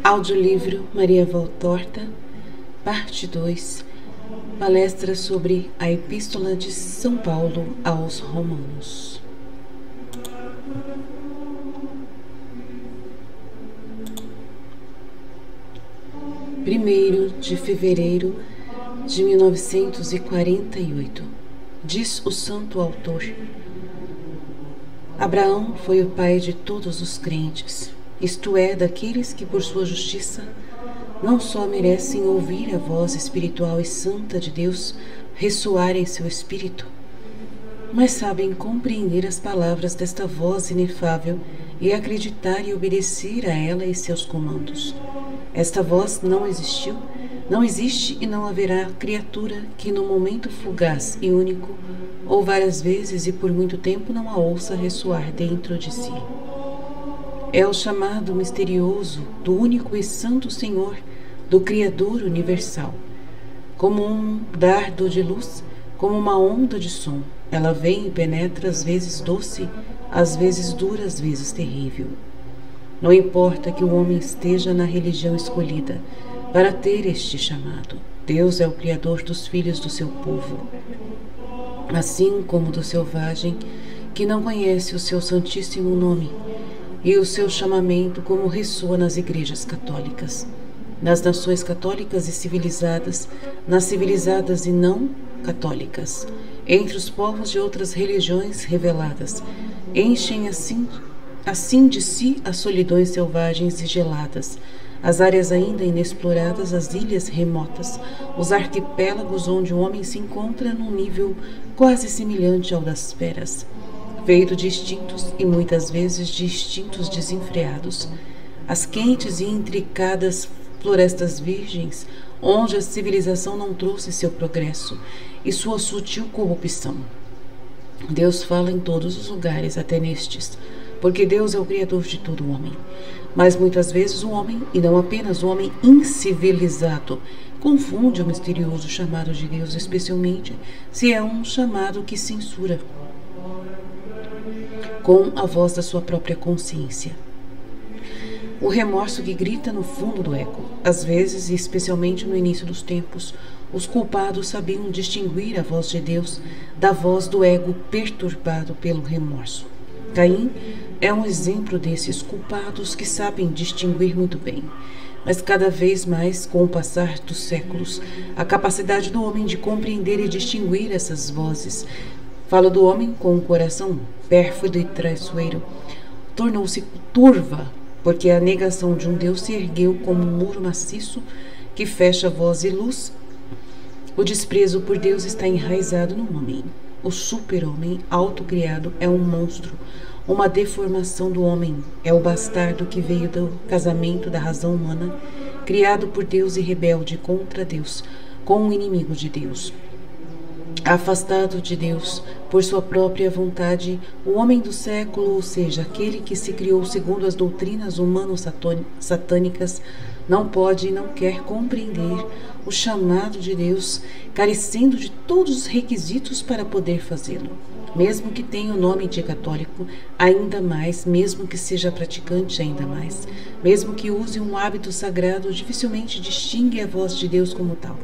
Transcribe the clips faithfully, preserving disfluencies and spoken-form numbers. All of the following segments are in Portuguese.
Audiolivro Maria Valtorta, parte dois, palestra sobre a Epístola de São Paulo aos Romanos. primeiro de fevereiro de mil novecentos e quarenta e oito. Diz o santo autor: Abraão foi o pai de todos os crentes, isto é, daqueles que por sua justiça não só merecem ouvir a voz espiritual e santa de Deus ressoar em seu espírito, mas sabem compreender as palavras desta voz inefável e acreditar e obedecer a ela e seus comandos. Esta voz não existiu, não existe e não haverá criatura que no momento fugaz e único, ou várias vezes e por muito tempo, não a ouça ressoar dentro de si. É o chamado misterioso do único e santo Senhor, do Criador universal. Como um dardo de luz, como uma onda de som, ela vem e penetra, às vezes doce, às vezes dura, às vezes terrível. Não importa que o homem esteja na religião escolhida para ter este chamado. Deus é o Criador dos filhos do seu povo, assim como do selvagem que não conhece o seu santíssimo nome, e o seu chamamento como ressoa nas igrejas católicas, nas nações católicas e civilizadas, nas civilizadas e não católicas, entre os povos de outras religiões reveladas, enchem assim, assim de si as solidões selvagens e geladas, as áreas ainda inexploradas, as ilhas remotas, os arquipélagos onde o homem se encontra num nível quase semelhante ao das feras, feito de instintos e muitas vezes de instintos desenfreados, as quentes e intricadas florestas virgens, onde a civilização não trouxe seu progresso e sua sutil corrupção. Deus fala em todos os lugares, até nestes, porque Deus é o Criador de todo homem. Mas muitas vezes o homem, e não apenas o homem incivilizado, confunde o misterioso chamado de Deus, especialmente se é um chamado que censura, com a voz da sua própria consciência. O remorso que grita no fundo do eco. Às vezes, e especialmente no início dos tempos, os culpados sabiam distinguir a voz de Deus da voz do ego perturbado pelo remorso. Caim é um exemplo desses culpados que sabem distinguir muito bem. Mas cada vez mais, com o passar dos séculos, a capacidade do homem de compreender e distinguir essas vozes, falo do homem com um coração pérfido e traiçoeiro, tornou-se turva, porque a negação de um Deus se ergueu como um muro maciço que fecha voz e luz. O desprezo por Deus está enraizado no homem. O super-homem autocriado é um monstro, uma deformação do homem. É o bastardo que veio do casamento da razão humana, criado por Deus e rebelde contra Deus, com um inimigo de Deus. Afastado de Deus por sua própria vontade, o homem do século, ou seja, aquele que se criou segundo as doutrinas humano-satânicas, não pode e não quer compreender o chamado de Deus, carecendo de todos os requisitos para poder fazê-lo. Mesmo que tenha o nome de católico, ainda mais, mesmo que seja praticante, ainda mais, mesmo que use um hábito sagrado, dificilmente distingue a voz de Deus como tal.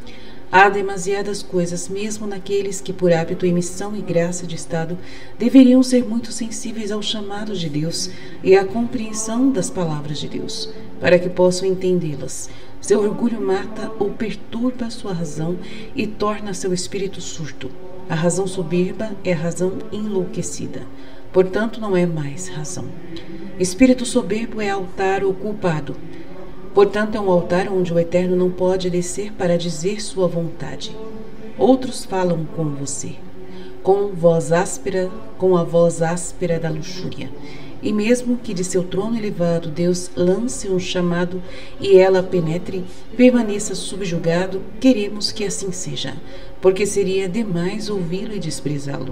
Há demasiadas coisas, mesmo naqueles que, por hábito e missão e graça de Estado, deveriam ser muito sensíveis ao chamado de Deus e à compreensão das palavras de Deus, para que possam entendê-las. Seu orgulho mata ou perturba sua razão e torna seu espírito surdo. A razão soberba é a razão enlouquecida, portanto não é mais razão. Espírito soberbo é altar ou culpado. Portanto, é um altar onde o Eterno não pode descer para dizer sua vontade. Outros falam com você, com voz áspera, com a voz áspera da luxúria. E mesmo que de seu trono elevado Deus lance um chamado e ela penetre, permaneça subjugado, queremos que assim seja, porque seria demais ouvi-lo e desprezá-lo.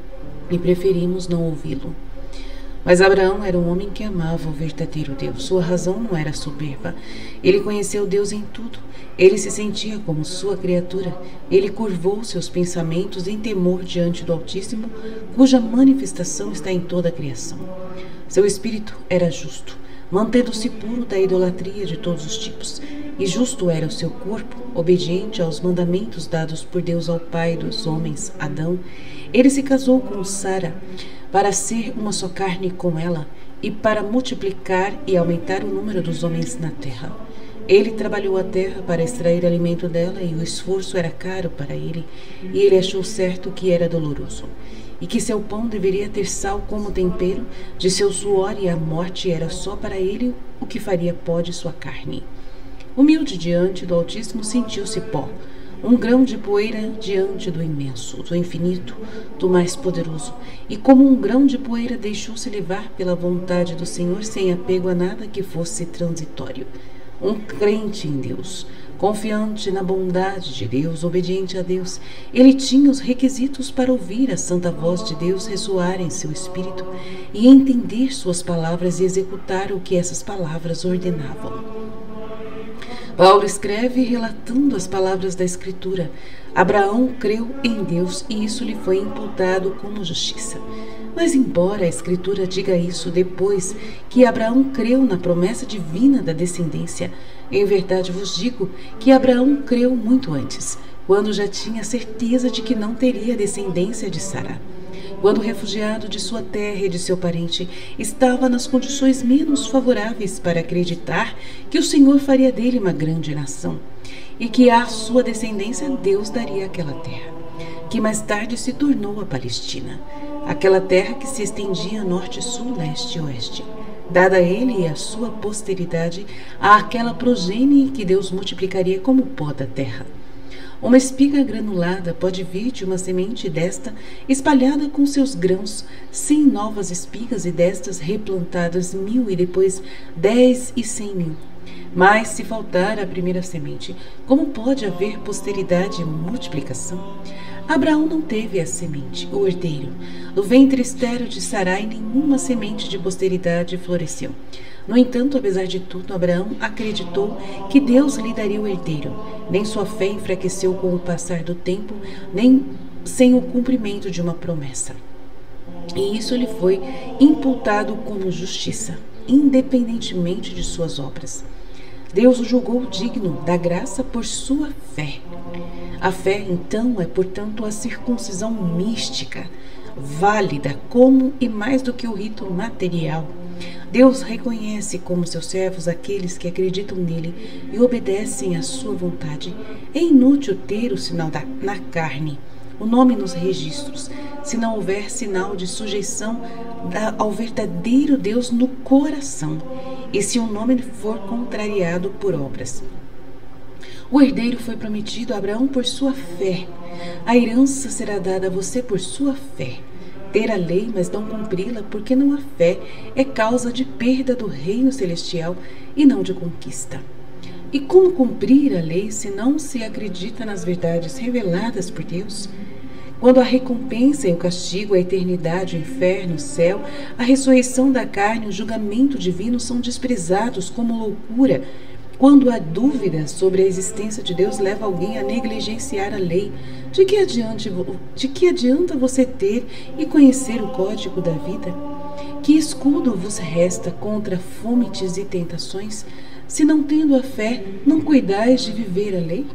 E preferimos não ouvi-lo. Mas Abraão era um homem que amava o verdadeiro Deus. Sua razão não era soberba. Ele conheceu Deus em tudo. Ele se sentia como sua criatura. Ele curvou seus pensamentos em temor diante do Altíssimo, cuja manifestação está em toda a criação. Seu espírito era justo. mantendo-se puro da idolatria de todos os tipos. E justo era o seu corpo, obediente aos mandamentos dados por Deus ao pai dos homens, Adão. Ele se casou com Sara para ser uma só carne com ela e para multiplicar e aumentar o número dos homens na terra. Ele trabalhou a terra para extrair alimento dela e o esforço era caro para ele, e ele achou certo que era doloroso, e que seu pão deveria ter sal como tempero, de seu suor, e a morte era só para ele o que faria pó de sua carne. Humilde diante do Altíssimo, sentiu-se pó, um grão de poeira diante do imenso, do infinito, do mais poderoso, e como um grão de poeira deixou-se levar pela vontade do Senhor sem apego a nada que fosse transitório. Um crente em Deus, confiante na bondade de Deus, obediente a Deus, ele tinha os requisitos para ouvir a santa voz de Deus ressoar em seu espírito e entender suas palavras e executar o que essas palavras ordenavam. Paulo escreve relatando as palavras da Escritura. Abraão creu em Deus e isso lhe foi imputado como justiça. Mas embora a Escritura diga isso depois que Abraão creu na promessa divina da descendência, em verdade vos digo que Abraão creu muito antes, quando já tinha certeza de que não teria descendência de Sara. Quando refugiado de sua terra e de seu parente, estava nas condições menos favoráveis para acreditar que o Senhor faria dele uma grande nação e que à sua descendência Deus daria aquela terra, que mais tarde se tornou a Palestina, aquela terra que se estendia norte, sul, leste e oeste, dada a ele e à sua posteridade àquela progenie que Deus multiplicaria como pó da terra. Uma espiga granulada pode vir de uma semente desta espalhada com seus grãos, cem novas espigas e destas replantadas mil e depois dez e cem mil. Mas se faltar a primeira semente, como pode haver posteridade e multiplicação? Abraão não teve a semente, o herdeiro. No ventre estéril de Sarai nenhuma semente de posteridade floresceu. No entanto, apesar de tudo, Abraão acreditou que Deus lhe daria o herdeiro. Nem sua fé enfraqueceu com o passar do tempo, nem sem o cumprimento de uma promessa. E isso lhe foi imputado como justiça, independentemente de suas obras. Deus o julgou digno da graça por sua fé. A fé, então, é, portanto, a circuncisão mística, válida como e mais do que o rito material. Deus reconhece como seus servos aqueles que acreditam nele e obedecem à sua vontade. É inútil ter o sinal da, na carne, o nome nos registros, se não houver sinal de sujeição da, ao verdadeiro Deus no coração, e se o nome for contrariado por obras. O herdeiro foi prometido a Abraão por sua fé. A herança será dada a você por sua fé. Ter a lei, mas não cumpri-la, porque não há fé, é causa de perda do reino celestial e não de conquista. E como cumprir a lei se não se acredita nas verdades reveladas por Deus? Quando a recompensa e o castigo, a eternidade, o inferno, o céu, a ressurreição da carne, o julgamento divino são desprezados como loucura, quando a dúvida sobre a existência de Deus leva alguém a negligenciar a lei, de que, adiante, de que adianta você ter e conhecer o código da vida? Que escudo vos resta contra fômites e tentações, se não tendo a fé, não cuidais de viver a lei?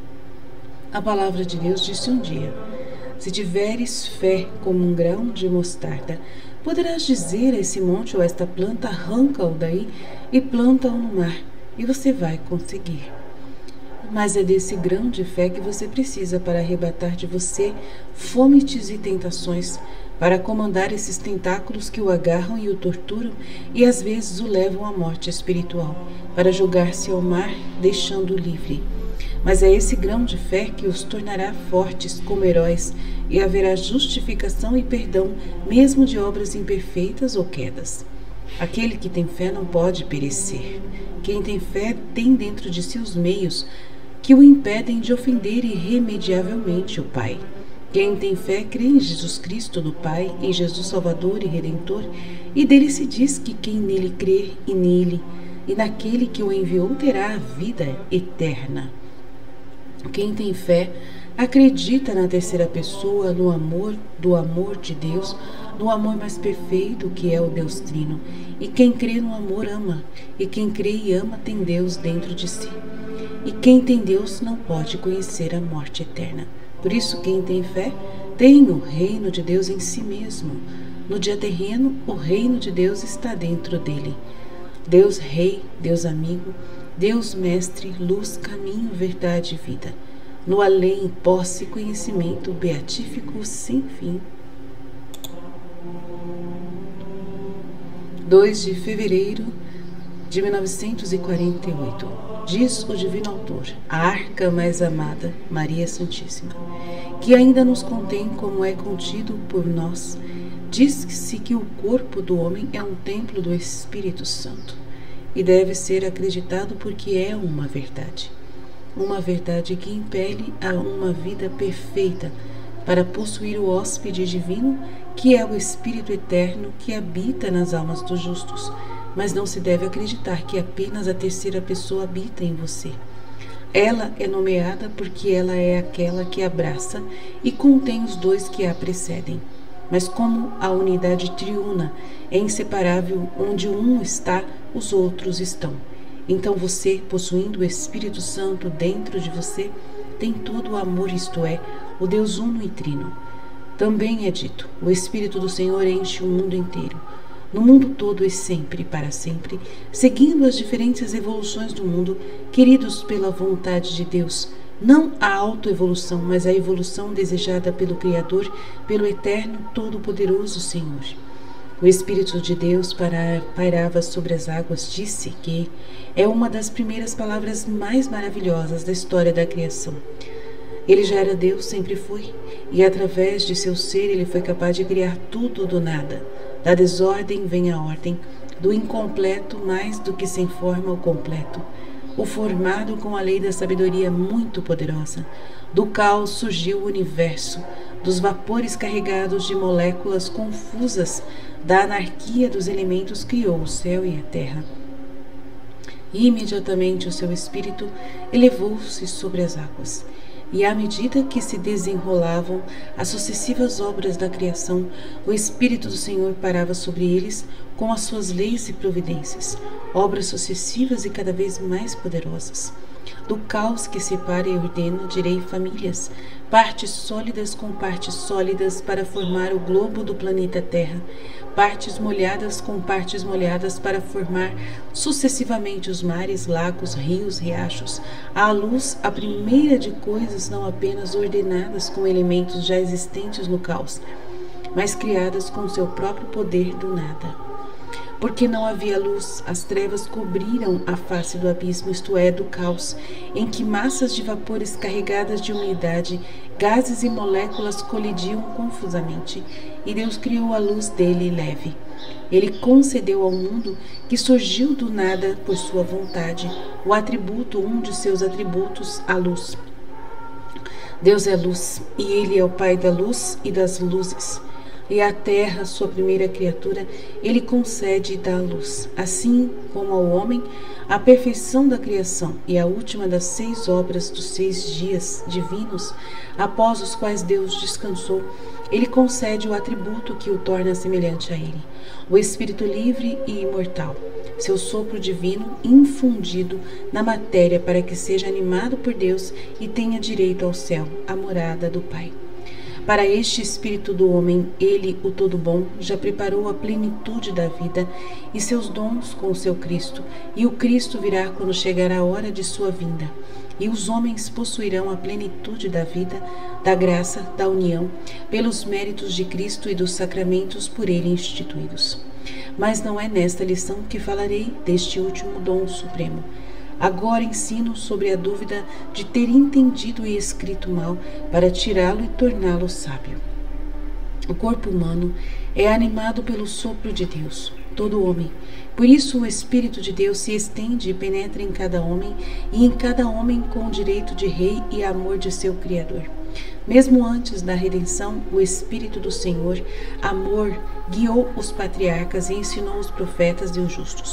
A palavra de Deus disse um dia: se tiveres fé como um grão de mostarda, poderás dizer a esse monte ou a esta planta, arranca-o daí e planta-o no mar, e você vai conseguir. Mas é desse grão de fé que você precisa para arrebatar de você fômites e tentações, para comandar esses tentáculos que o agarram e o torturam e às vezes o levam à morte espiritual, para jogar-se ao mar, deixando-o livre. Mas é esse grão de fé que os tornará fortes como heróis, e haverá justificação e perdão, mesmo de obras imperfeitas ou quedas. Aquele que tem fé não pode perecer. Quem tem fé tem dentro de si os meios que o impedem de ofender irremediavelmente o Pai. Quem tem fé crê em Jesus Cristo do Pai, em Jesus Salvador e Redentor, e dele se diz que quem nele crê e nele e naquele que o enviou terá a vida eterna. Quem tem fé Acredita na terceira pessoa, no amor do amor de Deus, no amor mais perfeito que é o Deus Trino. E quem crê no amor ama, e quem crê e ama tem Deus dentro de si. E quem tem Deus não pode conhecer a morte eterna. Por isso, quem tem fé tem o reino de Deus em si mesmo. No dia terreno, o reino de Deus está dentro dele. Deus Rei, Deus Amigo, Deus Mestre, luz, caminho, verdade e vida. No além, posse, conhecimento, beatífico sem fim. dois de fevereiro de mil novecentos e quarenta e oito. Diz o divino autor, a arca mais amada, Maria Santíssima, que ainda nos contém como é contido por nós. Diz-se que o corpo do homem é um templo do Espírito Santo e deve ser acreditado porque é uma verdade. Uma verdade que impele a uma vida perfeita para possuir o hóspede divino, que é o Espírito Eterno que habita nas almas dos justos. Mas não se deve acreditar que apenas a terceira pessoa habita em você. Ela é nomeada porque ela é aquela que abraça e contém os dois que a precedem. Mas como a unidade triuna é inseparável, onde um está, os outros estão. Então você, possuindo o Espírito Santo dentro de você, tem todo o amor, isto é, o Deus uno e trino. Também é dito, o Espírito do Senhor enche o mundo inteiro. No mundo todo e sempre, para sempre, seguindo as diferentes evoluções do mundo, queridos pela vontade de Deus, não a autoevolução, mas a evolução desejada pelo Criador, pelo Eterno Todo-Poderoso Senhor. O Espírito de Deus pairava sobre as águas, disse que é uma das primeiras palavras mais maravilhosas da história da criação. Ele já era Deus, sempre foi, e através de seu ser ele foi capaz de criar tudo do nada. Da desordem vem a ordem, do incompleto mais do que sem forma o completo. O formado com a lei da sabedoria muito poderosa. Do caos surgiu o universo, dos vapores carregados de moléculas confusas, da anarquia dos elementos criou o céu e a terra. E imediatamente o seu espírito elevou-se sobre as águas. E à medida que se desenrolavam as sucessivas obras da criação, o Espírito do Senhor parava sobre eles com as suas leis e providências, obras sucessivas e cada vez mais poderosas. Do caos que separa e ordena, direi famílias, partes sólidas com partes sólidas para formar o globo do planeta Terra, partes molhadas com partes molhadas para formar sucessivamente os mares, lagos, rios, riachos, à luz, a primeira de coisas não apenas ordenadas com elementos já existentes no caos, mas criadas com seu próprio poder do nada. Porque não havia luz, as trevas cobriram a face do abismo, isto é, do caos, em que massas de vapores carregadas de umidade, gases e moléculas colidiam confusamente, e Deus criou a luz dele leve. Ele concedeu ao mundo, que surgiu do nada por sua vontade, o atributo, um de seus atributos, a luz. Deus é luz, e ele é o Pai da luz e das luzes. E à terra, sua primeira criatura, ele concede e dá a luz, assim como ao homem a perfeição da criação e a última das seis obras dos seis dias divinos, após os quais Deus descansou, ele concede o atributo que o torna semelhante a ele, o espírito livre e imortal, seu sopro divino infundido na matéria para que seja animado por Deus e tenha direito ao céu, a morada do Pai. Para este espírito do homem, ele, o todo bom, já preparou a plenitude da vida e seus dons com o seu Cristo, e o Cristo virá quando chegar a hora de sua vinda. E os homens possuirão a plenitude da vida, da graça, da união, pelos méritos de Cristo e dos sacramentos por ele instituídos. Mas não é nesta lição que falarei deste último dom supremo. Agora ensino sobre a dúvida de ter entendido e escrito mal para tirá-lo e torná-lo sábio. O corpo humano é animado pelo sopro de Deus, todo homem. Por isso o Espírito de Deus se estende e penetra em cada homem, e em cada homem com o direito de rei e amor de seu Criador. Mesmo antes da redenção, o Espírito do Senhor, amor, guiou os patriarcas e ensinou os profetas e os justos.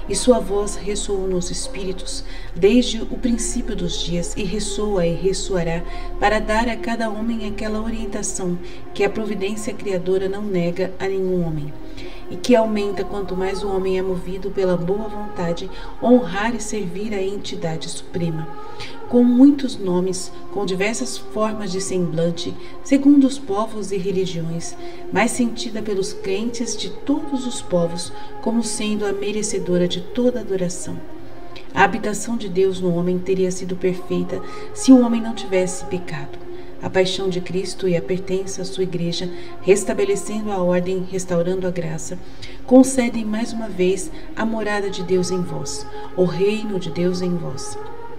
e sua voz ressoou nos espíritos desde o princípio dos dias, e ressoa e ressoará para dar a cada homem aquela orientação que a providência criadora não nega a nenhum homem, e que aumenta quanto mais o homem é movido pela boa vontade, honrar e servir a entidade suprema, com muitos nomes, com diversas formas de semblante, segundo os povos e religiões, mas sentida pelos crentes de todos os povos como sendo a merecedora de toda adoração. A habitação de Deus no homem teria sido perfeita se o homem não tivesse pecado. A paixão de Cristo e a pertença à sua igreja, restabelecendo a ordem, restaurando a graça, concedem mais uma vez a morada de Deus em vós, o reino de Deus em vós.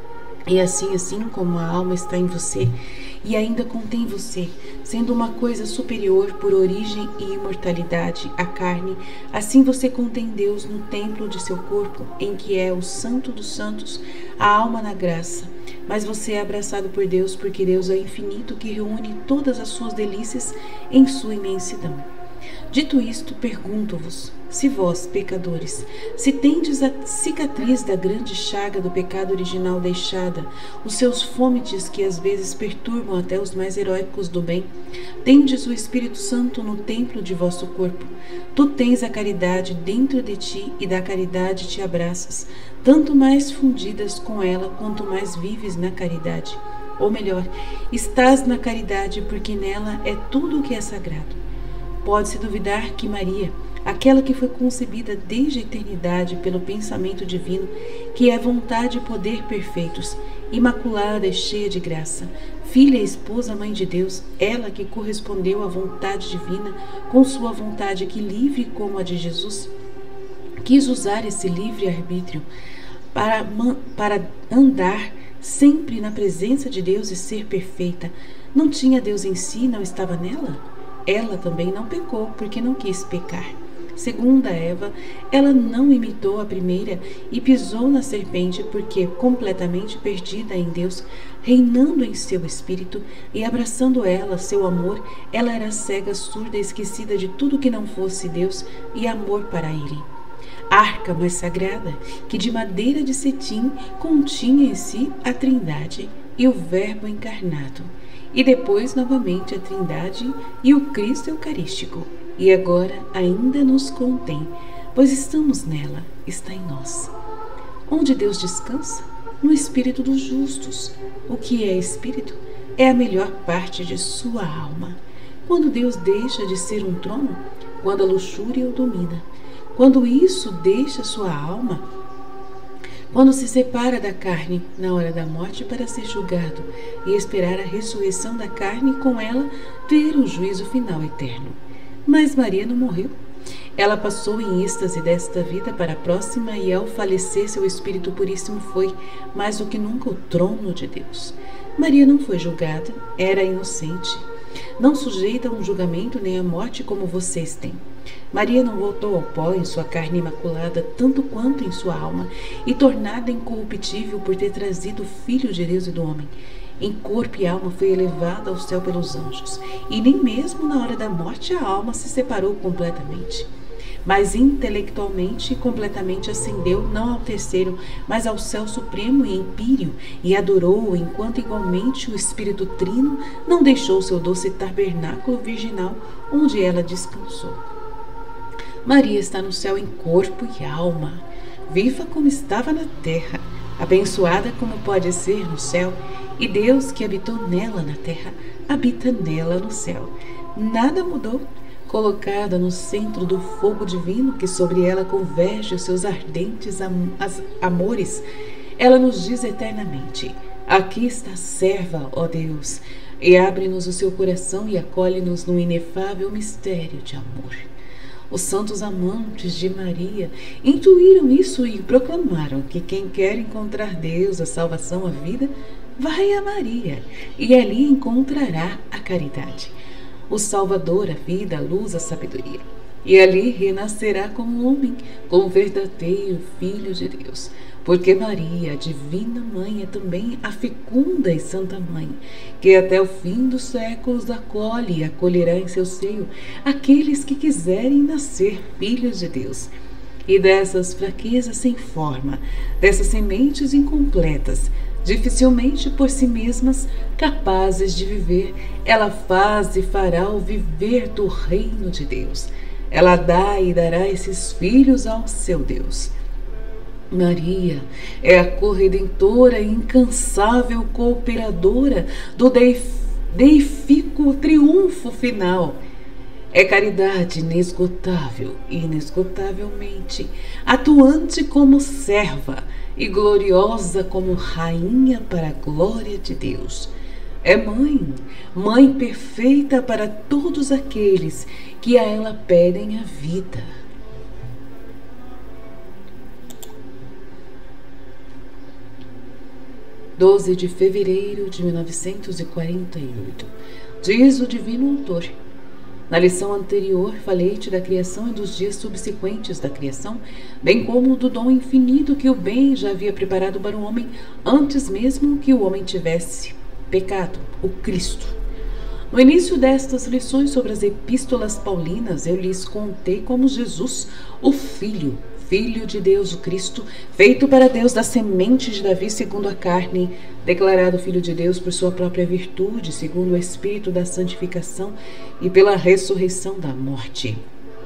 E assim, assim como a alma está em você e ainda contém você, sendo uma coisa superior por origem e imortalidade à carne, assim você contém Deus no templo de seu corpo, em que é o Santo dos Santos, a alma na graça. Mas você é abraçado por Deus, porque Deus é infinito, que reúne todas as suas delícias em sua imensidão. Dito isto, pergunto-vos, se vós, pecadores, se tendes a cicatriz da grande chaga do pecado original deixada, os seus fômites que às vezes perturbam até os mais heróicos do bem, tendes o Espírito Santo no templo de vosso corpo. Tu tens a caridade dentro de ti e da caridade te abraças, tanto mais fundidas com ela quanto mais vives na caridade. Ou melhor, estás na caridade porque nela é tudo o que é sagrado. Pode-se duvidar que Maria, aquela que foi concebida desde a eternidade pelo pensamento divino, que é vontade e poder perfeitos, imaculada e cheia de graça, filha e esposa, mãe de Deus, ela que correspondeu à vontade divina com sua vontade que, livre como a de Jesus, quis usar esse livre-arbítrio para, para andar sempre na presença de Deus e ser perfeita. Não tinha Deus em si, não estava nela? Ela também não pecou, porque não quis pecar. Segunda Eva, ela não imitou a primeira e pisou na serpente, porque, completamente perdida em Deus, reinando em seu espírito e abraçando ela, seu amor, ela era cega, surda, esquecida de tudo que não fosse Deus e amor para ele. Arca mais sagrada, que de madeira de cetim continha em si a Trindade e o Verbo encarnado. E depois novamente a Trindade e o Cristo Eucarístico. E agora ainda nos contém, pois estamos nela, está em nós. Onde Deus descansa? No espírito dos justos. O que é espírito? É a melhor parte de sua alma. Quando Deus deixa de ser um trono, quando a luxúria o domina, quando isso deixa sua alma, quando se separa da carne na hora da morte para ser julgado e esperar a ressurreição da carne e com ela ter o juízo final eterno. Mas Maria não morreu. Ela passou em êxtase desta vida para a próxima e ao falecer seu Espírito Puríssimo foi, mais do que nunca, o trono de Deus. Maria não foi julgada, era inocente, não sujeita a um julgamento nem à morte como vocês têm. Maria não voltou ao pó em sua carne imaculada, tanto quanto em sua alma, e tornada incorruptível por ter trazido o Filho de Deus e do homem. Em corpo e alma foi elevada ao céu pelos anjos, e nem mesmo na hora da morte a alma se separou completamente. Mas intelectualmente e completamente ascendeu, não ao terceiro, mas ao céu supremo e empíreo, e adorou, enquanto igualmente o Espírito Trino não deixou seu doce tabernáculo virginal, onde ela descansou. Maria está no céu em corpo e alma, viva como estava na terra, abençoada como pode ser no céu, e Deus que habitou nela na terra, habita nela no céu. Nada mudou. Colocada no centro do fogo divino que sobre ela converge os seus ardentes am amores, ela nos diz eternamente: aqui está a serva, ó Deus, e abre-nos o seu coração e acolhe-nos no inefável mistério de amor. Os santos amantes de Maria intuíram isso e proclamaram que quem quer encontrar Deus, a salvação, a vida, vai a Maria, e ali encontrará a caridade, o Salvador, a vida, a luz, a sabedoria. E ali renascerá como homem, como verdadeiro Filho de Deus. Porque Maria, a divina mãe, é também a fecunda e santa mãe, que até o fim dos séculos acolhe e acolherá em seu seio aqueles que quiserem nascer filhos de Deus. E dessas fraquezas sem forma, dessas sementes incompletas, dificilmente por si mesmas capazes de viver, ela faz e fará o viver do reino de Deus. Ela dá e dará esses filhos ao seu Deus. Maria é a corredentora e incansável cooperadora do deifíco triunfo final. É caridade inesgotável e inesgotavelmente atuante como serva e gloriosa como rainha para a glória de Deus. É mãe, mãe perfeita para todos aqueles que a ela pedem a vida. doze de fevereiro de mil novecentos e quarenta e oito. Diz o divino autor: na lição anterior falei-te da criação e dos dias subsequentes da criação, bem como do dom infinito que o bem já havia preparado para o homem antes mesmo que o homem tivesse pecado, o Cristo. No início destas lições sobre as epístolas paulinas, eu lhes contei como Jesus, o Filho, Filho de Deus, o Cristo, feito para Deus da semente de Davi segundo a carne, declarado Filho de Deus por sua própria virtude, segundo o Espírito da santificação e pela ressurreição da morte.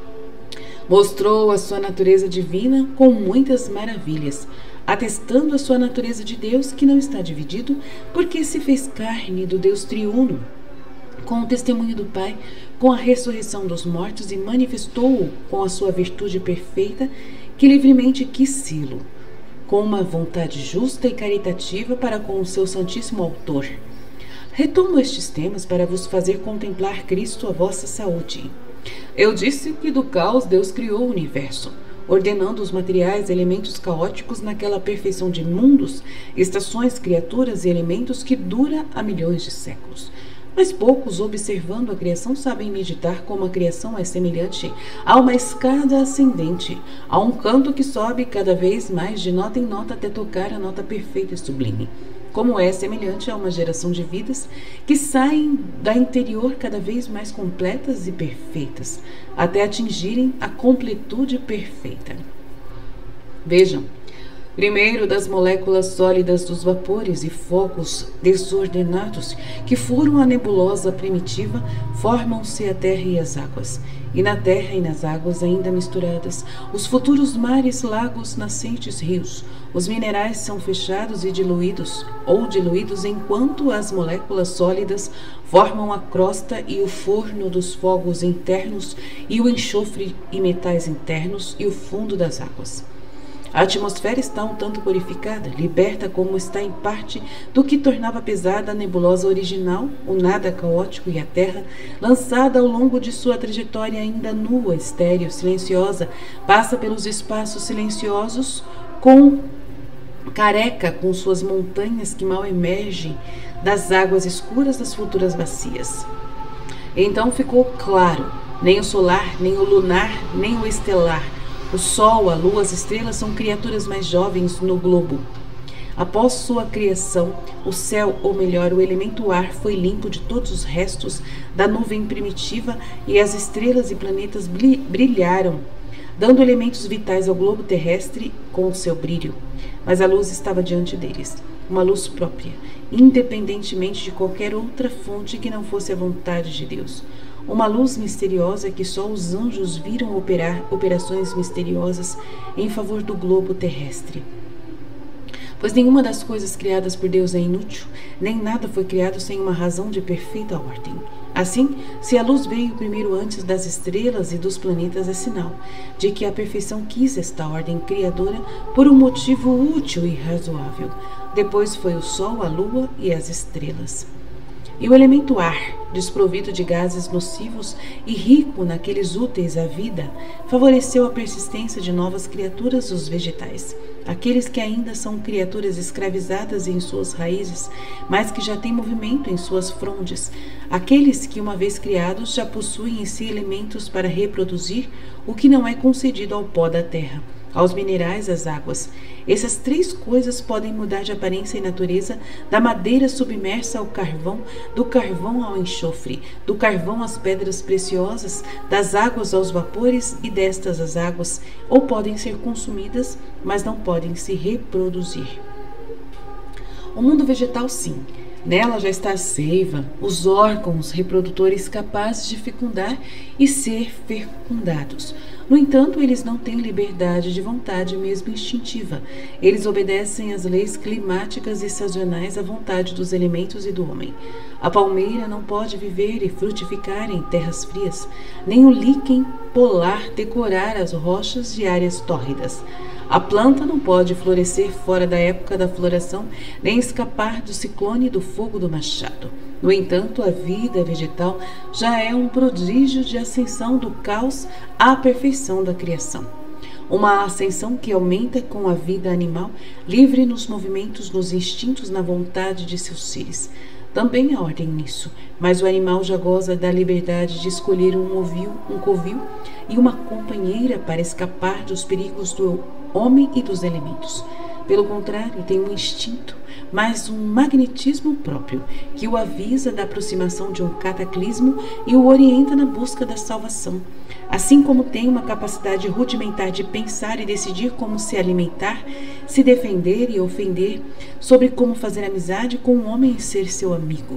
Mostrou a sua natureza divina com muitas maravilhas, atestando a sua natureza de Deus que não está dividido, porque se fez carne do Deus triuno, com o testemunho do Pai, com a ressurreição dos mortos, e manifestou-o com a sua virtude perfeita, que livremente quis sê-lo, com uma vontade justa e caritativa para com o seu Santíssimo Autor. Retomo estes temas para vos fazer contemplar Cristo a vossa saúde. Eu disse que do caos Deus criou o universo, ordenando os materiais elementos caóticos naquela perfeição de mundos, estações, criaturas e elementos que dura há milhões de séculos. Mas poucos, observando a criação, sabem meditar como a criação é semelhante a uma escada ascendente, a um canto que sobe cada vez mais de nota em nota até tocar a nota perfeita e sublime. Como é semelhante a uma geração de vidas que saem da interior cada vez mais completas e perfeitas, até atingirem a completude perfeita. Vejam, primeiro das moléculas sólidas dos vapores e fogos desordenados que foram a nebulosa primitiva, formam-se a terra e as águas, e na terra e nas águas ainda misturadas, os futuros mares, lagos, nascentes, rios. Os minerais são fechados e diluídos, ou diluídos enquanto as moléculas sólidas formam a crosta e o forno dos fogos internos e o enxofre e metais internos e o fundo das águas. A atmosfera está um tanto purificada, liberta como está em parte do que tornava pesada a nebulosa original, o nada caótico, e a Terra, lançada ao longo de sua trajetória ainda nua, estéril, silenciosa, passa pelos espaços silenciosos com careca com suas montanhas que mal emergem das águas escuras das futuras bacias. Então ficou claro, nem o solar, nem o lunar, nem o estelar, o Sol, a Lua, as estrelas são criaturas mais jovens no globo. Após sua criação, o céu, ou melhor, o elemento ar, foi limpo de todos os restos da nuvem primitiva e as estrelas e planetas brilharam, dando elementos vitais ao globo terrestre com o seu brilho. Mas a luz estava diante deles, uma luz própria, independentemente de qualquer outra fonte que não fosse a vontade de Deus. Uma luz misteriosa que só os anjos viram operar operações misteriosas em favor do globo terrestre. Pois nenhuma das coisas criadas por Deus é inútil, nem nada foi criado sem uma razão de perfeita ordem. Assim, se a luz veio primeiro antes das estrelas e dos planetas, é sinal de que a perfeição quis esta ordem criadora por um motivo útil e razoável. Depois foi o Sol, a Lua e as estrelas. E o elemento ar, desprovido de gases nocivos e rico naqueles úteis à vida, favoreceu a persistência de novas criaturas, os vegetais, aqueles que ainda são criaturas escravizadas em suas raízes, mas que já têm movimento em suas frondes, aqueles que, uma vez criados, já possuem em si elementos para reproduzir o que não é concedido ao pó da terra, aos minerais, às águas. Essas três coisas podem mudar de aparência e natureza, da madeira submersa ao carvão, do carvão ao enxofre, do carvão às pedras preciosas, das águas aos vapores e destas às águas, ou podem ser consumidas, mas não podem se reproduzir. O mundo vegetal, sim. Nela já está a seiva, os órgãos reprodutores capazes de fecundar e ser fecundados. No entanto, eles não têm liberdade de vontade, mesmo instintiva. Eles obedecem às leis climáticas e sazonais à vontade dos elementos e do homem. A palmeira não pode viver e frutificar em terras frias, nem o líquen polar decorar as rochas de áreas tórridas. A planta não pode florescer fora da época da floração, nem escapar do ciclone e do fogo do machado. No entanto, a vida vegetal já é um prodígio de ascensão do caos à perfeição da criação. Uma ascensão que aumenta com a vida animal, livre nos movimentos, nos instintos, na vontade de seus seres. Também há ordem nisso, mas o animal já goza da liberdade de escolher um ovil, um covil e uma companheira para escapar dos perigos do homem e dos elementos. Pelo contrário, tem um instinto, mas um magnetismo próprio, que o avisa da aproximação de um cataclismo e o orienta na busca da salvação. Assim como tem uma capacidade rudimentar de pensar e decidir como se alimentar, se defender e ofender, sobre como fazer amizade com um homem e ser seu amigo.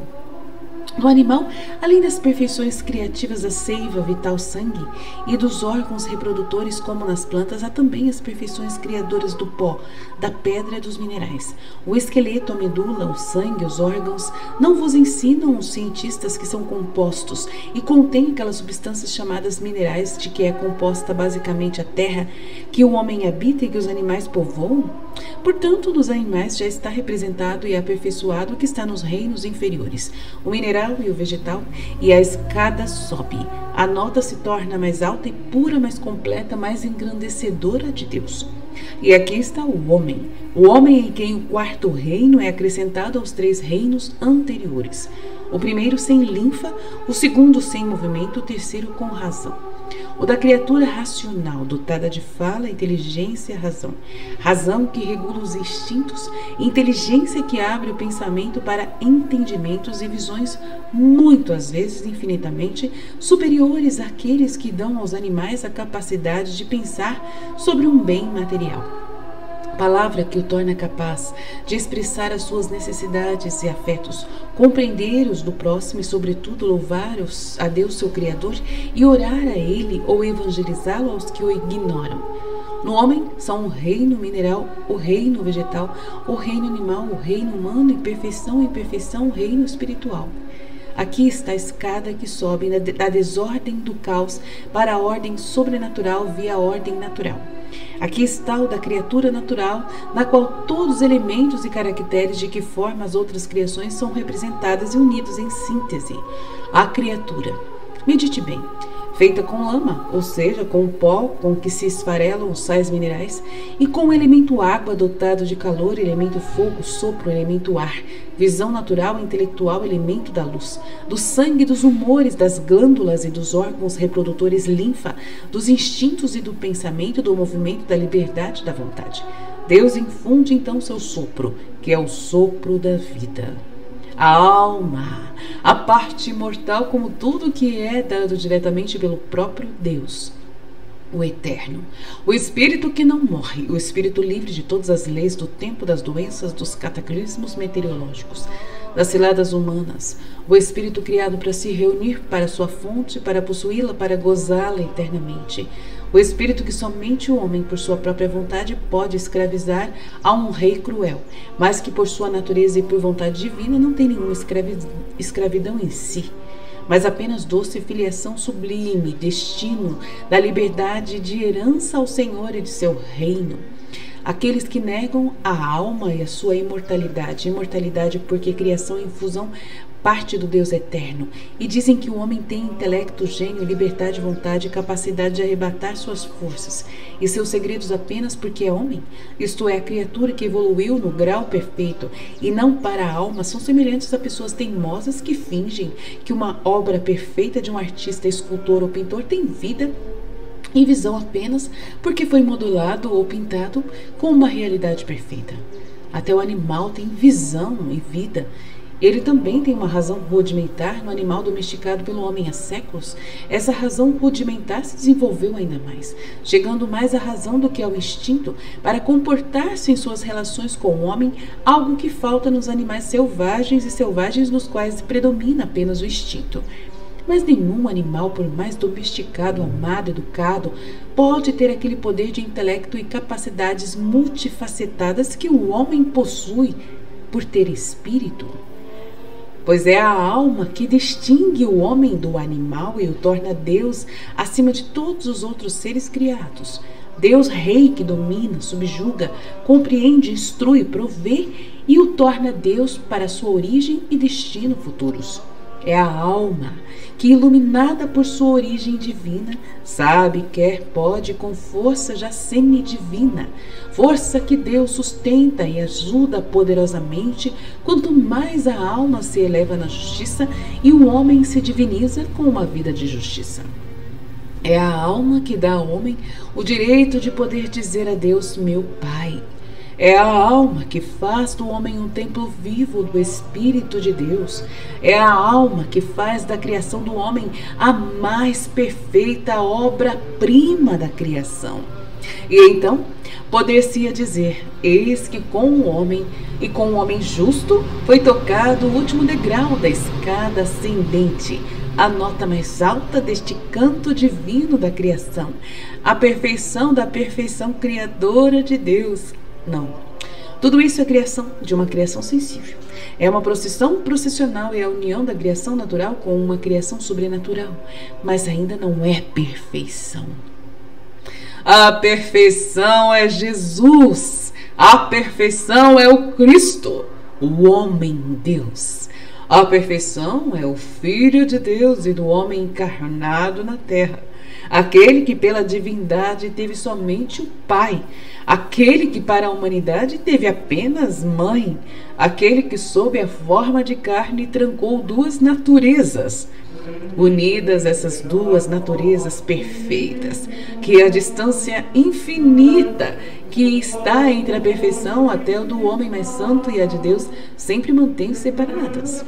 No animal, além das perfeições criativas da seiva, vital sangue e dos órgãos reprodutores, como nas plantas, há também as perfeições criadoras do pó, da pedra e dos minerais. O esqueleto, a medula, o sangue, os órgãos não vos ensinam os cientistas que são compostos e contêm aquelas substâncias chamadas minerais, de que é composta basicamente a terra que o homem habita e que os animais povoam? Portanto, nos animais já está representado e aperfeiçoado o que está nos reinos inferiores, o mineral e o vegetal, e a escada sobe. A nota se torna mais alta e pura, mais completa, mais engrandecedora de Deus. E aqui está o homem, o homem em quem o quarto reino é acrescentado aos três reinos anteriores. O primeiro sem linfa, o segundo sem movimento, o terceiro com razão. O da criatura racional, dotada de fala, inteligência e razão. Razão que regula os instintos, inteligência que abre o pensamento para entendimentos e visões, muito às vezes infinitamente superiores àqueles que dão aos animais a capacidade de pensar sobre um bem material. Palavra que o torna capaz de expressar as suas necessidades e afetos, compreender os do próximo e, sobretudo, louvar a Deus, seu Criador, e orar a Ele ou evangelizá-lo aos que o ignoram. No homem são o reino mineral, o reino vegetal, o reino animal, o reino humano e perfeição e imperfeição, o reino espiritual. Aqui está a escada que sobe da desordem do caos para a ordem sobrenatural via a ordem natural. Aqui está o da criatura natural, na qual todos os elementos e caracteres de que forma as outras criações são representadas e unidos em síntese. A criatura, medite bem, feita com lama, ou seja, com o pó com que se esfarelam os sais minerais, e com o elemento água dotado de calor, elemento fogo, sopro, elemento ar, visão natural e intelectual, elemento da luz, do sangue, dos humores, das glândulas e dos órgãos reprodutores linfa, dos instintos e do pensamento, do movimento, da liberdade e da vontade. Deus infunde então seu sopro, que é o sopro da vida. A alma, a parte imortal, como tudo que é dado diretamente pelo próprio Deus, o eterno, o espírito que não morre, o espírito livre de todas as leis do tempo, das doenças, dos cataclismos meteorológicos, das ciladas humanas, o espírito criado para se reunir para sua fonte, para possuí-la, para gozá-la eternamente. O espírito que somente o homem, por sua própria vontade, pode escravizar a um rei cruel, mas que por sua natureza e por vontade divina não tem nenhuma escravi escravidão em si, mas apenas doce filiação sublime, destino da liberdade de herança ao Senhor e de seu reino. Aqueles que negam a alma e a sua imortalidade, imortalidade porque criação e infusão parte do Deus eterno, e dizem que o homem tem intelecto, gênio, liberdade, vontade e capacidade de arrebatar suas forças e seus segredos apenas porque é homem, isto é, a criatura que evoluiu no grau perfeito e não para a alma, são semelhantes a pessoas teimosas que fingem que uma obra perfeita de um artista, escultor ou pintor tem vida em visão apenas porque foi modulado ou pintado com uma realidade perfeita. Até o animal tem visão e vida. Ele também tem uma razão rudimentar no animal domesticado pelo homem há séculos. Essa razão rudimentar se desenvolveu ainda mais, chegando mais à razão do que ao instinto para comportar-se em suas relações com o homem, algo que falta nos animais selvagens e selvagens nos quais predomina apenas o instinto. Mas nenhum animal, por mais domesticado, amado, educado, pode ter aquele poder de intelecto e capacidades multifacetadas que o homem possui por ter espírito. Pois é a alma que distingue o homem do animal e o torna Deus acima de todos os outros seres criados. Deus Rei que domina, subjuga, compreende, instrui, provê e o torna Deus para sua origem e destino futuros. É a alma que, iluminada por sua origem divina, sabe, quer, pode, com força já semidivina, força que Deus sustenta e ajuda poderosamente, quanto mais a alma se eleva na justiça e o homem se diviniza com uma vida de justiça. É a alma que dá ao homem o direito de poder dizer a Deus, meu Pai. É a alma que faz do homem um templo vivo do Espírito de Deus. É a alma que faz da criação do homem a mais perfeita obra-prima da criação. E então, poder-se-ia dizer, eis que com o homem e com o homem justo foi tocado o último degrau da escada ascendente, a nota mais alta deste canto divino da criação, a perfeição da perfeição criadora de Deus. Não, tudo isso é criação de uma criação sensível. É uma procissão processional, é a união da criação natural com uma criação sobrenatural, mas ainda não é perfeição. A perfeição é Jesus, a perfeição é o Cristo, o homem-Deus. A perfeição é o Filho de Deus e do homem encarnado na terra, aquele que pela divindade teve somente o Pai, aquele que para a humanidade teve apenas mãe, aquele que sob a forma de carne trancou duas naturezas. Unidas essas duas naturezas perfeitas, que a distância infinita que está entre a perfeição até o do homem mais santo e a de Deus sempre mantém separadas.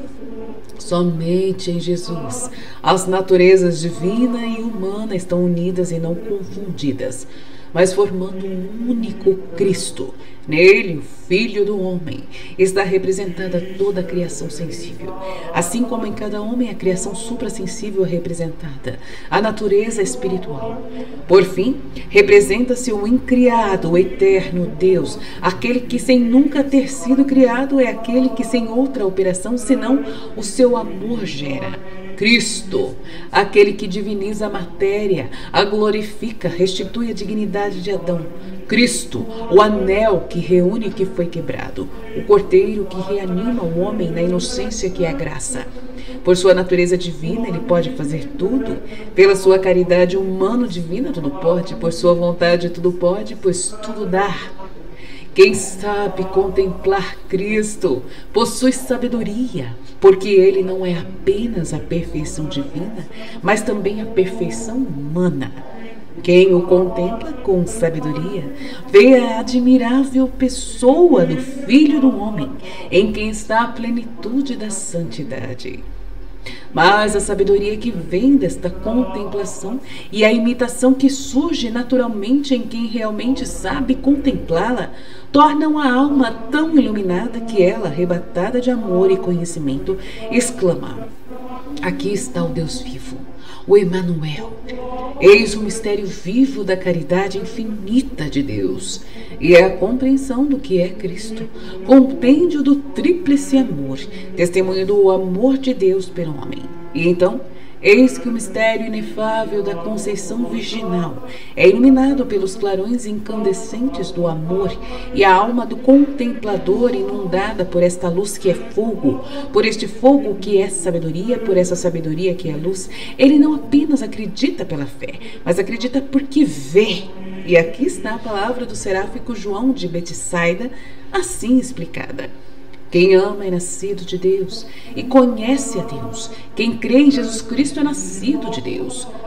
Somente em Jesus as naturezas divina e humana estão unidas e não confundidas, mas formando um único Cristo. Nele, o Filho do homem, está representada toda a criação sensível. Assim como em cada homem a criação suprassensível é representada, a natureza espiritual. Por fim, representa-se o incriado, o eterno Deus, aquele que sem nunca ter sido criado é aquele que sem outra operação senão o seu amor gera. Cristo, aquele que diviniza a matéria, a glorifica, restitui a dignidade de Adão. Cristo, o anel que reúne o que foi quebrado, o cordeiro que reanima o homem na inocência que é a graça. Por sua natureza divina, ele pode fazer tudo. Pela sua caridade humano-divina, tudo pode. Por sua vontade, tudo pode, pois tudo dá. Quem sabe contemplar Cristo possui sabedoria, porque ele não é apenas a perfeição divina, mas também a perfeição humana. Quem o contempla com sabedoria vê a admirável pessoa do Filho do Homem, em quem está a plenitude da santidade. Mas a sabedoria que vem desta contemplação e a imitação que surge naturalmente em quem realmente sabe contemplá-la, tornam a alma tão iluminada que ela, arrebatada de amor e conhecimento, exclama: aqui está o Deus vivo, o Emanuel. Eis o mistério vivo da caridade infinita de Deus, e é a compreensão do que é Cristo, compêndio do tríplice amor, testemunho do amor de Deus pelo homem. E então, eis que o mistério inefável da conceição virginal é iluminado pelos clarões incandescentes do amor, e a alma do contemplador inundada por esta luz que é fogo, por este fogo que é sabedoria, por essa sabedoria que é luz. Ele não apenas acredita pela fé, mas acredita porque vê. E aqui está a palavra do seráfico João de Betsaida, assim explicada: quem ama é nascido de Deus e conhece a Deus. Quem crê em Jesus Cristo é nascido de Deus.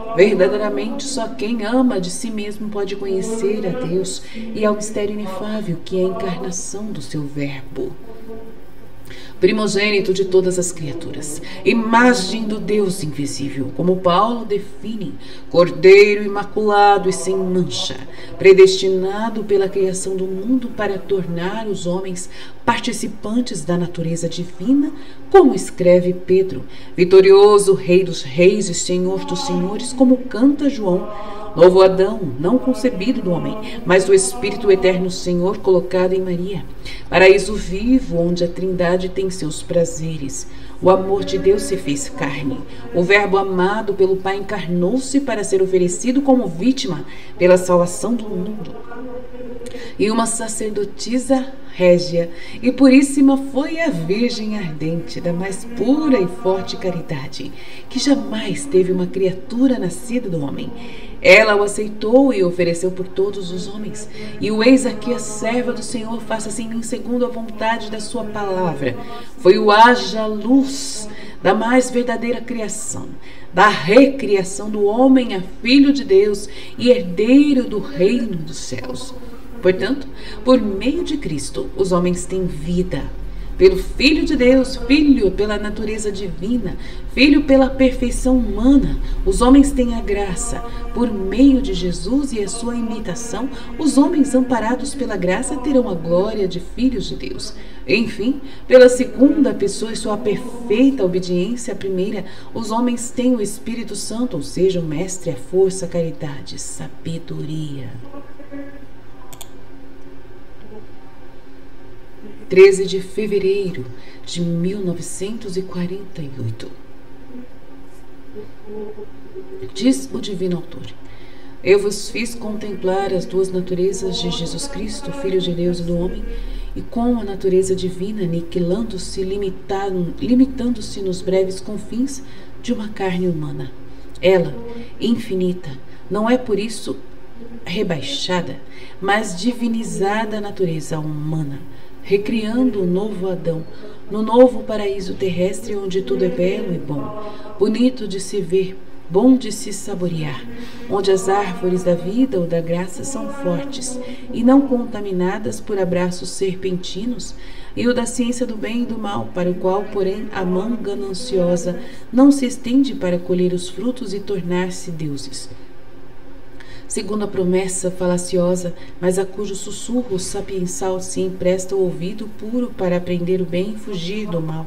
Verdadeiramente, só quem ama de si mesmo pode conhecer a Deus e ao mistério inefável que é a encarnação do seu Verbo. Primogênito de todas as criaturas, imagem do Deus invisível, como Paulo define, Cordeiro imaculado e sem mancha, predestinado pela criação do mundo para tornar os homens participantes da natureza divina, como escreve Pedro, vitorioso Rei dos Reis e Senhor dos Senhores, como canta João, novo Adão, não concebido do homem, mas do Espírito Eterno Senhor colocado em Maria. Paraíso vivo, onde a Trindade tem seus prazeres. O amor de Deus se fez carne. O Verbo amado pelo Pai encarnou-se para ser oferecido como vítima pela salvação do mundo. E uma sacerdotisa régia e puríssima foi a Virgem ardente, da mais pura e forte caridade, que jamais teve uma criatura nascida do homem. Ela o aceitou e ofereceu por todos os homens. E o eis aqui a serva do Senhor, faça-se em mim segundo a vontade da sua palavra. Foi o haja luz da mais verdadeira criação, da recriação do homem a filho de Deus e herdeiro do reino dos céus. Portanto, por meio de Cristo, os homens têm vida. Pelo Filho de Deus, Filho pela natureza divina, Filho pela perfeição humana, os homens têm a graça. Por meio de Jesus e a sua imitação, os homens amparados pela graça terão a glória de filhos de Deus. Enfim, pela segunda pessoa e sua perfeita obediência à primeira, os homens têm o Espírito Santo, ou seja, o Mestre, a força, a caridade, sabedoria. treze de fevereiro de mil novecentos e quarenta e oito. Diz o divino autor: eu vos fiz contemplar as duas naturezas de Jesus Cristo, Filho de Deus e do homem, e com a natureza divina aniquilando-se, limitando-se nos breves confins de uma carne humana. Ela, infinita, não é por isso rebaixada, mas divinizada a natureza humana, recriando o novo Adão, no novo paraíso terrestre onde tudo é belo e bom, bonito de se ver, bom de se saborear, onde as árvores da vida ou da graça são fortes e não contaminadas por abraços serpentinos, e o da ciência do bem e do mal, para o qual, porém, a mão gananciosa não se estende para colher os frutos e tornar-se deuses. Segundo a promessa falaciosa, mas a cujo sussurro sapiensal se empresta o ouvido puro para aprender o bem e fugir do mal,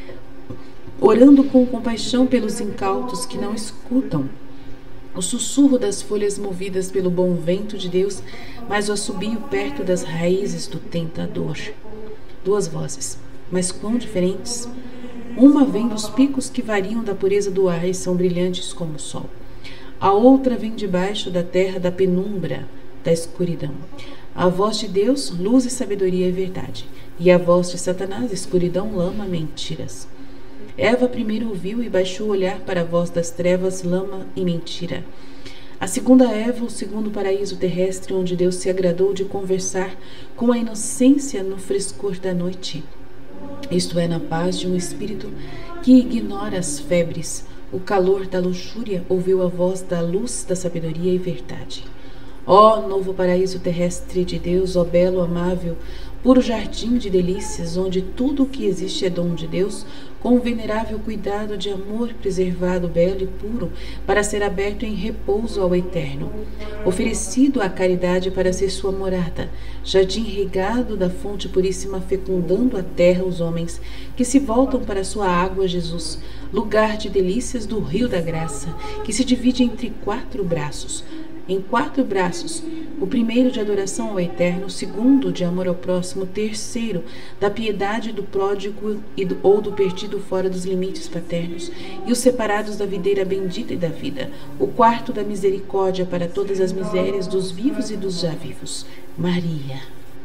orando com compaixão pelos incautos que não escutam o sussurro das folhas movidas pelo bom vento de Deus, mas o assobio perto das raízes do tentador. Duas vozes, mas quão diferentes. Uma vem dos picos que variam da pureza do ar e são brilhantes como o sol. A outra vem debaixo da terra da penumbra, da escuridão. A voz de Deus, luz e sabedoria e verdade. E a voz de Satanás, escuridão, lama, mentiras. Eva primeiro ouviu e baixou o olhar para a voz das trevas, lama e mentira. A segunda Eva, o segundo paraíso terrestre, onde Deus se agradou de conversar com a inocência no frescor da noite. Isto é, na paz de um espírito que ignora as febres, o calor da luxúria, ouviu a voz da luz, da sabedoria e verdade. Ó novo paraíso terrestre de Deus, ó belo, amável, puro jardim de delícias, onde tudo o que existe é dom de Deus, com venerável cuidado de amor preservado, belo e puro, para ser aberto em repouso ao Eterno, oferecido à caridade para ser sua morada, jardim regado da fonte puríssima, fecundando a terra os homens que se voltam para sua água, Jesus, lugar de delícias do rio da graça, que se divide entre quatro braços, em quatro braços, o primeiro de adoração ao Eterno, o segundo de amor ao próximo, o terceiro da piedade do pródigo e do, ou do perdido fora dos limites paternos, e os separados da videira bendita e da vida, o quarto da misericórdia para todas as misérias dos vivos e dos já vivos. Maria.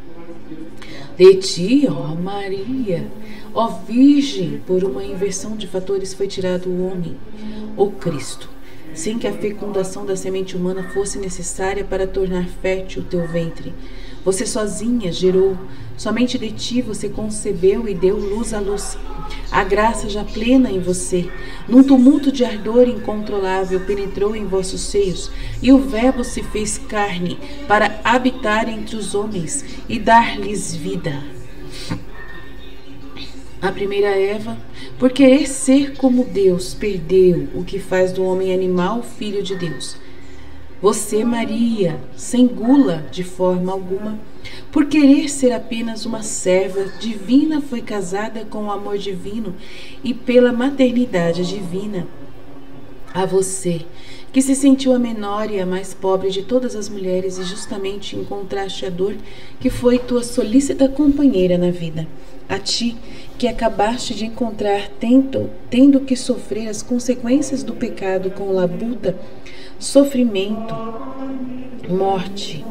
De ti, ó Maria, ó Virgem, por uma inversão de fatores foi tirado o homem, o Cristo, sem que a fecundação da semente humana fosse necessária para tornar fértil o teu ventre. Você sozinha gerou, somente de ti você concebeu e deu luz à luz. A graça já plena em você, num tumulto de ardor incontrolável, penetrou em vossos seios, e o Verbo se fez carne para habitar entre os homens e dar-lhes vida. A primeira Eva, por querer ser como Deus, perdeu o que faz do homem animal filho de Deus. Você, Maria, sem gula de forma alguma, por querer ser apenas uma serva divina, foi casada com o amor divino e pela maternidade divina. A você, que se sentiu a menor e a mais pobre de todas as mulheres e justamente encontraste a dor que foi tua solícita companheira na vida. A ti, que acabaste de encontrar tendo, tendo que sofrer as consequências do pecado com labuta, sofrimento, morte.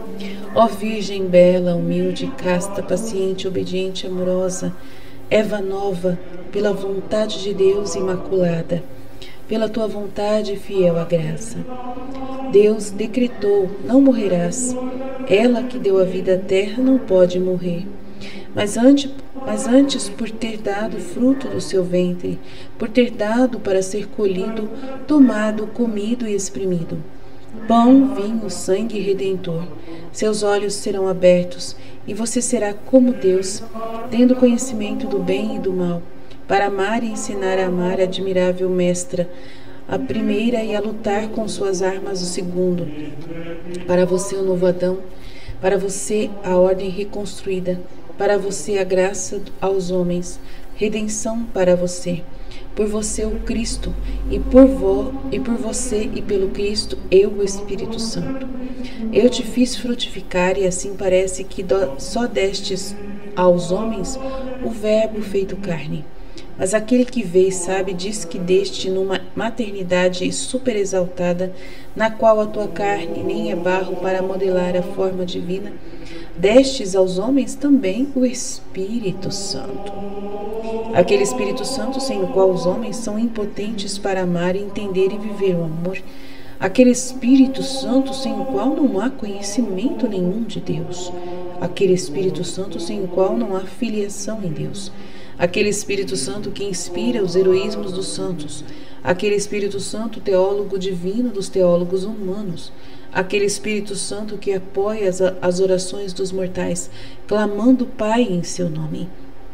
Ó Virgem bela, humilde, casta, paciente, obediente, amorosa, Eva nova, pela vontade de Deus imaculada, pela tua vontade fiel à graça. Deus decretou, não morrerás. Ela que deu a vida à terra não pode morrer. Mas antes, mas antes, por ter dado fruto do seu ventre, por ter dado para ser colhido, tomado, comido e exprimido. Pão, vinho, sangue redentor. Seus olhos serão abertos e você será como Deus, tendo conhecimento do bem e do mal, para amar e ensinar a amar a admirável mestra, a primeira, e a lutar com suas armas o segundo. Para você o novo Adão, para você a ordem reconstruída, para você a graça aos homens, redenção para você. Por você o Cristo, e por, vo, e por você e pelo Cristo eu o Espírito Santo. Eu te fiz frutificar, e assim parece que do, só destes aos homens o Verbo feito carne. Mas aquele que vê e sabe diz que deste numa maternidade superexaltada, na qual a tua carne nem é barro para modelar a forma divina, destes aos homens também o Espírito Santo. Aquele Espírito Santo sem o qual os homens são impotentes para amar, entender e viver o amor. Aquele Espírito Santo sem o qual não há conhecimento nenhum de Deus. Aquele Espírito Santo sem o qual não há filiação em Deus. Aquele Espírito Santo que inspira os heroísmos dos santos. Aquele Espírito Santo teólogo divino dos teólogos humanos. Aquele Espírito Santo que apoia as, as orações dos mortais, clamando Pai em seu nome.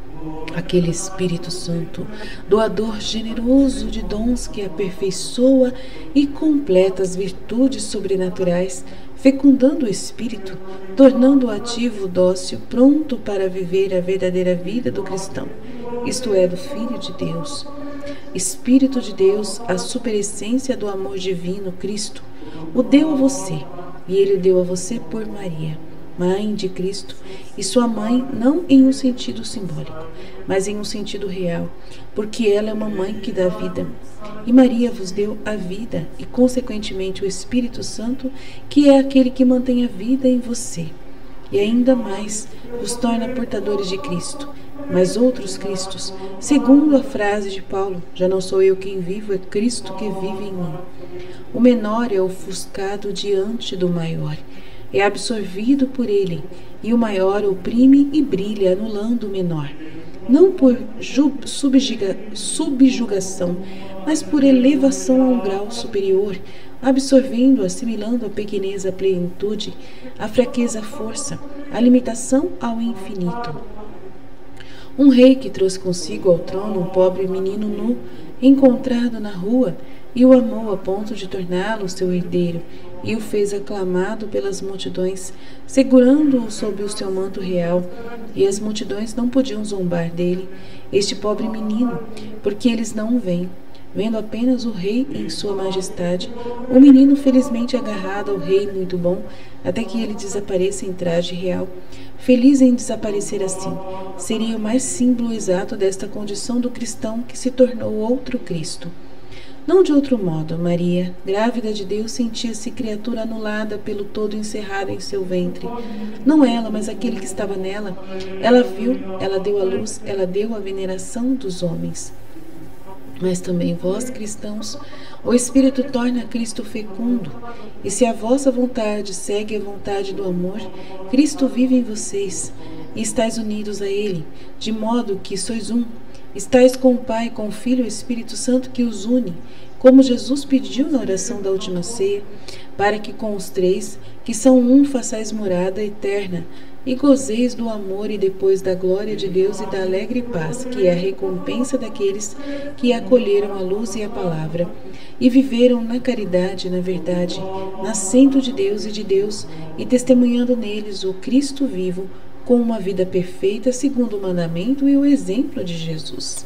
Aquele Espírito Santo, doador generoso de dons, que aperfeiçoa e completa as virtudes sobrenaturais, fecundando o Espírito, tornando-o ativo, dócil, pronto para viver a verdadeira vida do cristão, isto é, do Filho de Deus. Espírito de Deus, a superessência do amor divino, Cristo, o deu a você, e ele o deu a você por Maria, Mãe de Cristo, e sua mãe não em um sentido simbólico, mas em um sentido real, porque ela é uma mãe que dá vida. E Maria vos deu a vida e, consequentemente, o Espírito Santo, que é aquele que mantém a vida em você. E ainda mais, vos torna portadores de Cristo, mas outros Cristos, segundo a frase de Paulo, já não sou eu quem vivo, é Cristo que vive em mim. O menor é ofuscado diante do maior, é absorvido por ele, e o maior oprime e brilha, anulando o menor, não por subjuga, subjugação, mas por elevação a um grau superior, absorvendo, assimilando a pequenez à plenitude, a fraqueza à força, a limitação ao infinito. Um rei que trouxe consigo ao trono um pobre menino nu, encontrado na rua, e o amou a ponto de torná-lo seu herdeiro, e o fez aclamado pelas multidões, segurando-o sob o seu manto real, e as multidões não podiam zombar dele, este pobre menino, porque eles não o veem, vendo apenas o rei em sua majestade, o menino felizmente agarrado ao rei muito bom, até que ele desapareça em traje real. Feliz em desaparecer assim, seria o mais símbolo exato desta condição do cristão que se tornou outro Cristo. Não de outro modo, Maria, grávida de Deus, sentia-se criatura anulada pelo todo encerrado em seu ventre. Não ela, mas aquele que estava nela. Ela viu, ela deu a luz, ela deu a veneração dos homens. Mas também vós, cristãos, o Espírito torna Cristo fecundo, e se a vossa vontade segue a vontade do amor, Cristo vive em vocês, e estáis unidos a Ele, de modo que sois um. Estais com o Pai, com o Filho e o Espírito Santo que os une, como Jesus pediu na oração da última ceia, para que com os três, que são um, façais morada eterna, e gozeis do amor e depois da glória de Deus e da alegre paz, que é a recompensa daqueles que acolheram a luz e a palavra, e viveram na caridade e na verdade, nascendo de Deus e de Deus, e testemunhando neles o Cristo vivo, com uma vida perfeita segundo o mandamento e o exemplo de Jesus.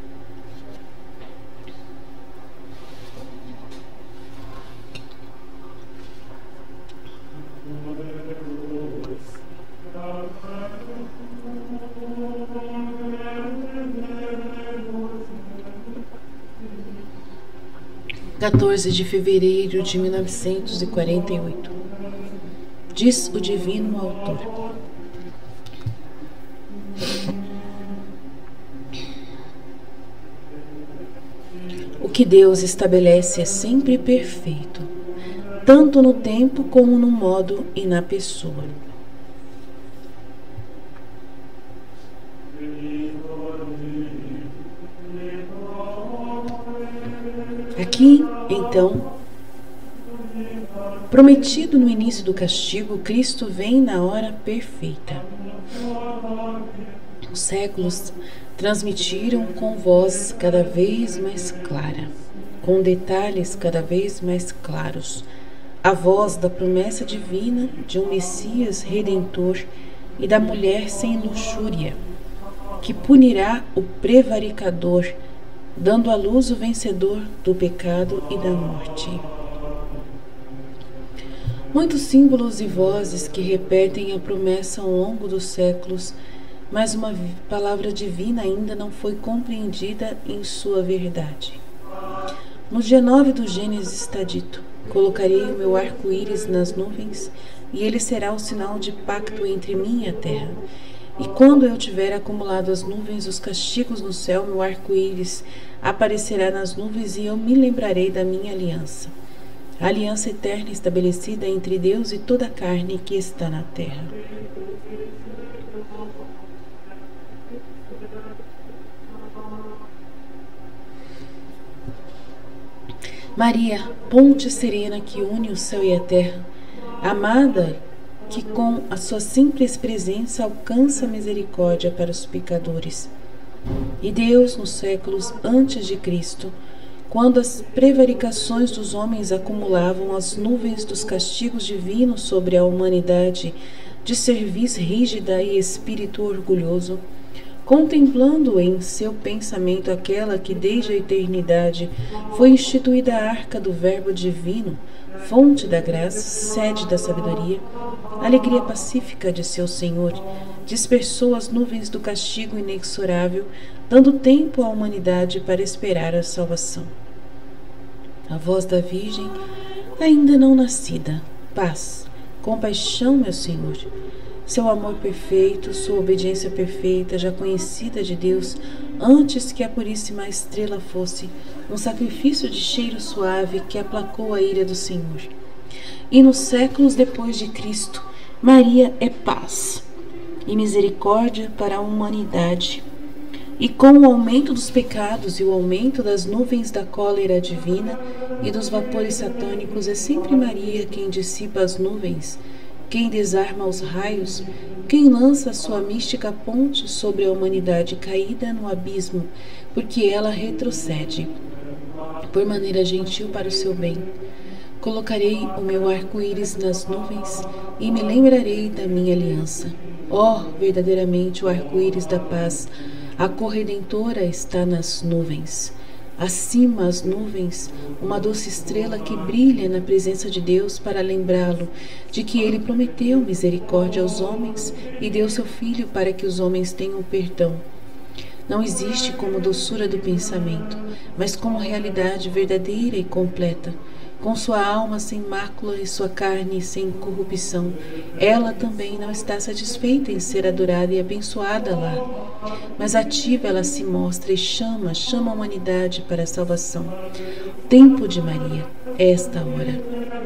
quatorze de fevereiro de mil novecentos e quarenta e oito. Diz o divino autor: o que Deus estabelece é sempre perfeito, tanto no tempo como no modo e na pessoa. Aqui, então, prometido no início do castigo, Cristo vem na hora perfeita. Os séculos transmitiram com voz cada vez mais clara, com detalhes cada vez mais claros, a voz da promessa divina de um Messias redentor e da mulher sem luxúria, que punirá o prevaricador, dando à luz o vencedor do pecado e da morte. Muitos símbolos e vozes que repetem a promessa ao longo dos séculos, mas uma palavra divina ainda não foi compreendida em sua verdade. No dia nove do Gênesis está dito: colocarei o meu arco-íris nas nuvens, e ele será o sinal de pacto entre mim e a terra. E quando eu tiver acumulado as nuvens, os castigos no céu, meu arco-íris aparecerá nas nuvens e eu me lembrarei da minha aliança. A aliança eterna estabelecida entre Deus e toda a carne que está na terra. Maria, ponte serena que une o céu e a terra, amada que com a sua simples presença alcança a misericórdia para os pecadores. E Deus, nos séculos antes de Cristo, quando as prevaricações dos homens acumulavam as nuvens dos castigos divinos sobre a humanidade de cerviz rígida e espírito orgulhoso, contemplando em seu pensamento aquela que desde a eternidade foi instituída a arca do Verbo divino, fonte da graça, sede da sabedoria, a alegria pacífica de seu Senhor, dispersou as nuvens do castigo inexorável, dando tempo à humanidade para esperar a salvação. A voz da Virgem, ainda não nascida: paz, compaixão, meu Senhor. Seu amor perfeito, sua obediência perfeita, já conhecida de Deus antes que a puríssima estrela fosse, um sacrifício de cheiro suave que aplacou a ira do Senhor. E nos séculos depois de Cristo, Maria é paz e misericórdia para a humanidade. E com o aumento dos pecados e o aumento das nuvens da cólera divina e dos vapores satânicos, é sempre Maria quem dissipa as nuvens, quem desarma os raios, quem lança sua mística ponte sobre a humanidade caída no abismo, porque ela retrocede, por maneira gentil para o seu bem. Colocarei o meu arco-íris nas nuvens e me lembrarei da minha aliança. Ó, oh, verdadeiramente o arco-íris da paz, a corredentora está nas nuvens. Acima as nuvens, uma doce estrela que brilha na presença de Deus para lembrá-lo de que ele prometeu misericórdia aos homens e deu seu Filho para que os homens tenham perdão. Não existe como doçura do pensamento, mas como realidade verdadeira e completa. Com sua alma sem mácula e sua carne sem corrupção, ela também não está satisfeita em ser adorada e abençoada lá. mas ativa ela se mostra e chama, chama a humanidade para a salvação. Tempo de Maria, esta hora.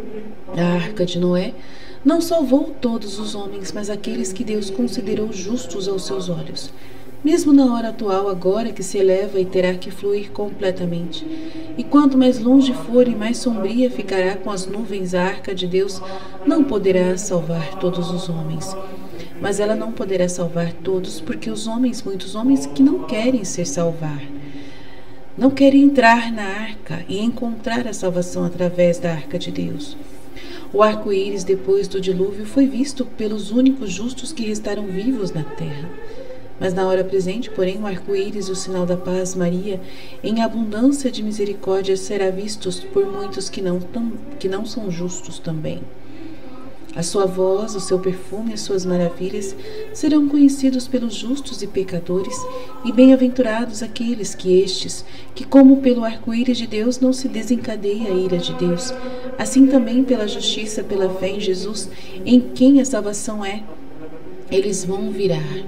A arca de Noé não salvou todos os homens, mas aqueles que Deus considerou justos aos seus olhos. Mesmo na hora atual, agora que se eleva e terá que fluir completamente. E quanto mais longe for e mais sombria ficará com as nuvens a arca de Deus, não poderá salvar todos os homens. Mas ela não poderá salvar todos, porque os homens, muitos homens que não querem ser salvar, não querem entrar na arca e encontrar a salvação através da arca de Deus. O arco-íris, depois do dilúvio, foi visto pelos únicos justos que restaram vivos na terra. Mas na hora presente, porém, o arco-íris, o sinal da paz, Maria, em abundância de misericórdia, será visto por muitos que não, tam, que não são justos também. A sua voz, o seu perfume, as suas maravilhas serão conhecidos pelos justos e pecadores, e bem-aventurados aqueles que estes, que como pelo arco-íris de Deus não se desencadeia a ira de Deus, assim também pela justiça, pela fé em Jesus, em quem a salvação é, eles vão virar.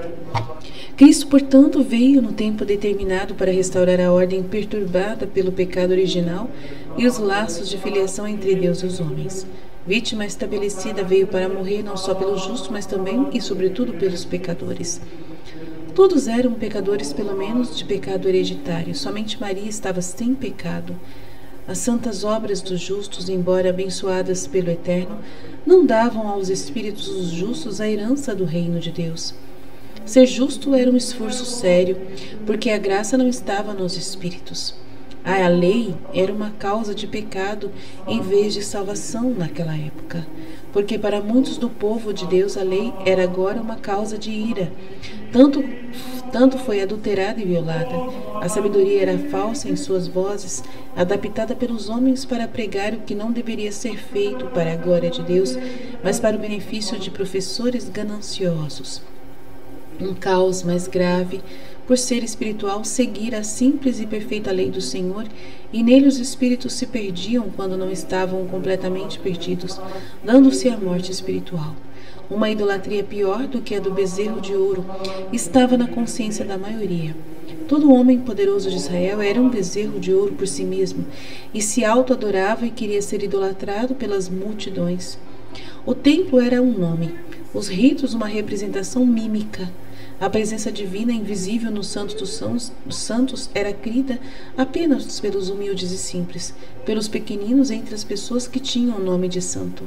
Cristo, portanto, veio no tempo determinado para restaurar a ordem perturbada pelo pecado original e os laços de filiação entre Deus e os homens. Vítima estabelecida, veio para morrer não só pelo justo, mas também e sobretudo pelos pecadores. Todos eram pecadores, pelo menos de pecado hereditário. Somente Maria estava sem pecado. As santas obras dos justos, embora abençoadas pelo Eterno, não davam aos espíritos dos justos a herança do reino de Deus. Ser justo era um esforço sério, porque a graça não estava nos espíritos. A lei era uma causa de pecado em vez de salvação naquela época, porque para muitos do povo de Deus a lei era agora uma causa de ira. Tanto, tanto foi adulterada e violada. A sabedoria era falsa em suas vozes, adaptada pelos homens para pregar o que não deveria ser feito para a glória de Deus, mas para o benefício de professores gananciosos. Um caos mais grave, por ser espiritual, seguir a simples e perfeita lei do Senhor, e nele os espíritos se perdiam quando não estavam completamente perdidos, dando-se à morte espiritual. Uma idolatria pior do que a do bezerro de ouro estava na consciência da maioria. Todo homem poderoso de Israel era um bezerro de ouro por si mesmo, e se auto-adorava e queria ser idolatrado pelas multidões. O templo era um nome, os ritos uma representação mímica. A presença divina invisível no Santo dos Santos era crida apenas pelos humildes e simples, pelos pequeninos entre as pessoas que tinham o nome de santo.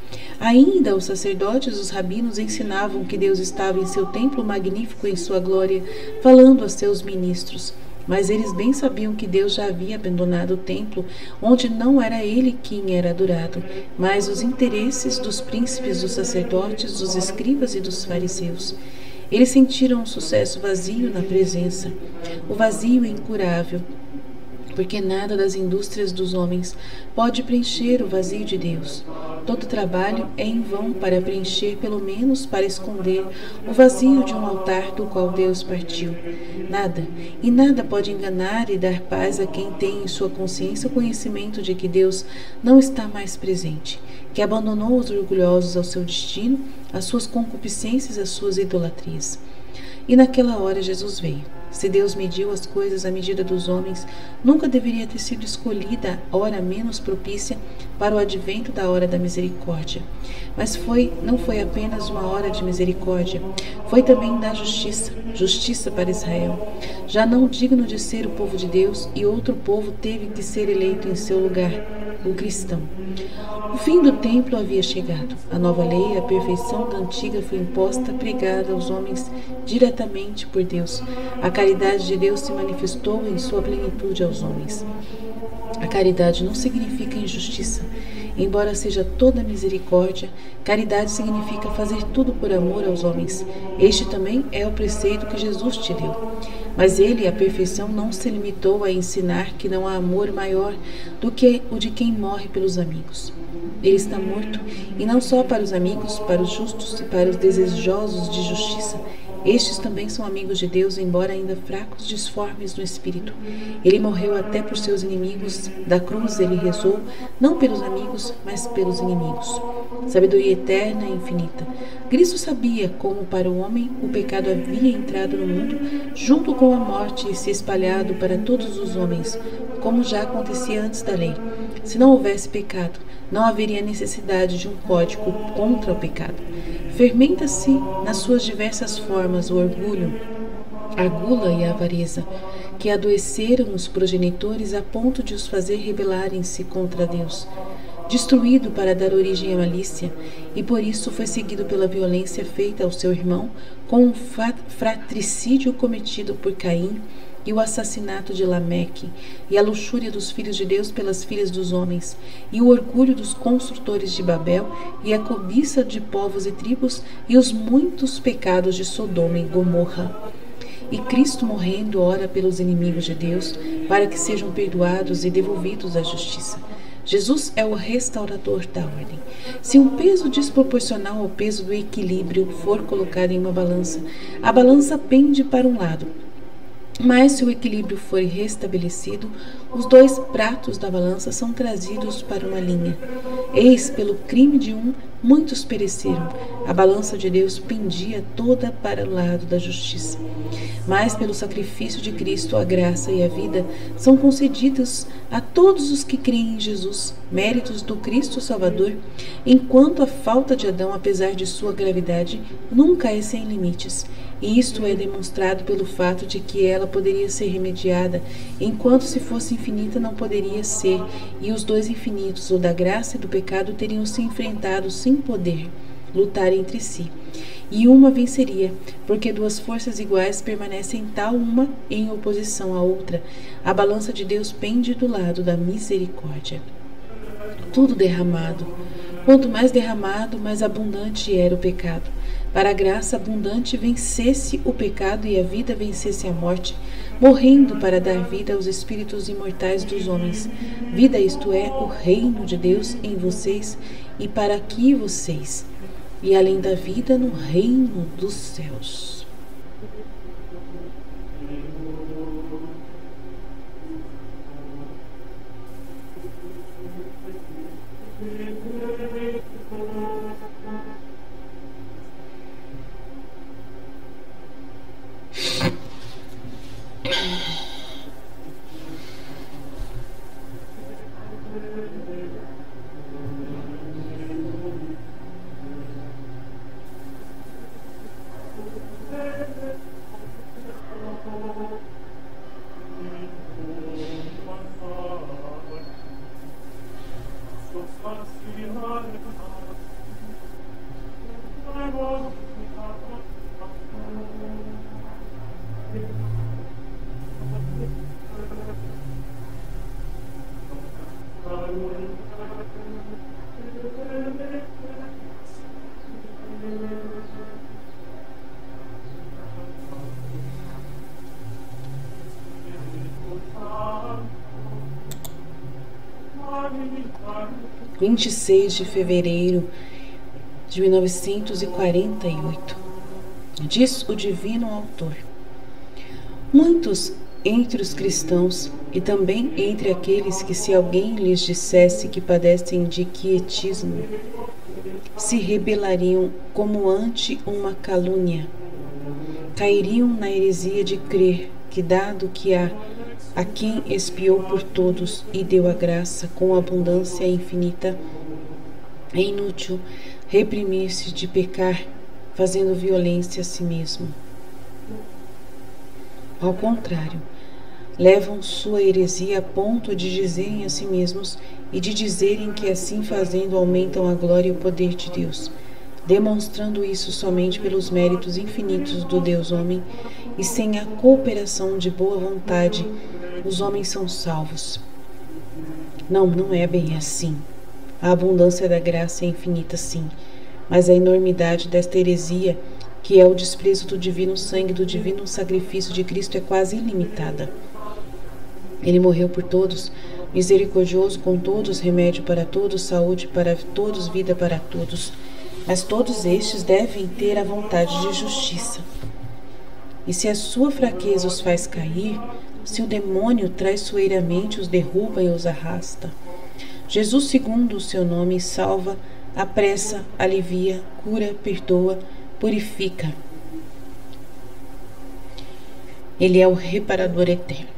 Ainda os sacerdotes, os rabinos ensinavam que Deus estava em seu templo magnífico em sua glória, falando a seus ministros. Mas eles bem sabiam que Deus já havia abandonado o templo, onde não era ele quem era adorado, mas os interesses dos príncipes, dos sacerdotes, dos escribas e dos fariseus. Eles sentiram um sucesso vazio na presença, o vazio incurável, porque nada das indústrias dos homens pode preencher o vazio de Deus. Todo trabalho é em vão para preencher, pelo menos para esconder, o vazio de um altar do qual Deus partiu. Nada, e nada pode enganar e dar paz a quem tem em sua consciência o conhecimento de que Deus não está mais presente, que abandonou os orgulhosos ao seu destino, às suas concupiscências, às suas idolatrias. E naquela hora Jesus veio. Se Deus mediu as coisas à medida dos homens, nunca deveria ter sido escolhida a hora menos propícia para o advento da hora da misericórdia. Mas foi, não foi apenas uma hora de misericórdia, foi também da justiça, justiça para Israel, já não digno de ser o povo de Deus, e outro povo teve que ser eleito em seu lugar, o cristão. O fim do templo havia chegado. A nova lei, a perfeição da antiga, foi imposta, pregada aos homens diretamente por Deus. A caridade de Deus se manifestou em sua plenitude aos homens. A caridade não significa injustiça. Embora seja toda misericórdia, caridade significa fazer tudo por amor aos homens. Este também é o preceito que Jesus te deu. Mas ele, a perfeição, não se limitou a ensinar que não há amor maior do que o de quem morre pelos amigos. Ele está morto, e não só para os amigos, para os justos e para os desejosos de justiça. Estes também são amigos de Deus, embora ainda fracos, disformes no espírito. Ele morreu até por seus inimigos. Da cruz ele rezou, não pelos amigos, mas pelos inimigos. sabedoria eterna e infinita. Cristo sabia como para o homem o pecado havia entrado no mundo junto com a morte e se espalhado para todos os homens, como já acontecia antes da lei. Se não houvesse pecado, não haveria necessidade de um código contra o pecado. Fermenta-se nas suas diversas formas o orgulho, a gula e a avareza, que adoeceram os progenitores a ponto de os fazer rebelarem-se contra Deus. Destruído para dar origem à malícia, e por isso foi seguido pela violência feita ao seu irmão, com o fratricídio cometido por Caim e o assassinato de Lameque, e a luxúria dos filhos de Deus pelas filhas dos homens, e o orgulho dos construtores de Babel, e a cobiça de povos e tribos, e os muitos pecados de Sodoma e Gomorra. E Cristo morrendo ora pelos inimigos de Deus, para que sejam perdoados e devolvidos à justiça. Jesus é o restaurador da ordem. Se um peso desproporcional ao peso do equilíbrio for colocado em uma balança, a balança pende para um lado. Mas se o equilíbrio for restabelecido, os dois pratos da balança são trazidos para uma linha. Eis, pelo crime de um, muitos pereceram. A balança de Deus pendia toda para o lado da justiça. Mas pelo sacrifício de Cristo, a graça e a vida são concedidos a todos os que creem em Jesus, méritos do Cristo Salvador, enquanto a falta de Adão, apesar de sua gravidade, nunca é sem limites. E isto é demonstrado pelo fato de que ela poderia ser remediada, enquanto se fosse infinita não poderia ser, e os dois infinitos, o da graça e do pecado, teriam se enfrentado sem poder lutar entre si. E uma venceria, porque duas forças iguais permanecem tal uma em oposição à outra. A balança de Deus pende do lado da misericórdia. Tudo derramado. Quanto mais derramado, mais abundante era o pecado. Para a graça abundante vencesse o pecado e a vida vencesse a morte, morrendo para dar vida aos espíritos imortais dos homens. Vida, isto é, o reino de Deus em vocês e para aqui vocês, e além da vida no reino dos céus. vinte e seis de fevereiro de mil novecentos e quarenta e oito. Diz o divino autor: muitos entre os cristãos e também entre aqueles que, se alguém lhes dissesse que padecem de quietismo, se rebelariam como ante uma calúnia, cairiam na heresia de crer que, dado que há a quem expiou por todos e deu a graça com abundância infinita, é inútil reprimir-se de pecar, fazendo violência a si mesmo. Ao contrário, levam sua heresia a ponto de dizerem a si mesmos e de dizerem que assim fazendo aumentam a glória e o poder de Deus, demonstrando isso somente pelos méritos infinitos do Deus homem, e sem a cooperação de boa vontade os homens são salvos. Não, não é bem assim. A abundância da graça é infinita, sim, mas a enormidade desta heresia, que é o desprezo do divino sangue, do divino sacrifício de Cristo, é quase ilimitada. Ele morreu por todos, misericordioso com todos, remédio para todos, saúde para todos, vida para todos. Mas todos estes devem ter a vontade de justiça. E se a sua fraqueza os faz cair, se o demônio traiçoeiramente os derruba e os arrasta, Jesus, segundo o seu nome, salva apressa, alivia, cura, perdoa, purifica. Ele é o reparador eterno.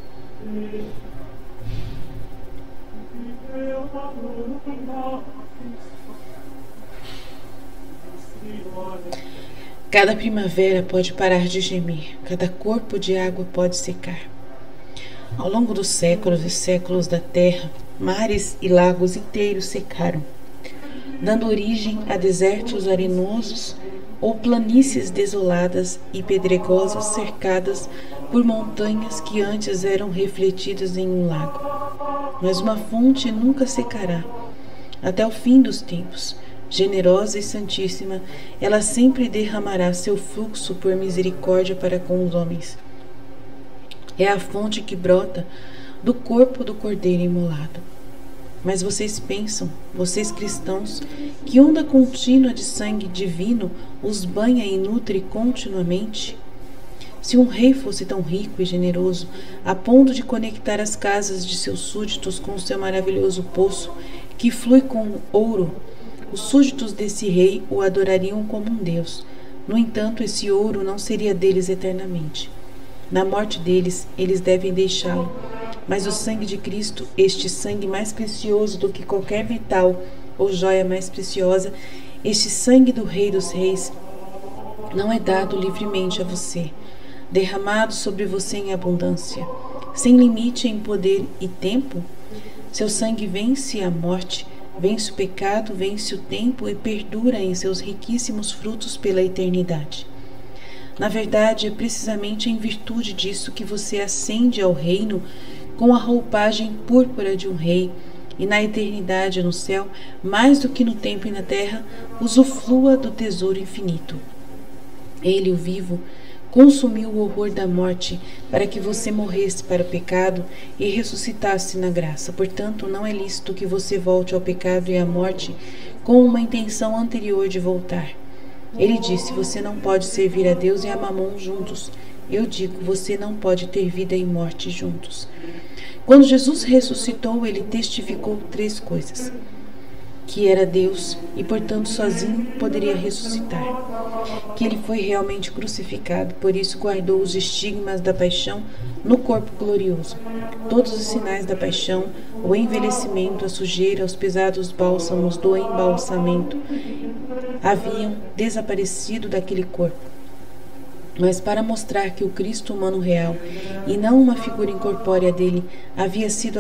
Cada primavera pode parar de gemer, cada corpo de água pode secar. Ao longo dos séculos e séculos da terra, mares e lagos inteiros secaram, dando origem a desertos arenosos ou planícies desoladas e pedregosas cercadas por montanhas que antes eram refletidas em um lago. Mas uma fonte nunca secará, até o fim dos tempos. Generosa e santíssima, ela sempre derramará seu fluxo por misericórdia para com os homens. É a fonte que brota do corpo do Cordeiro imolado. Mas vocês pensam, vocês cristãos, que onda contínua de sangue divino os banha e nutre continuamente? Se um rei fosse tão rico e generoso, a ponto de conectar as casas de seus súditos com seu maravilhoso poço, que flui com ouro, os súditos desse rei o adorariam como um deus. No entanto, esse ouro não seria deles eternamente. Na morte deles, eles devem deixá-lo. Mas o sangue de Cristo, este sangue mais precioso do que qualquer metal ou joia mais preciosa, este sangue do Rei dos Reis, não é dado livremente a você, derramado sobre você em abundância, sem limite em poder e tempo? Seu sangue vence a morte, vence o pecado, vence o tempo e perdura em seus riquíssimos frutos pela eternidade. Na verdade, é precisamente em virtude disso que você ascende ao reino com a roupagem púrpura de um rei, e na eternidade no céu, mais do que no tempo e na terra, usufrua do tesouro infinito. Ele, o vivo, consumiu o horror da morte para que você morresse para o pecado e ressuscitasse na graça. Portanto, não é lícito que você volte ao pecado e à morte com uma intenção anterior de voltar. Ele disse, você não pode servir a Deus e a Mamon juntos. Eu digo, você não pode ter vida e morte juntos. Quando Jesus ressuscitou, ele testificou três coisas: que era Deus e, portanto, sozinho poderia ressuscitar, que ele foi realmente crucificado, por isso guardou os estigmas da paixão no corpo glorioso. Todos os sinais da paixão, o envelhecimento, a sujeira, os pesados bálsamos do embalsamento haviam desaparecido daquele corpo. Mas para mostrar que o Cristo humano real, e não uma figura incorpórea dele, havia sido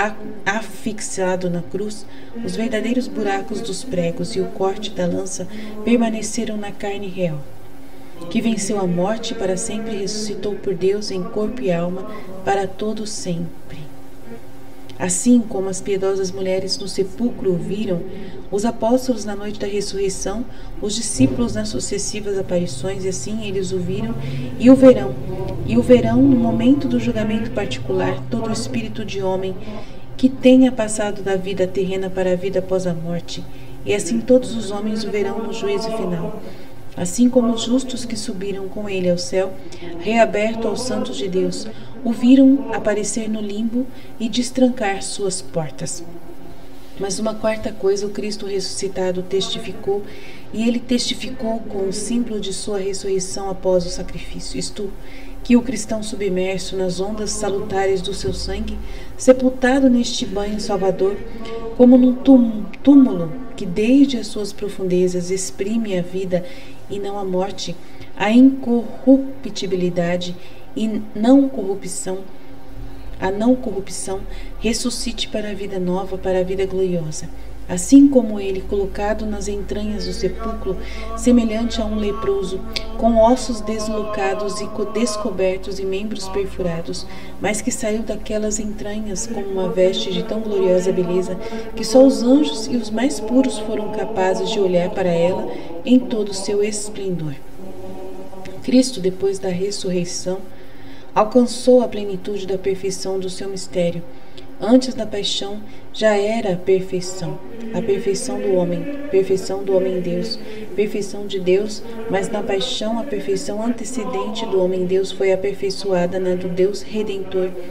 afixado na cruz, os verdadeiros buracos dos pregos e o corte da lança permaneceram na carne real, que venceu a morte e para sempre ressuscitou por Deus em corpo e alma para todo sempre. Assim como as piedosas mulheres no sepulcro o viram, os apóstolos na noite da ressurreição, os discípulos nas sucessivas aparições, e assim eles o viram e o verão. E o verão no momento do julgamento particular, todo espírito de homem que tenha passado da vida terrena para a vida após a morte. E assim todos os homens o verão no juízo final. Assim como os justos que subiram com ele ao céu, reaberto aos santos de Deus, o viram aparecer no limbo e destrancar suas portas. Mas uma quarta coisa o Cristo ressuscitado testificou, e ele testificou com o símbolo de sua ressurreição após o sacrifício, isto, que o cristão submerso nas ondas salutares do seu sangue, sepultado neste banho salvador, como num túmulo que desde as suas profundezas exprime a vida e não a morte, a incorruptibilidade e não corrupção, a não corrupção, ressuscite para a vida nova, para a vida gloriosa. Assim como ele, colocado nas entranhas do sepulcro, semelhante a um leproso, com ossos deslocados e descobertos e membros perfurados, mas que saiu daquelas entranhas com uma veste de tão gloriosa beleza, que só os anjos e os mais puros foram capazes de olhar para ela em todo o seu esplendor. Cristo, depois da ressurreição, alcançou a plenitude da perfeição do seu mistério. Antes da paixão já era a perfeição, a perfeição do homem, perfeição do homem-deus, perfeição de Deus, mas na paixão a perfeição antecedente do homem-deus foi aperfeiçoada na do Deus Redentor,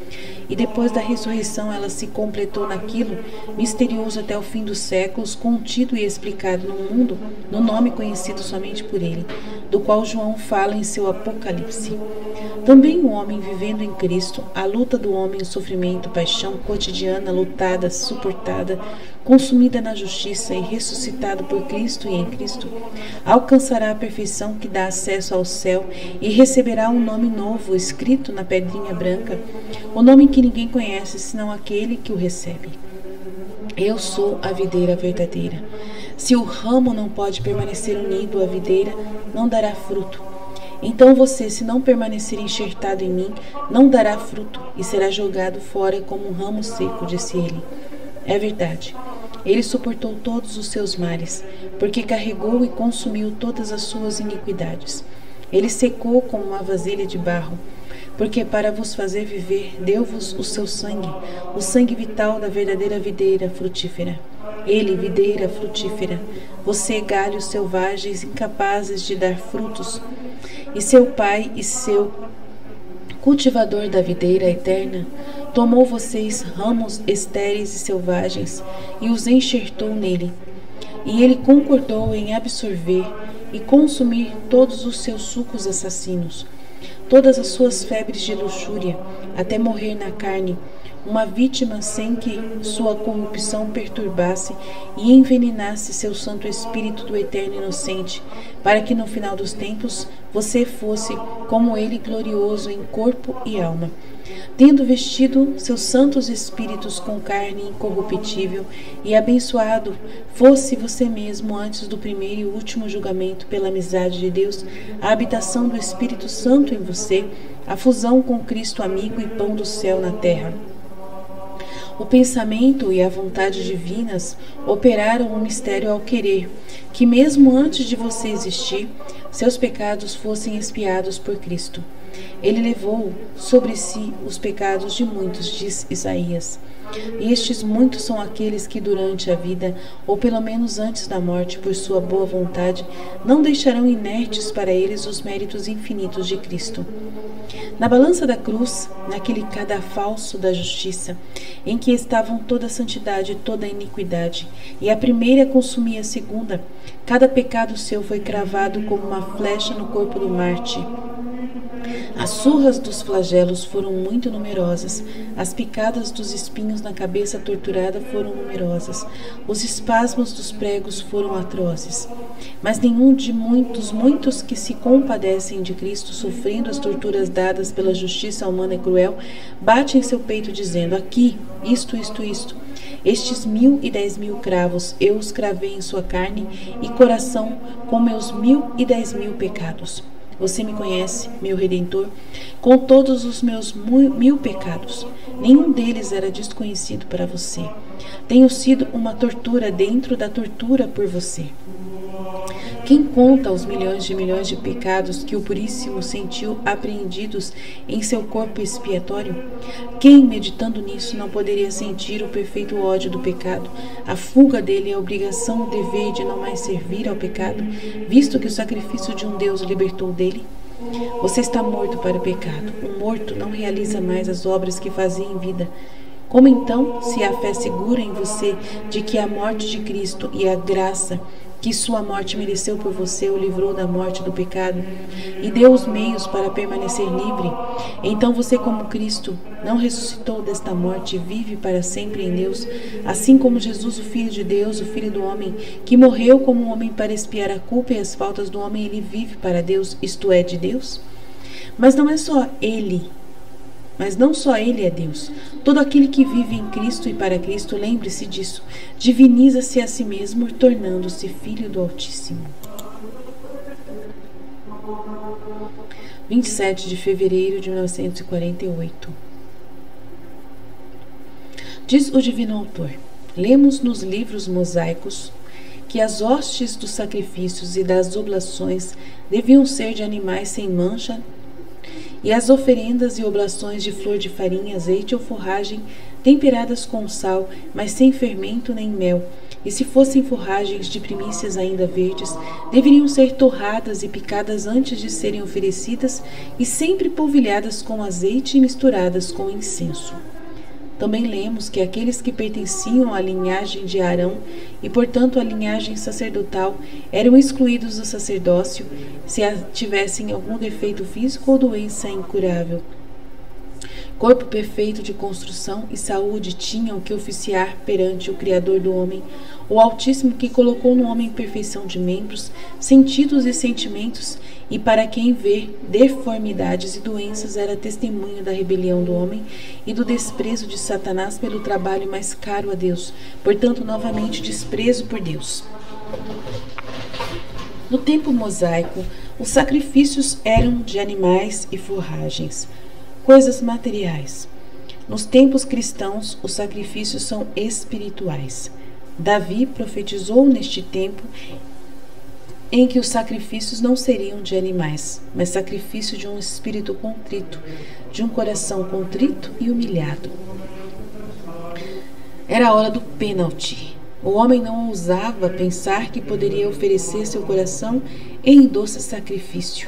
e depois da ressurreição ela se completou naquilo, misterioso até o fim dos séculos, contido e explicado no mundo, no nome conhecido somente por ele, do qual João fala em seu Apocalipse. Também o homem vivendo em Cristo, a luta do homem, o sofrimento, paixão cotidiana, lutada, suportada, consumida na justiça e ressuscitado por Cristo e em Cristo, alcançará a perfeição que dá acesso ao céu e receberá um nome novo escrito na pedrinha branca, o nome que ninguém conhece senão aquele que o recebe. Eu sou a videira verdadeira. Se o ramo não pode permanecer unido à videira, não dará fruto. Então você, se não permanecer enxertado em mim, não dará fruto e será jogado fora como um ramo seco, disse ele. É verdade. Ele suportou todos os seus males, porque carregou e consumiu todas as suas iniquidades. Ele secou como uma vasilha de barro, porque para vos fazer viver, deu-vos o seu sangue, o sangue vital da verdadeira videira frutífera. Ele, videira frutífera, você, galhos selvagens, incapazes de dar frutos, e seu pai e seu cultivador da videira eterna, tomou vocês, ramos estéreis e selvagens, e os enxertou nele. E ele concordou em absorver e consumir todos os seus sucos assassinos, todas as suas febres de luxúria, até morrer na carne, uma vítima sem que sua corrupção perturbasse e envenenasse seu Santo Espírito do Eterno Inocente, para que no final dos tempos você fosse como ele glorioso em corpo e alma, tendo vestido seus santos espíritos com carne incorruptível e abençoado fosse você mesmo antes do primeiro e último julgamento pela amizade de Deus, a habitação do Espírito Santo em você, a fusão com Cristo amigo e pão do céu na terra. O pensamento e a vontade divinas operaram um mistério ao querer que, mesmo antes de você existir, seus pecados fossem expiados por Cristo. Ele levou sobre si os pecados de muitos, diz Isaías. E estes muitos são aqueles que durante a vida, ou pelo menos antes da morte, por sua boa vontade, não deixarão inertes para eles os méritos infinitos de Cristo. Na balança da cruz, naquele cadafalso da justiça, em que estavam toda a santidade e toda a iniquidade, e a primeira consumia a segunda, cada pecado seu foi cravado como uma flecha no corpo do mártir. As surras dos flagelos foram muito numerosas, as picadas dos espinhos na cabeça torturada foram numerosas, os espasmos dos pregos foram atrozes. Mas nenhum de muitos, muitos que se compadecem de Cristo, sofrendo as torturas dadas pela justiça humana e cruel, bate em seu peito dizendo: aqui, isto, isto, isto. Estes mil e dez mil cravos eu os cravei em sua carne e coração com meus mil e dez mil pecados. Você me conhece, meu Redentor, com todos os meus mil pecados. Nenhum deles era desconhecido para você. Tenho sido uma tortura dentro da tortura por você. Quem conta os milhões de milhões de pecados que o Puríssimo sentiu apreendidos em seu corpo expiatório? Quem, meditando nisso, não poderia sentir o perfeito ódio do pecado, a fuga dele e a obrigação, o dever de não mais servir ao pecado, visto que o sacrifício de um Deus o libertou dele? Você está morto para o pecado. O morto não realiza mais as obras que fazia em vida. Como então, se há fé segura em você de que a morte de Cristo e a graça que sua morte mereceu por você o livrou da morte do pecado e deu os meios para permanecer livre, então você, como Cristo, não ressuscitou desta morte e vive para sempre em Deus, assim como Jesus, o Filho de Deus, o Filho do homem, que morreu como um homem para expiar a culpa e as faltas do homem, ele vive para Deus, isto é, de Deus? Mas não é só ele Mas não só ele é Deus. Todo aquele que vive em Cristo e para Cristo, lembre-se disso, diviniza-se a si mesmo, tornando-se filho do Altíssimo. vinte e sete de fevereiro de mil novecentos e quarenta e oito. Diz o Divino Autor: lemos nos livros mosaicos que as hostes dos sacrifícios e das oblações deviam ser de animais sem mancha, e as oferendas e oblações de flor de farinha, azeite ou forragem, temperadas com sal, mas sem fermento nem mel, e se fossem forragens de primícias ainda verdes, deveriam ser torradas e picadas antes de serem oferecidas, e sempre polvilhadas com azeite e misturadas com incenso. também lemos que aqueles que pertenciam à linhagem de Arão e, portanto, à linhagem sacerdotal, eram excluídos do sacerdócio se tivessem algum defeito físico ou doença incurável. Corpo perfeito de construção e saúde tinham que oficiar perante o Criador do homem, o Altíssimo, que colocou no homem perfeição de membros, sentidos e sentimentos, e para quem vê deformidades e doenças era testemunho da rebelião do homem e do desprezo de Satanás pelo trabalho mais caro a Deus, portanto, novamente desprezo por Deus. No tempo mosaico, os sacrifícios eram de animais e forragens, coisas materiais. Nos tempos cristãos, os sacrifícios são espirituais. Davi profetizou neste tempo em que os sacrifícios não seriam de animais, mas sacrifício de um espírito contrito, de um coração contrito e humilhado. Era a hora do pênalti. O homem não ousava pensar que poderia oferecer seu coração em doce sacrifício.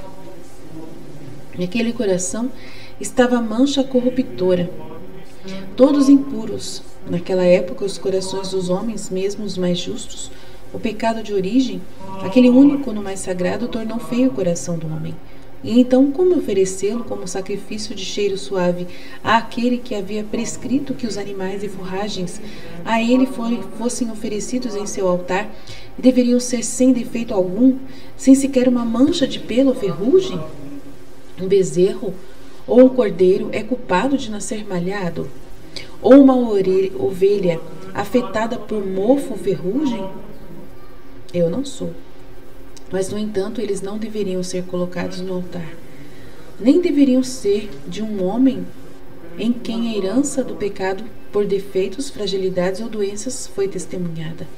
Naquele coração estava a mancha corruptora. Todos impuros. Naquela época, os corações dos homens, mesmo os mais justos, o pecado de origem, aquele único no mais sagrado, tornou feio o coração do homem. E então, como oferecê-lo como sacrifício de cheiro suave àquele que havia prescrito que os animais e forragens a ele fossem oferecidos em seu altar e deveriam ser sem defeito algum, sem sequer uma mancha de pelo ou ferrugem? Um bezerro ou um cordeiro é culpado de nascer malhado? Ou uma ovelha afetada por mofo ou ferrugem? Eu não sou. Mas, no entanto, eles não deveriam ser colocados no altar. Nem deveriam ser de um homem em quem a herança do pecado por defeitos, fragilidades ou doenças foi testemunhada.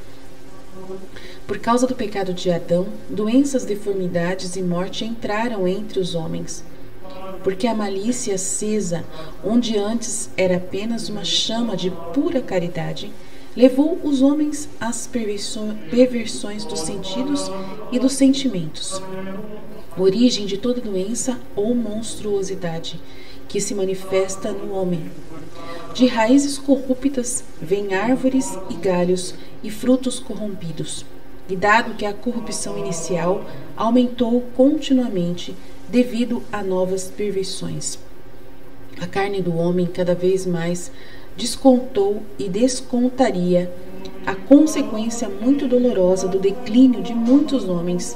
Por causa do pecado de Adão, doenças, deformidades e morte entraram entre os homens. Porque a malícia acesa, onde antes era apenas uma chama de pura caridade, levou os homens às perversões dos sentidos e dos sentimentos, origem de toda doença ou monstruosidade que se manifesta no homem. De raízes corruptas vêm árvores e galhos e frutos corrompidos. E dado que a corrupção inicial aumentou continuamente devido a novas perversões, a carne do homem cada vez mais descontou e descontaria a consequência muito dolorosa do declínio de muitos homens,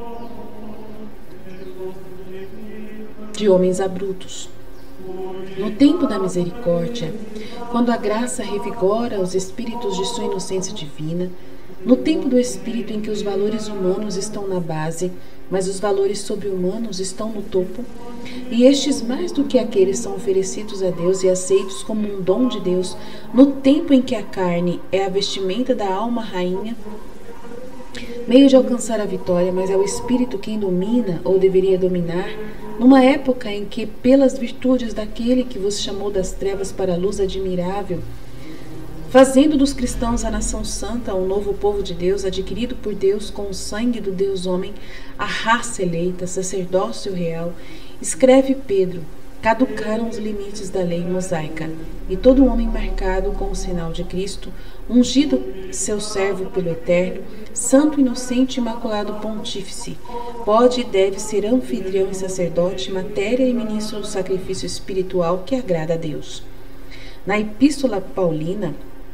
de homens abruptos. No tempo da misericórdia, quando a graça revigora os espíritos de sua inocência divina, no tempo do espírito em que os valores humanos estão na base, mas os valores sobre-humanos estão no topo, e estes mais do que aqueles são oferecidos a Deus e aceitos como um dom de Deus, no tempo em que a carne é a vestimenta da alma rainha, meio de alcançar a vitória, mas é o espírito quem domina ou deveria dominar, numa época em que, pelas virtudes daquele que vos chamou das trevas para a luz admirável, fazendo dos cristãos a nação santa, um novo povo de Deus, adquirido por Deus com o sangue do Deus homem, a raça eleita, sacerdócio real, escreve Pedro: caducaram os limites da lei mosaica, e todo homem marcado com o sinal de Cristo, ungido seu servo pelo Eterno, santo, inocente, imaculado pontífice, pode e deve ser anfitrião e sacerdote, matéria e ministro do sacrifício espiritual que agrada a Deus. Na Epístola Paulina,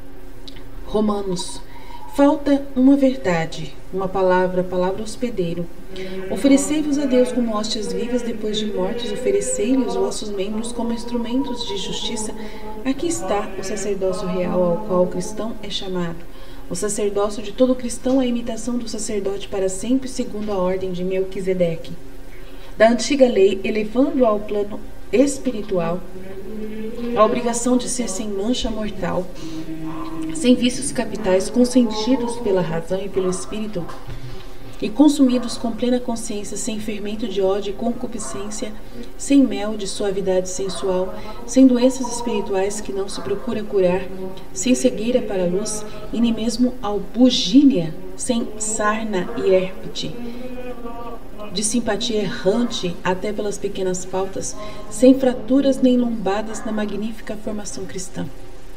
Romanos, falta uma verdade, uma palavra, palavra hospedeiro. Oferecei-vos a Deus como hóstias vivas depois de mortos, oferecei-lhe os vossos membros como instrumentos de justiça. Aqui está o sacerdócio real ao qual o cristão é chamado. O sacerdócio de todo cristão é a imitação do sacerdote para sempre, segundo a ordem de Melquisedeque. Da antiga lei, elevando ao plano espiritual, a obrigação de ser sem mancha mortal, sem vícios capitais, consentidos pela razão e pelo espírito, e consumidos com plena consciência, sem fermento de ódio e concupiscência, sem mel de suavidade sensual, sem doenças espirituais que não se procura curar, sem cegueira para a luz, e nem mesmo albugínia, sem sarna e hérpede, de simpatia errante até pelas pequenas faltas, sem fraturas nem lombadas na magnífica formação cristã.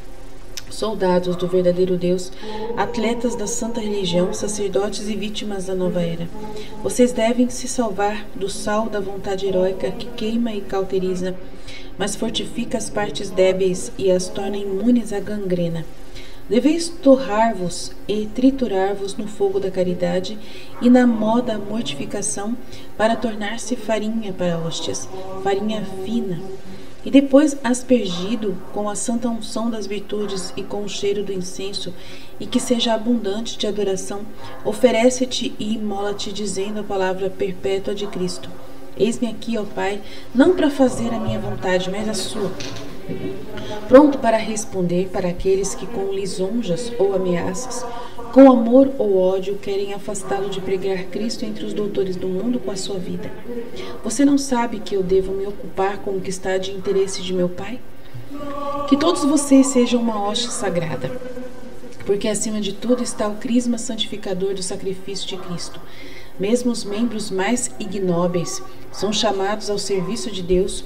soldados do verdadeiro Deus, atletas da santa religião, sacerdotes e vítimas da nova era. Vocês devem se salvar do sal da vontade heróica que queima e cauteriza, mas fortifica as partes débeis e as torna imunes à gangrena. Deveis torrar-vos e triturar-vos no fogo da caridade e na mó da mortificação para tornar-se farinha para hóstias, farinha fina. E depois aspergido com a santa unção das virtudes e com o cheiro do incenso, e que seja abundante de adoração, oferece-te e imola-te dizendo a palavra perpétua de Cristo. Eis-me aqui, ó Pai, não para fazer a minha vontade, mas a sua. Pronto para responder para aqueles que com lisonjas ou ameaças, com amor ou ódio, querem afastá-lo de pregar Cristo entre os doutores do mundo com a sua vida. Você não sabe que eu devo me ocupar com o que está de interesse de meu Pai? Que todos vocês sejam uma hoste sagrada, porque acima de tudo está o crisma santificador do sacrifício de Cristo. Mesmo os membros mais ignóbeis são chamados ao serviço de Deus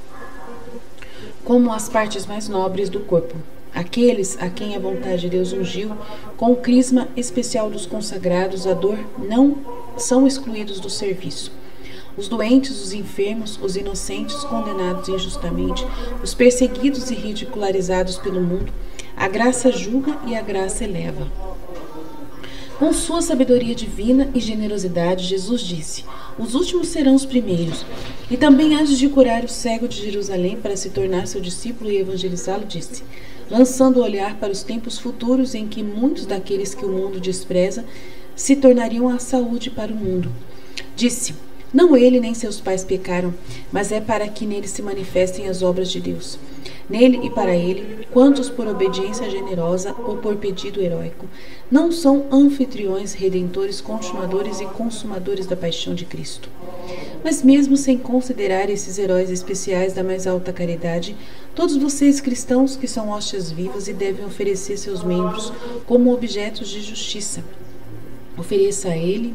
como as partes mais nobres do corpo. Aqueles a quem a vontade de Deus ungiu com o crisma especial dos consagrados à dor não são excluídos do serviço. Os doentes, os enfermos, os inocentes condenados injustamente, os perseguidos e ridicularizados pelo mundo, a graça julga e a graça eleva. Com sua sabedoria divina e generosidade, Jesus disse: os últimos serão os primeiros. E também, antes de curar o cego de Jerusalém para se tornar seu discípulo e evangelizá-lo, disse, lançando o olhar para os tempos futuros em que muitos daqueles que o mundo despreza se tornariam a saúde para o mundo. Disse: não ele nem seus pais pecaram, mas é para que nele se manifestem as obras de Deus. Nele e para ele, quantos por obediência generosa ou por pedido heróico, não são anfitriões, redentores, continuadores e consumadores da paixão de Cristo. Mas mesmo sem considerar esses heróis especiais da mais alta caridade, todos vocês cristãos que são hóstias vivas e devem oferecer seus membros como objetos de justiça. Ofereça a ele,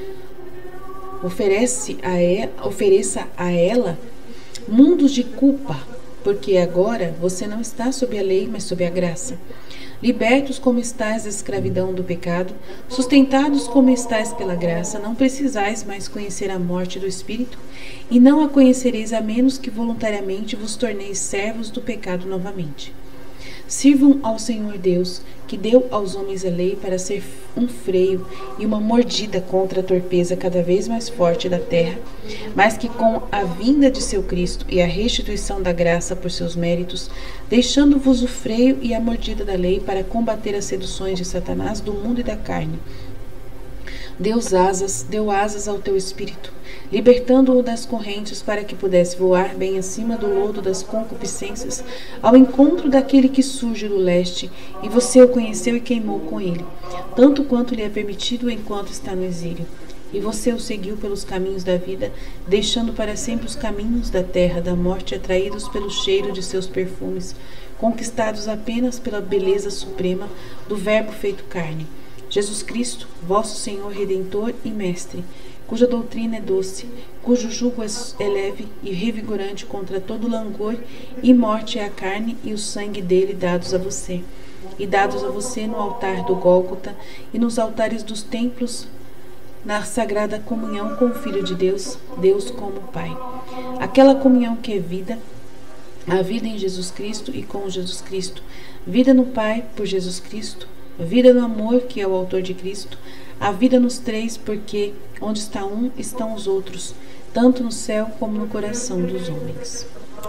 oferece a ela, ofereça a ela mundos de culpa, porque agora você não está sob a lei, mas sob a graça. Libertos como estáis da escravidão do pecado, sustentados como estáis pela graça, não precisais mais conhecer a morte do Espírito, e não a conhecereis a menos que voluntariamente vos torneis servos do pecado novamente. Sirvam ao Senhor Deus, que deu aos homens a lei para ser um freio e uma mordida contra a torpeza cada vez mais forte da terra, mas que com a vinda de seu Cristo e a restituição da graça por seus méritos, deixando-vos o freio e a mordida da lei para combater as seduções de Satanás do mundo e da carne, Deus asas, deu asas ao teu espírito, libertando-o das correntes para que pudesse voar bem acima do lodo das concupiscências, ao encontro daquele que surge do leste, e você o conheceu e queimou com ele, tanto quanto lhe é permitido enquanto está no exílio. E você o seguiu pelos caminhos da vida, deixando para sempre os caminhos da terra da morte, atraídos pelo cheiro de seus perfumes, conquistados apenas pela beleza suprema do Verbo feito carne. Jesus Cristo, vosso Senhor Redentor e Mestre, cuja doutrina é doce, cujo jugo é leve e revigorante contra todo langor, e morte é a carne e o sangue dele dados a você, e dados a você no altar do Gólgota e nos altares dos templos, na sagrada comunhão com o Filho de Deus, Deus como Pai. Aquela comunhão que é vida, a vida em Jesus Cristo e com Jesus Cristo, vida no Pai por Jesus Cristo, vida no amor, que é o autor de Cristo, a vida nos três, porque onde está um, estão os outros, tanto no céu como no coração dos homens.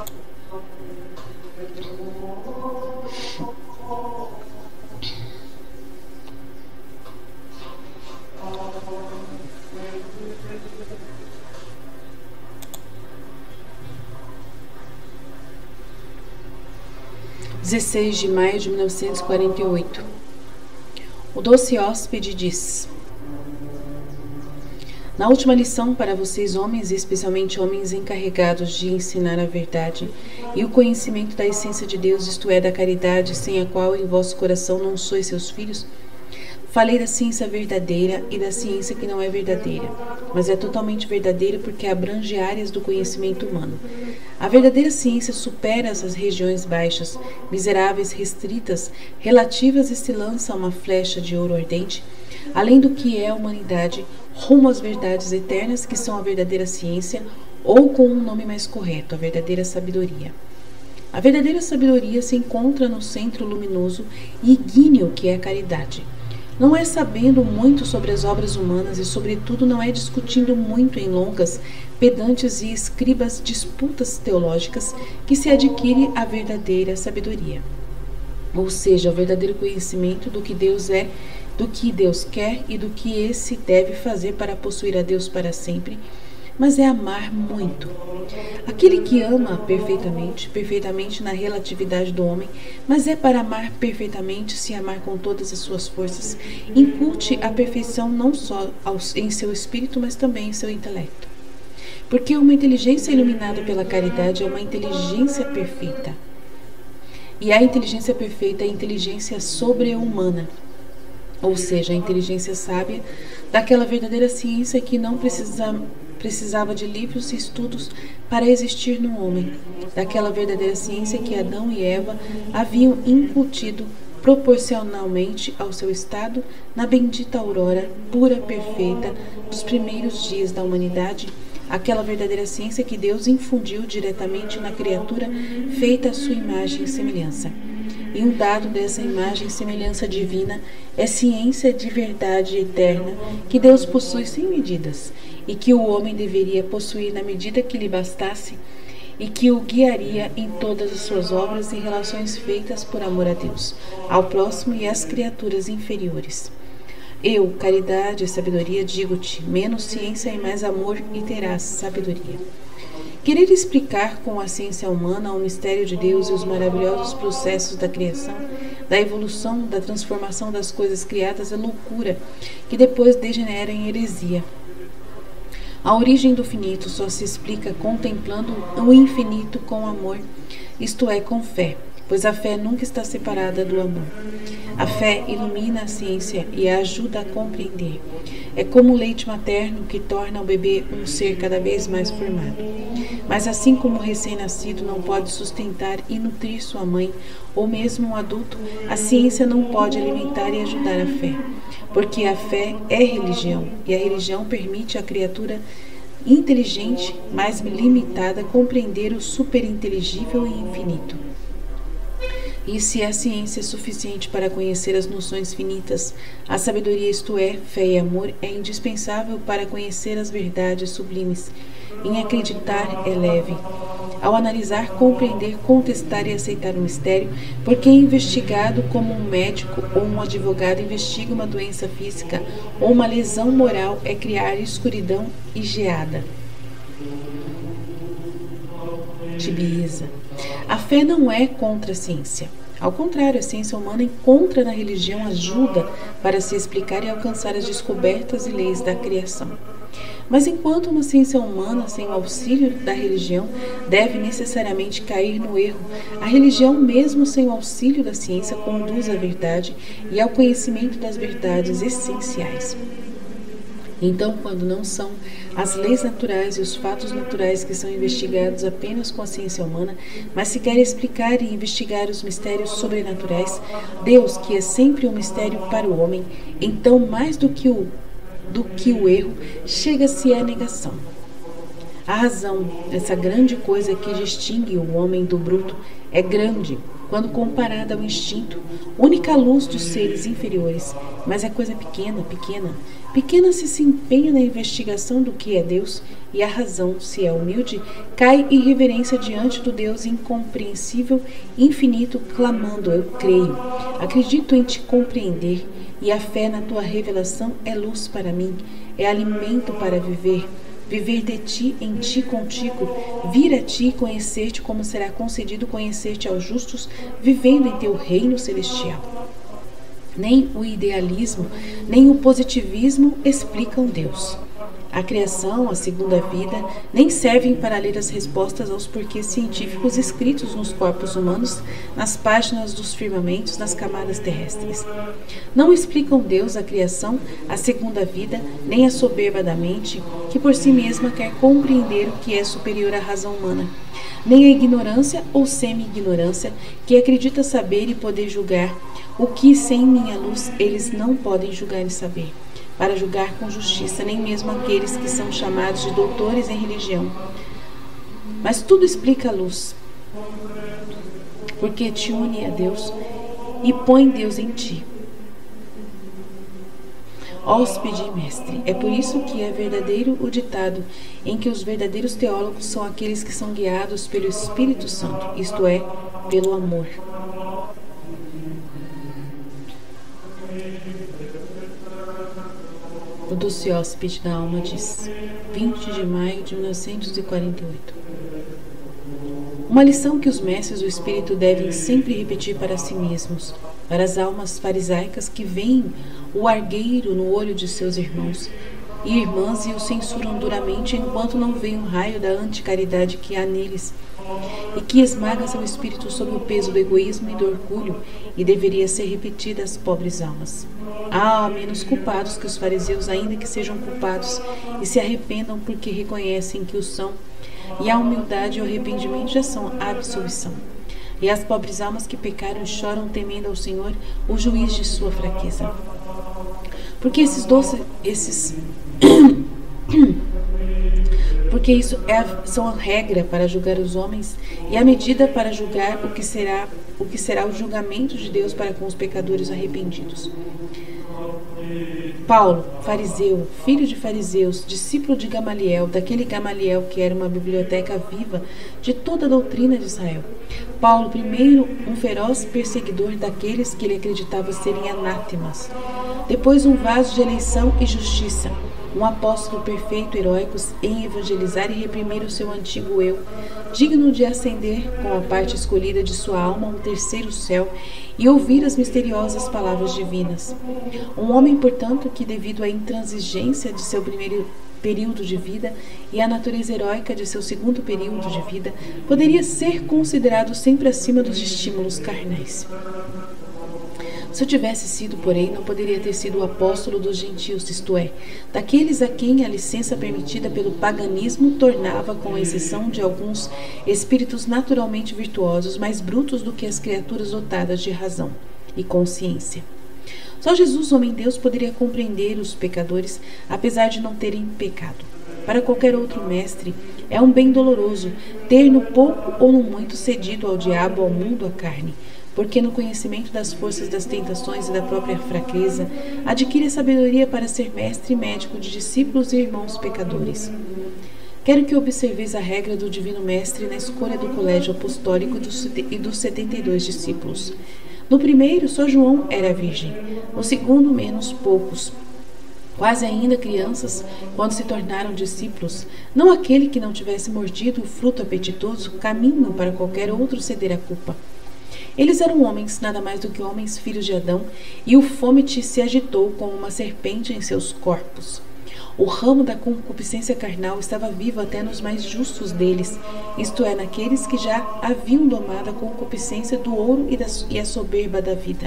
dezesseis de maio de mil novecentos e quarenta e oito. O doce hóspede diz: na última lição para vocês homens, e especialmente homens encarregados de ensinar a verdade e o conhecimento da essência de Deus, isto é, da caridade, sem a qual em vosso coração não sois seus filhos, falei da ciência verdadeira e da ciência que não é verdadeira, mas é totalmente verdadeira porque abrange áreas do conhecimento humano. A verdadeira ciência supera essas regiões baixas, miseráveis, restritas, relativas e se lança uma flecha de ouro ardente, além do que é a humanidade, rumo às verdades eternas que são a verdadeira ciência, ou com um nome mais correto, a verdadeira sabedoria. A verdadeira sabedoria se encontra no centro luminoso e igíneo que é a caridade. Não é sabendo muito sobre as obras humanas e, sobretudo, não é discutindo muito em longas, pedantes e escribas disputas teológicas que se adquire a verdadeira sabedoria. Ou seja, o verdadeiro conhecimento do que Deus é, do que Deus quer e do que esse deve fazer para possuir a Deus para sempre, mas é amar muito. Aquele que ama perfeitamente, perfeitamente na relatividade do homem, mas é para amar perfeitamente, se amar com todas as suas forças, inculte a perfeição não só em seu espírito, mas também em seu intelecto. Porque uma inteligência iluminada pela caridade é uma inteligência perfeita. E a inteligência perfeita é a inteligência sobre-humana, ou seja, a inteligência sábia daquela verdadeira ciência que não precisa precisava de livros e estudos para existir no homem, daquela verdadeira ciência que Adão e Eva haviam incutido proporcionalmente ao seu estado na bendita aurora pura perfeita dos primeiros dias da humanidade, aquela verdadeira ciência que Deus infundiu diretamente na criatura feita à sua imagem e semelhança. E um dado dessa imagem e semelhança divina é ciência de verdade eterna que Deus possui sem medidas e que o homem deveria possuir na medida que lhe bastasse e que o guiaria em todas as suas obras e relações feitas por amor a Deus, ao próximo e às criaturas inferiores. Eu, caridade e sabedoria, digo-te, menos ciência e mais amor e terás sabedoria. Querer explicar com a ciência humana o mistério de Deus e os maravilhosos processos da criação, da evolução, da transformação das coisas criadas é loucura, que depois degenera em heresia. A origem do finito só se explica contemplando o infinito com amor, isto é, com fé, pois a fé nunca está separada do amor. A fé ilumina a ciência e a ajuda a compreender. É como o leite materno que torna o bebê um ser cada vez mais formado. Mas assim como o recém-nascido não pode sustentar e nutrir sua mãe, ou mesmo um adulto, a ciência não pode alimentar e ajudar a fé. Porque a fé é religião, e a religião permite à criatura inteligente, mas limitada, compreender o superinteligível e infinito. E se a ciência é suficiente para conhecer as noções finitas, a sabedoria, isto é, fé e amor, é indispensável para conhecer as verdades sublimes. Em acreditar é leve. Ao analisar, compreender, contestar e aceitar o mistério, porque é investigado como um médico ou um advogado investiga uma doença física ou uma lesão moral, é criar escuridão e geada. Tibieza. A fé não é contra a ciência. Ao contrário, a ciência humana encontra na religião ajuda para se explicar e alcançar as descobertas e leis da criação. Mas enquanto uma ciência humana, sem o auxílio da religião, deve necessariamente cair no erro, a religião, mesmo sem o auxílio da ciência, conduz à verdade e ao conhecimento das verdades essenciais. Então, quando não são as leis naturais e os fatos naturais que são investigados apenas com a ciência humana, mas se quer explicar e investigar os mistérios sobrenaturais, Deus, que é sempre um mistério para o homem, então mais do que o, do que o erro, chega-se à negação. A razão, essa grande coisa que distingue o homem do bruto, é grande quando comparada ao instinto, única luz dos seres inferiores, mas é coisa pequena, pequena, pequena se se empenha na investigação do que é Deus, e a razão, se é humilde, cai em reverência diante do Deus incompreensível, infinito, clamando: eu creio, acredito em te compreender, e a fé na tua revelação é luz para mim, é alimento para viver. Viver de ti, em ti, contigo, vir a ti e conhecer-te como será concedido conhecer-te aos justos, vivendo em teu reino celestial. Nem o idealismo, nem o positivismo explicam Deus. A criação, a segunda vida, nem servem para ler as respostas aos porquês científicos escritos nos corpos humanos, nas páginas dos firmamentos, nas camadas terrestres. Não explicam Deus a criação, a segunda vida, nem a soberba da mente, que por si mesma quer compreender o que é superior à razão humana, nem a ignorância ou semi-ignorância, que acredita saber e poder julgar, o que sem minha luz eles não podem julgar e saber, para julgar com justiça, nem mesmo aqueles que são chamados de doutores em religião. Mas tudo explica a luz, porque te une a Deus e põe Deus em ti. Hóspede e mestre. É por isso que é verdadeiro o ditado em que os verdadeiros teólogos são aqueles que são guiados pelo Espírito Santo, isto é, pelo amor. O doce hóspede da alma diz, vinte de maio de mil novecentos e quarenta e oito. Uma lição que os mestres do Espírito devem sempre repetir para si mesmos, para as almas farisaicas que veem o argueiro no olho de seus irmãos e irmãs e o censuram duramente enquanto não vem o raio da anticaridade que há neles e que esmaga seu espírito sob o peso do egoísmo e do orgulho e deveria ser repetida às pobres almas. Há menos culpados que os fariseus, ainda que sejam culpados e se arrependam porque reconhecem que o são, e a humildade e o arrependimento já são a absolvição. E as pobres almas que pecaram choram temendo ao Senhor o juiz de sua fraqueza. Porque esses doces, esses porque isso é a, são a regra para julgar os homens e a medida para julgar o que será o que será o julgamento de Deus para com os pecadores arrependidos. Paulo, fariseu, filho de fariseus, discípulo de Gamaliel, daquele Gamaliel que era uma biblioteca viva de toda a doutrina de Israel. Paulo, primeiro, um feroz perseguidor daqueles que ele acreditava serem anátemas. Depois, um vaso de eleição e justiça. Um apóstolo perfeito, heróico em evangelizar e reprimir o seu antigo eu, digno de ascender com a parte escolhida de sua alma ao terceiro céu e ouvir as misteriosas palavras divinas. Um homem, portanto, que devido à intransigência de seu primeiro período de vida e à natureza heróica de seu segundo período de vida, poderia ser considerado sempre acima dos estímulos carnais. Se eu tivesse sido, porém, não poderia ter sido o apóstolo dos gentios, isto é, daqueles a quem a licença permitida pelo paganismo tornava, com exceção de alguns espíritos naturalmente virtuosos, mais brutos do que as criaturas dotadas de razão e consciência. Só Jesus, homem-deus, poderia compreender os pecadores, apesar de não terem pecado. Para qualquer outro mestre, é um bem doloroso ter no pouco ou no muito cedido ao diabo, ao mundo, à carne, porque no conhecimento das forças das tentações e da própria fraqueza, adquire a sabedoria para ser mestre e médico de discípulos e irmãos pecadores. Quero que observeis a regra do Divino Mestre na escolha do colégio apostólico e dos setenta e dois discípulos. No primeiro, só João era virgem. No segundo, menos poucos, quase ainda crianças, quando se tornaram discípulos. Não aquele que não tivesse mordido o fruto apetitoso, caminho para qualquer outro ceder a culpa. Eles eram homens, nada mais do que homens, filhos de Adão, e o fômite se agitou como uma serpente em seus corpos. O ramo da concupiscência carnal estava vivo até nos mais justos deles, isto é, naqueles que já haviam domado a concupiscência do ouro e, da, e a soberba da vida.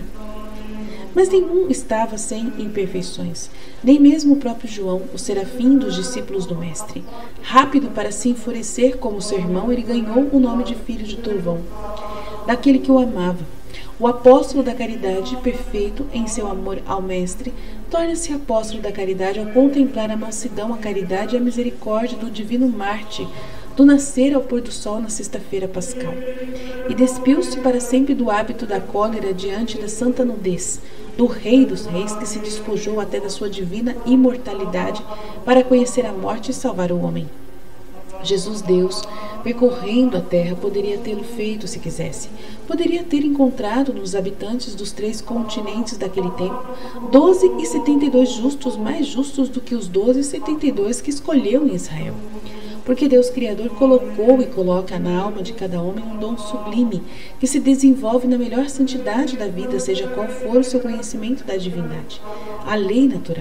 Mas nenhum estava sem imperfeições, nem mesmo o próprio João, o serafim dos discípulos do Mestre. Rápido para se enfurecer como seu irmão, ele ganhou o nome de filho de Turvão, daquele que o amava. O apóstolo da caridade, perfeito em seu amor ao Mestre, torna-se apóstolo da caridade ao contemplar a mansidão, a caridade e a misericórdia do divino Marte, do nascer ao pôr do sol na sexta-feira pascal. E despiu-se para sempre do hábito da cólera diante da santa nudez, do Rei dos Reis, que se despojou até da sua divina imortalidade para conhecer a morte e salvar o homem. Jesus, Deus, percorrendo a terra, poderia tê-lo feito se quisesse. Poderia ter encontrado nos habitantes dos três continentes daquele tempo doze e setenta e dois justos, mais justos do que os doze e setenta e dois que escolheu em Israel. Porque Deus Criador colocou e coloca na alma de cada homem um dom sublime, que se desenvolve na melhor santidade da vida, seja qual for o seu conhecimento da divindade, a lei natural.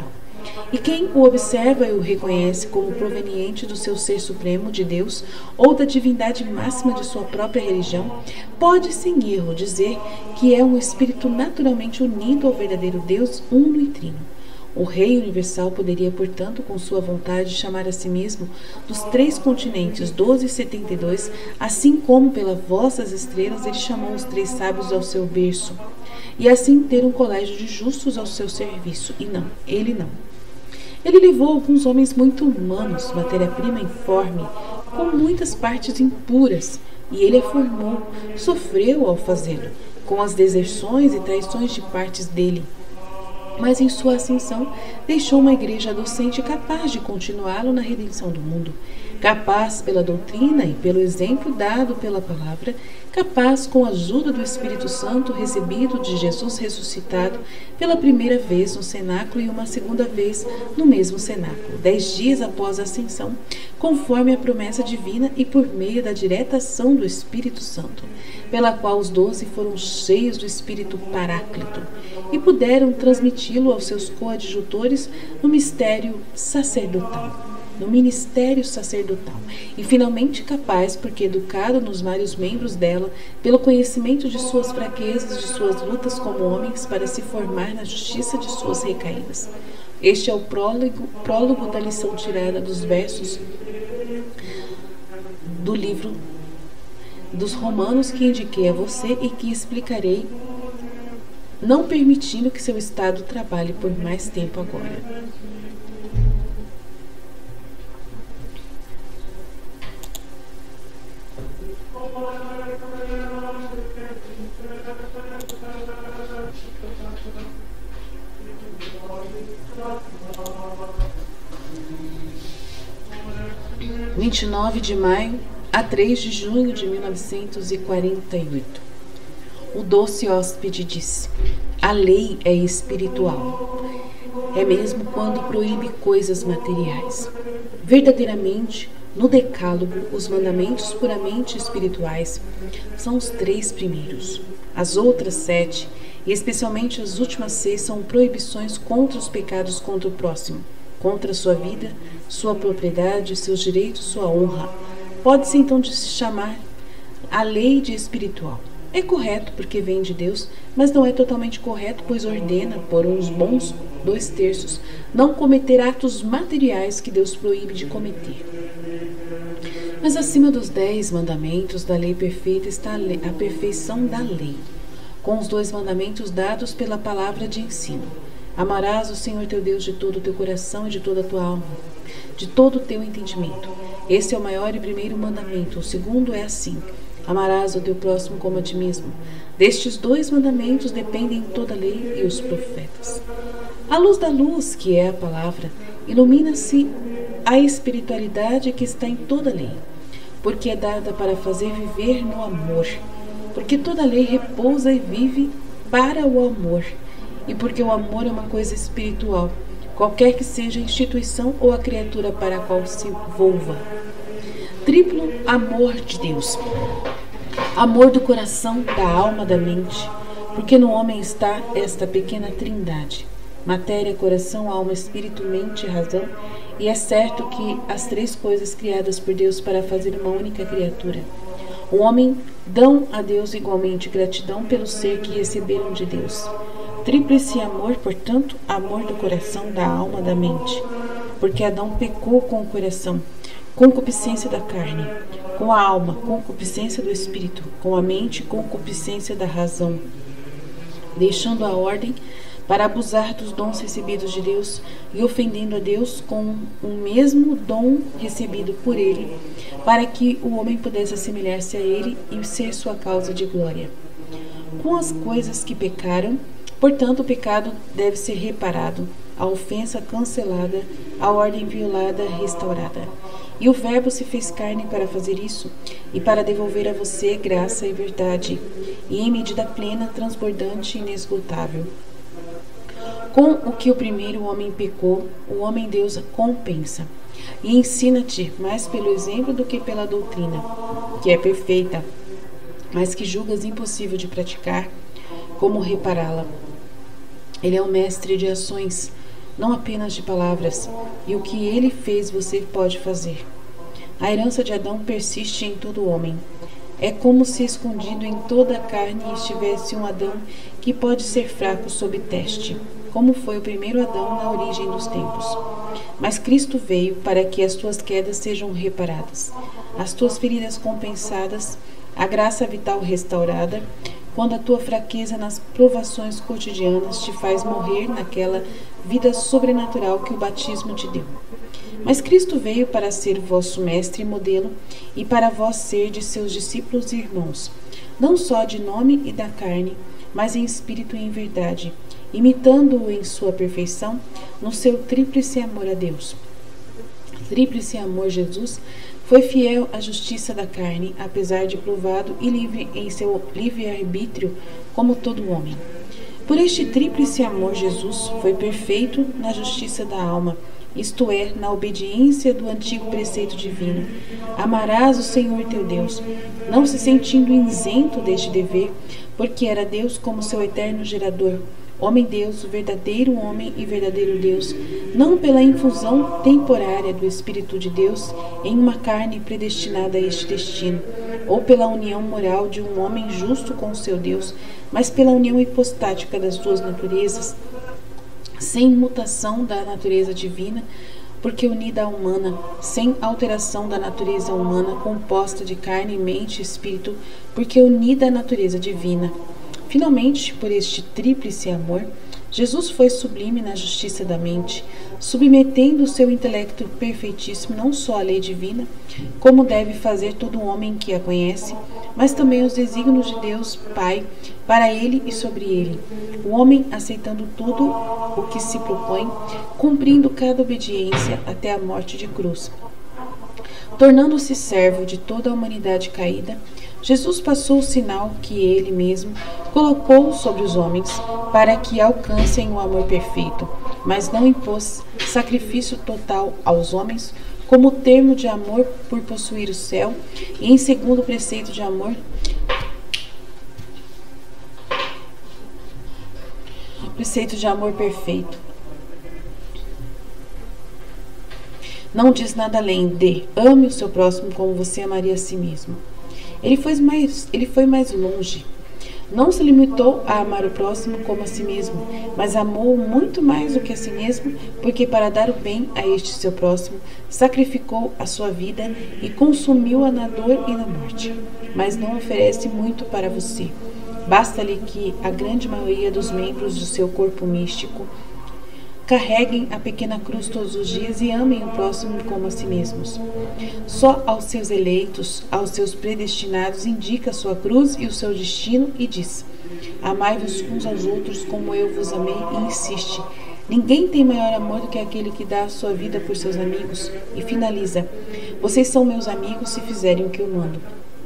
E quem o observa e o reconhece como proveniente do seu ser supremo de Deus ou da divindade máxima de sua própria religião, pode sem erro dizer que é um espírito naturalmente unido ao verdadeiro Deus uno e trino. O Rei Universal poderia, portanto, com sua vontade, chamar a si mesmo dos três continentes doze e setenta e dois, assim como pela voz das estrelas ele chamou os três sábios ao seu berço, e assim ter um colégio de justos ao seu serviço. E não, ele não. Ele levou alguns homens muito humanos, matéria-prima informe, com muitas partes impuras, e ele a formou, sofreu ao fazê-lo, com as deserções e traições de partes dele. Mas em sua ascensão deixou uma igreja docente capaz de continuá-lo na redenção do mundo, capaz pela doutrina e pelo exemplo dado pela palavra, capaz com a ajuda do Espírito Santo recebido de Jesus ressuscitado pela primeira vez no cenáculo e uma segunda vez no mesmo cenáculo, dez dias após a ascensão, conforme a promessa divina e por meio da direta ação do Espírito Santo, pela qual os doze foram cheios do Espírito Paráclito e puderam transmiti-lo aos seus coadjutores no mistério sacerdotal. no ministério sacerdotal, e finalmente capaz, porque educado nos vários membros dela, pelo conhecimento de suas fraquezas, de suas lutas como homens, para se formar na justiça de suas recaídas. Este é o prólogo, prólogo da lição tirada dos versos do livro dos Romanos que indiquei a você e que explicarei, não permitindo que seu estado trabalhe por mais tempo agora. vinte e nove de maio a três de junho de mil novecentos e quarenta e oito. O doce hóspede disse: a lei é espiritual. É mesmo quando proíbe coisas materiais. Verdadeiramente, no Decálogo, os mandamentos puramente espirituais são os três primeiros. As outras sete, e especialmente as últimas seis, são proibições contra os pecados contra o próximo, contra sua vida, sua propriedade, seus direitos, sua honra. Pode-se então se chamar a lei de espiritual. É correto porque vem de Deus, mas não é totalmente correto, pois ordena, por uns bons dois terços, não cometer atos materiais que Deus proíbe de cometer. Mas acima dos dez mandamentos da lei perfeita está a, lei, a perfeição da lei, com os dois mandamentos dados pela palavra de ensino. Amarás o Senhor teu Deus de todo o teu coração e de toda a tua alma, de todo o teu entendimento. Esse é o maior e primeiro mandamento. O segundo é assim: amarás o teu próximo como a ti mesmo. Destes dois mandamentos dependem toda a lei e os profetas. A luz da luz, que é a palavra, ilumina-se a espiritualidade que está em toda a lei, porque é dada para fazer viver no amor, porque toda a lei repousa e vive para o amor, e porque o amor é uma coisa espiritual, qualquer que seja a instituição ou a criatura para a qual se volva. Triplo amor de Deus. Amor do coração, da alma, da mente, porque no homem está esta pequena trindade: matéria, coração, alma, espírito, mente e razão, e é certo que as três coisas criadas por Deus para fazer uma única criatura. O homem dão a Deus igualmente gratidão pelo ser que receberam de Deus. Tríplice amor, portanto, amor do coração, da alma, da mente, porque Adão pecou com o coração, concupiscência da carne, com a alma, concupiscência do espírito, com a mente, concupiscência da razão, deixando a ordem para abusar dos dons recebidos de Deus e ofendendo a Deus com o mesmo dom recebido por ele, para que o homem pudesse assemelhar-se a ele e ser sua causa de glória. Com as coisas que pecaram, portanto, o pecado deve ser reparado, a ofensa cancelada, a ordem violada restaurada. E o Verbo se fez carne para fazer isso, e para devolver a você graça e verdade, e em medida plena, transbordante e inesgotável. Com o que o primeiro homem pecou, o homem Deus compensa, e ensina-te mais pelo exemplo do que pela doutrina, que é perfeita, mas que julgas impossível de praticar, como repará-la. Ele é o mestre de ações, não apenas de palavras, e o que ele fez você pode fazer. A herança de Adão persiste em todo homem. É como se escondido em toda a carne estivesse um Adão que pode ser fraco sob teste, como foi o primeiro Adão na origem dos tempos. Mas Cristo veio para que as tuas quedas sejam reparadas, as tuas feridas compensadas, a graça vital restaurada, quando a tua fraqueza nas provações cotidianas te faz morrer naquela vida sobrenatural que o batismo te deu. Mas Cristo veio para ser vosso mestre e modelo, e para vós ser de seus discípulos e irmãos, não só de nome e da carne, mas em espírito e em verdade, imitando-o em sua perfeição, no seu tríplice amor a Deus. Tríplice amor Jesus foi fiel à justiça da carne, apesar de provado e livre em seu livre-arbítrio, como todo homem. Por este tríplice amor, Jesus foi perfeito na justiça da alma, isto é, na obediência do antigo preceito divino. Amarás o Senhor teu Deus, não se sentindo isento deste dever, porque era Deus como seu eterno gerador, homem-Deus, verdadeiro homem e verdadeiro Deus, não pela infusão temporária do Espírito de Deus em uma carne predestinada a este destino, ou pela união moral de um homem justo com o seu Deus, mas pela união hipostática das duas naturezas, sem mutação da natureza divina, porque unida à humana, sem alteração da natureza humana composta de carne, mente e espírito, porque unida à natureza divina. Finalmente, por este tríplice amor, Jesus foi sublime na justiça da mente, submetendo o seu intelecto perfeitíssimo não só à lei divina, como deve fazer todo homem que a conhece, mas também os desígnios de Deus Pai para ele e sobre ele. O homem aceitando tudo o que se propõe, cumprindo cada obediência até a morte de cruz. Tornando-se servo de toda a humanidade caída, Jesus passou o sinal que ele mesmo colocou sobre os homens para que alcancem o amor perfeito, mas não impôs sacrifício total aos homens como termo de amor por possuir o céu, e em segundo preceito de amor, preceito de amor perfeito. Não diz nada além de ame o seu próximo como você amaria a si mesmo. Ele foi mais, ele foi mais longe. Não se limitou a amar o próximo como a si mesmo, mas amou muito mais do que a si mesmo, porque para dar o bem a este seu próximo, sacrificou a sua vida e consumiu-a na dor e na morte. Mas não oferece muito para você. Basta-lhe que a grande maioria dos membros do seu corpo místico carreguem a pequena cruz todos os dias e amem o próximo como a si mesmos. Só aos seus eleitos, aos seus predestinados, indica a sua cruz e o seu destino e diz: amai-vos uns aos outros como eu vos amei, e insiste: ninguém tem maior amor do que aquele que dá a sua vida por seus amigos. E finaliza: vocês são meus amigos se fizerem o que eu mando.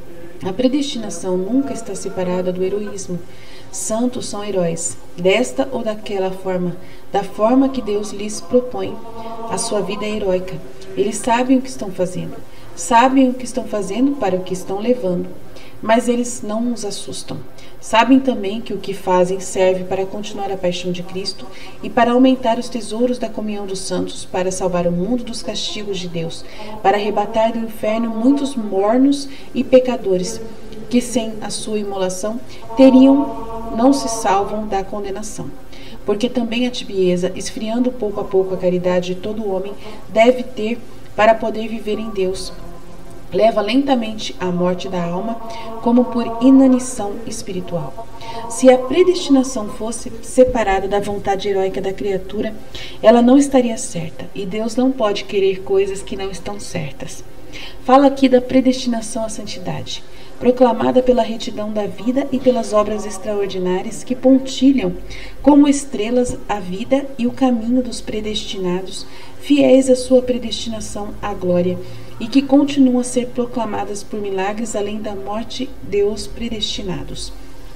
A predestinação nunca está separada do heroísmo. Santos são heróis, desta ou daquela forma, da forma que Deus lhes propõe. A sua vida é heróica. Eles sabem o que estão fazendo, sabem o que estão fazendo para o que estão levando, mas eles não os assustam. Sabem também que o que fazem serve para continuar a paixão de Cristo e para aumentar os tesouros da comunhão dos santos, para salvar o mundo dos castigos de Deus, para arrebatar do inferno muitos mornos e pecadores, que sem a sua imolação teriam não se salvam da condenação. Porque também a tibieza, esfriando pouco a pouco a caridade de todo homem, deve ter para poder viver em Deus. Leva lentamente à morte da alma, como por inanição espiritual. Se a predestinação fosse separada da vontade heróica da criatura, ela não estaria certa, e Deus não pode querer coisas que não estão certas. Fala aqui da predestinação à santidade, proclamada pela retidão da vida e pelas obras extraordinárias que pontilham como estrelas a vida e o caminho dos predestinados, fiéis à sua predestinação à glória, e que continuam a ser proclamadas por milagres além da morte de os predestinados.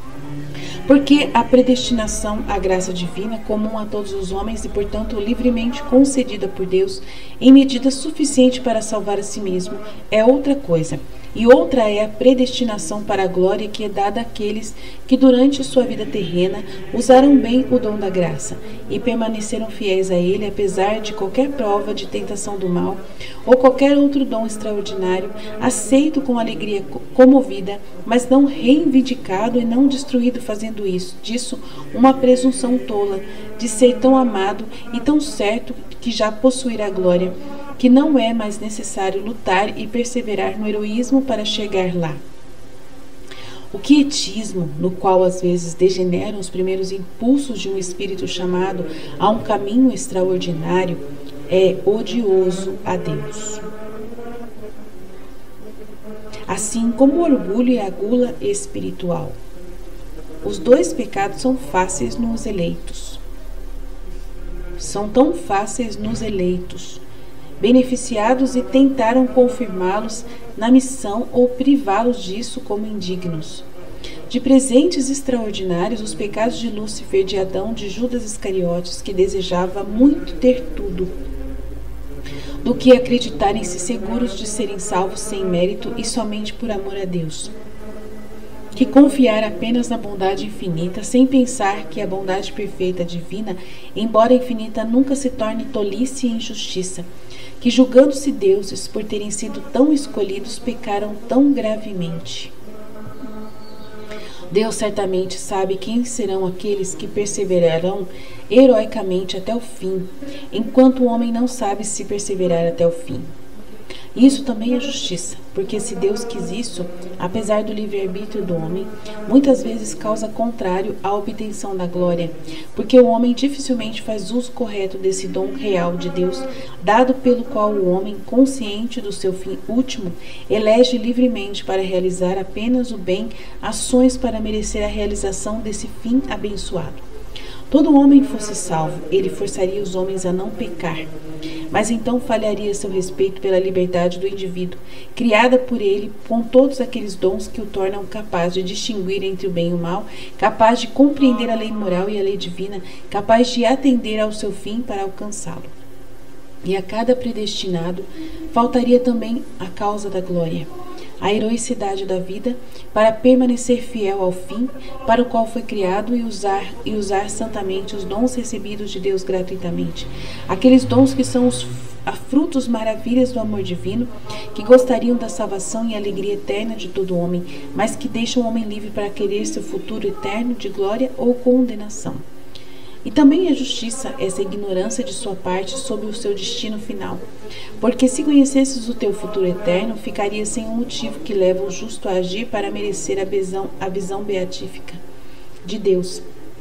Porque a predestinação à graça divina, comum a todos os homens e, portanto, livremente concedida por Deus, em medida suficiente para salvar a si mesmo, é outra coisa. e outra é a predestinação para a glória que é dada àqueles que durante sua vida terrena usaram bem o dom da graça e permaneceram fiéis a ele apesar de qualquer prova de tentação do mal ou qualquer outro dom extraordinário, aceito com alegria comovida, mas não reivindicado e não destruído fazendo isso, disso uma presunção tola de ser tão amado e tão certo que já possuirá glória, que não é mais necessário lutar e perseverar no heroísmo para chegar lá. O quietismo, no qual às vezes degeneram os primeiros impulsos de um espírito chamado a um caminho extraordinário, é odioso a Deus. Assim como o orgulho e a gula espiritual. Os dois pecados são fáceis nos eleitos. São tão fáceis nos eleitos, beneficiados e tentaram confirmá-los na missão ou privá-los disso como indignos. De presentes extraordinários, os pecados de Lúcifer, de Adão, de Judas Iscariotes, que desejava muito ter tudo, do que acreditarem-se seguros de serem salvos sem mérito e somente por amor a Deus. Que confiar apenas na bondade infinita, sem pensar que a bondade perfeita divina, embora infinita, nunca se torne tolice e injustiça, que julgando-se deuses por terem sido tão escolhidos, pecaram tão gravemente. Deus certamente sabe quem serão aqueles que perseverarão heroicamente até o fim, enquanto o homem não sabe se perseverar até o fim. Isso também é justiça, porque se Deus quis isso, apesar do livre-arbítrio do homem, muitas vezes causa contrário à obtenção da glória, porque o homem dificilmente faz uso correto desse dom real de Deus, dado pelo qual o homem, consciente do seu fim último, elege livremente para realizar apenas o bem, ações para merecer a realização desse fim abençoado. Todo homem fosse salvo, ele forçaria os homens a não pecar, mas então falharia seu respeito pela liberdade do indivíduo, criada por ele com todos aqueles dons que o tornam capaz de distinguir entre o bem e o mal, capaz de compreender a lei moral e a lei divina, capaz de atender ao seu fim para alcançá-lo. E a cada predestinado faltaria também a causa da glória, a heroicidade da vida, para permanecer fiel ao fim para o qual foi criado e usar, e usar santamente os dons recebidos de Deus gratuitamente. Aqueles dons que são os frutos maravilhas do amor divino, que gostariam da salvação e alegria eterna de todo homem, mas que deixam o homem livre para querer seu futuro eterno de glória ou condenação. E também é justiça essa ignorância de sua parte sobre o seu destino final. Porque se conhecesses o teu futuro eterno, ficarias sem um motivo que leva o justo a agir para merecer a visão, a visão beatífica de Deus,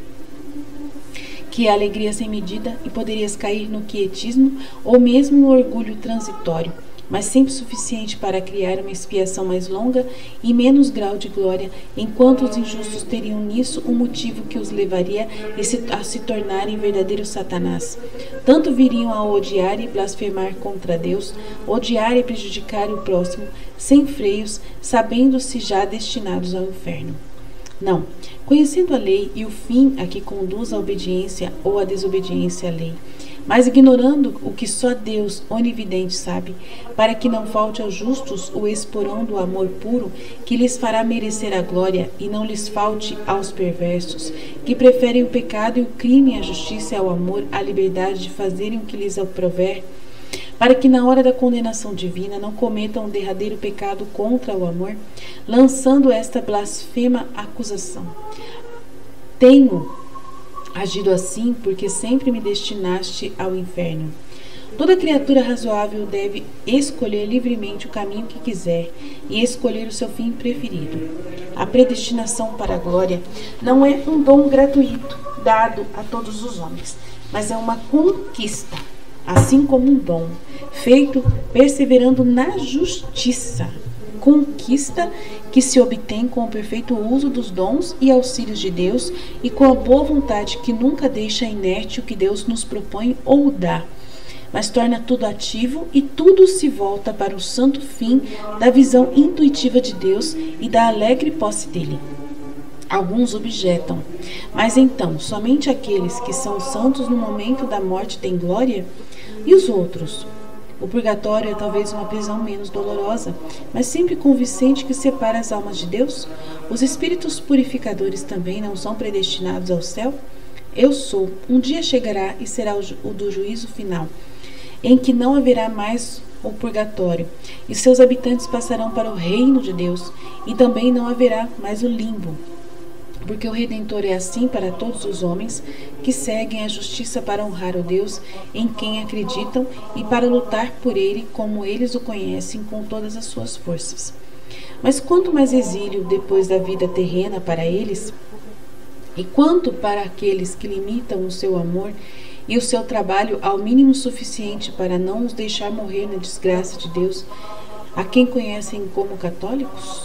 que é a alegria sem medida, e poderias cair no quietismo ou mesmo no orgulho transitório, mas sempre suficiente para criar uma expiação mais longa e menos grau de glória, enquanto os injustos teriam nisso um motivo que os levaria a se tornarem verdadeiros Satanás. Tanto viriam a odiar e blasfemar contra Deus, odiar e prejudicar o próximo, sem freios, sabendo-se já destinados ao inferno. Não, conhecendo a lei e o fim a que conduz a obediência ou a desobediência à lei, mas ignorando o que só Deus onividente sabe, para que não falte aos justos o esporão do amor puro que lhes fará merecer a glória, e não lhes falte aos perversos, que preferem o pecado e o crime à justiça e ao amor, à liberdade de fazerem o que lhes aprover, para que na hora da condenação divina não cometam o derradeiro pecado contra o amor, lançando esta blasfema acusação. Tenho agido assim porque sempre me destinaste ao inferno. Toda criatura razoável deve escolher livremente o caminho que quiser e escolher o seu fim preferido. A predestinação para a glória não é um dom gratuito dado a todos os homens, mas é uma conquista, assim como um dom feito perseverando na justiça. Conquista que se obtém com o perfeito uso dos dons e auxílios de Deus e com a boa vontade que nunca deixa inerte o que Deus nos propõe ou dá, mas torna tudo ativo e tudo se volta para o santo fim da visão intuitiva de Deus e da alegre posse dele. Alguns objetam, mas então somente aqueles que são santos no momento da morte têm glória? E os outros? O purgatório é talvez uma prisão menos dolorosa, mas sempre convincente que separa as almas de Deus? Os espíritos purificadores também não são predestinados ao céu? Eu sou. Um dia chegará e será o do juízo final, em que não haverá mais o purgatório, e seus habitantes passarão para o reino de Deus, e também não haverá mais o limbo, porque o Redentor é assim para todos os homens que seguem a justiça para honrar o Deus em quem acreditam e para lutar por ele como eles o conhecem com todas as suas forças. Mas quanto mais exílio depois da vida terrena para eles, e quanto para aqueles que limitam o seu amor e o seu trabalho ao mínimo suficiente para não os deixar morrer na desgraça de Deus, a quem conhecem como católicos?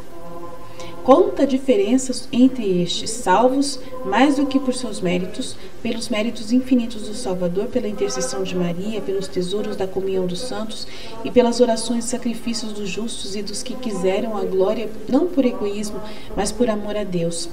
Quanta diferença entre estes, salvos mais do que por seus méritos, pelos méritos infinitos do Salvador, pela intercessão de Maria, pelos tesouros da comunhão dos santos e pelas orações e sacrifícios dos justos e dos que quiseram a glória não por egoísmo, mas por amor a Deus.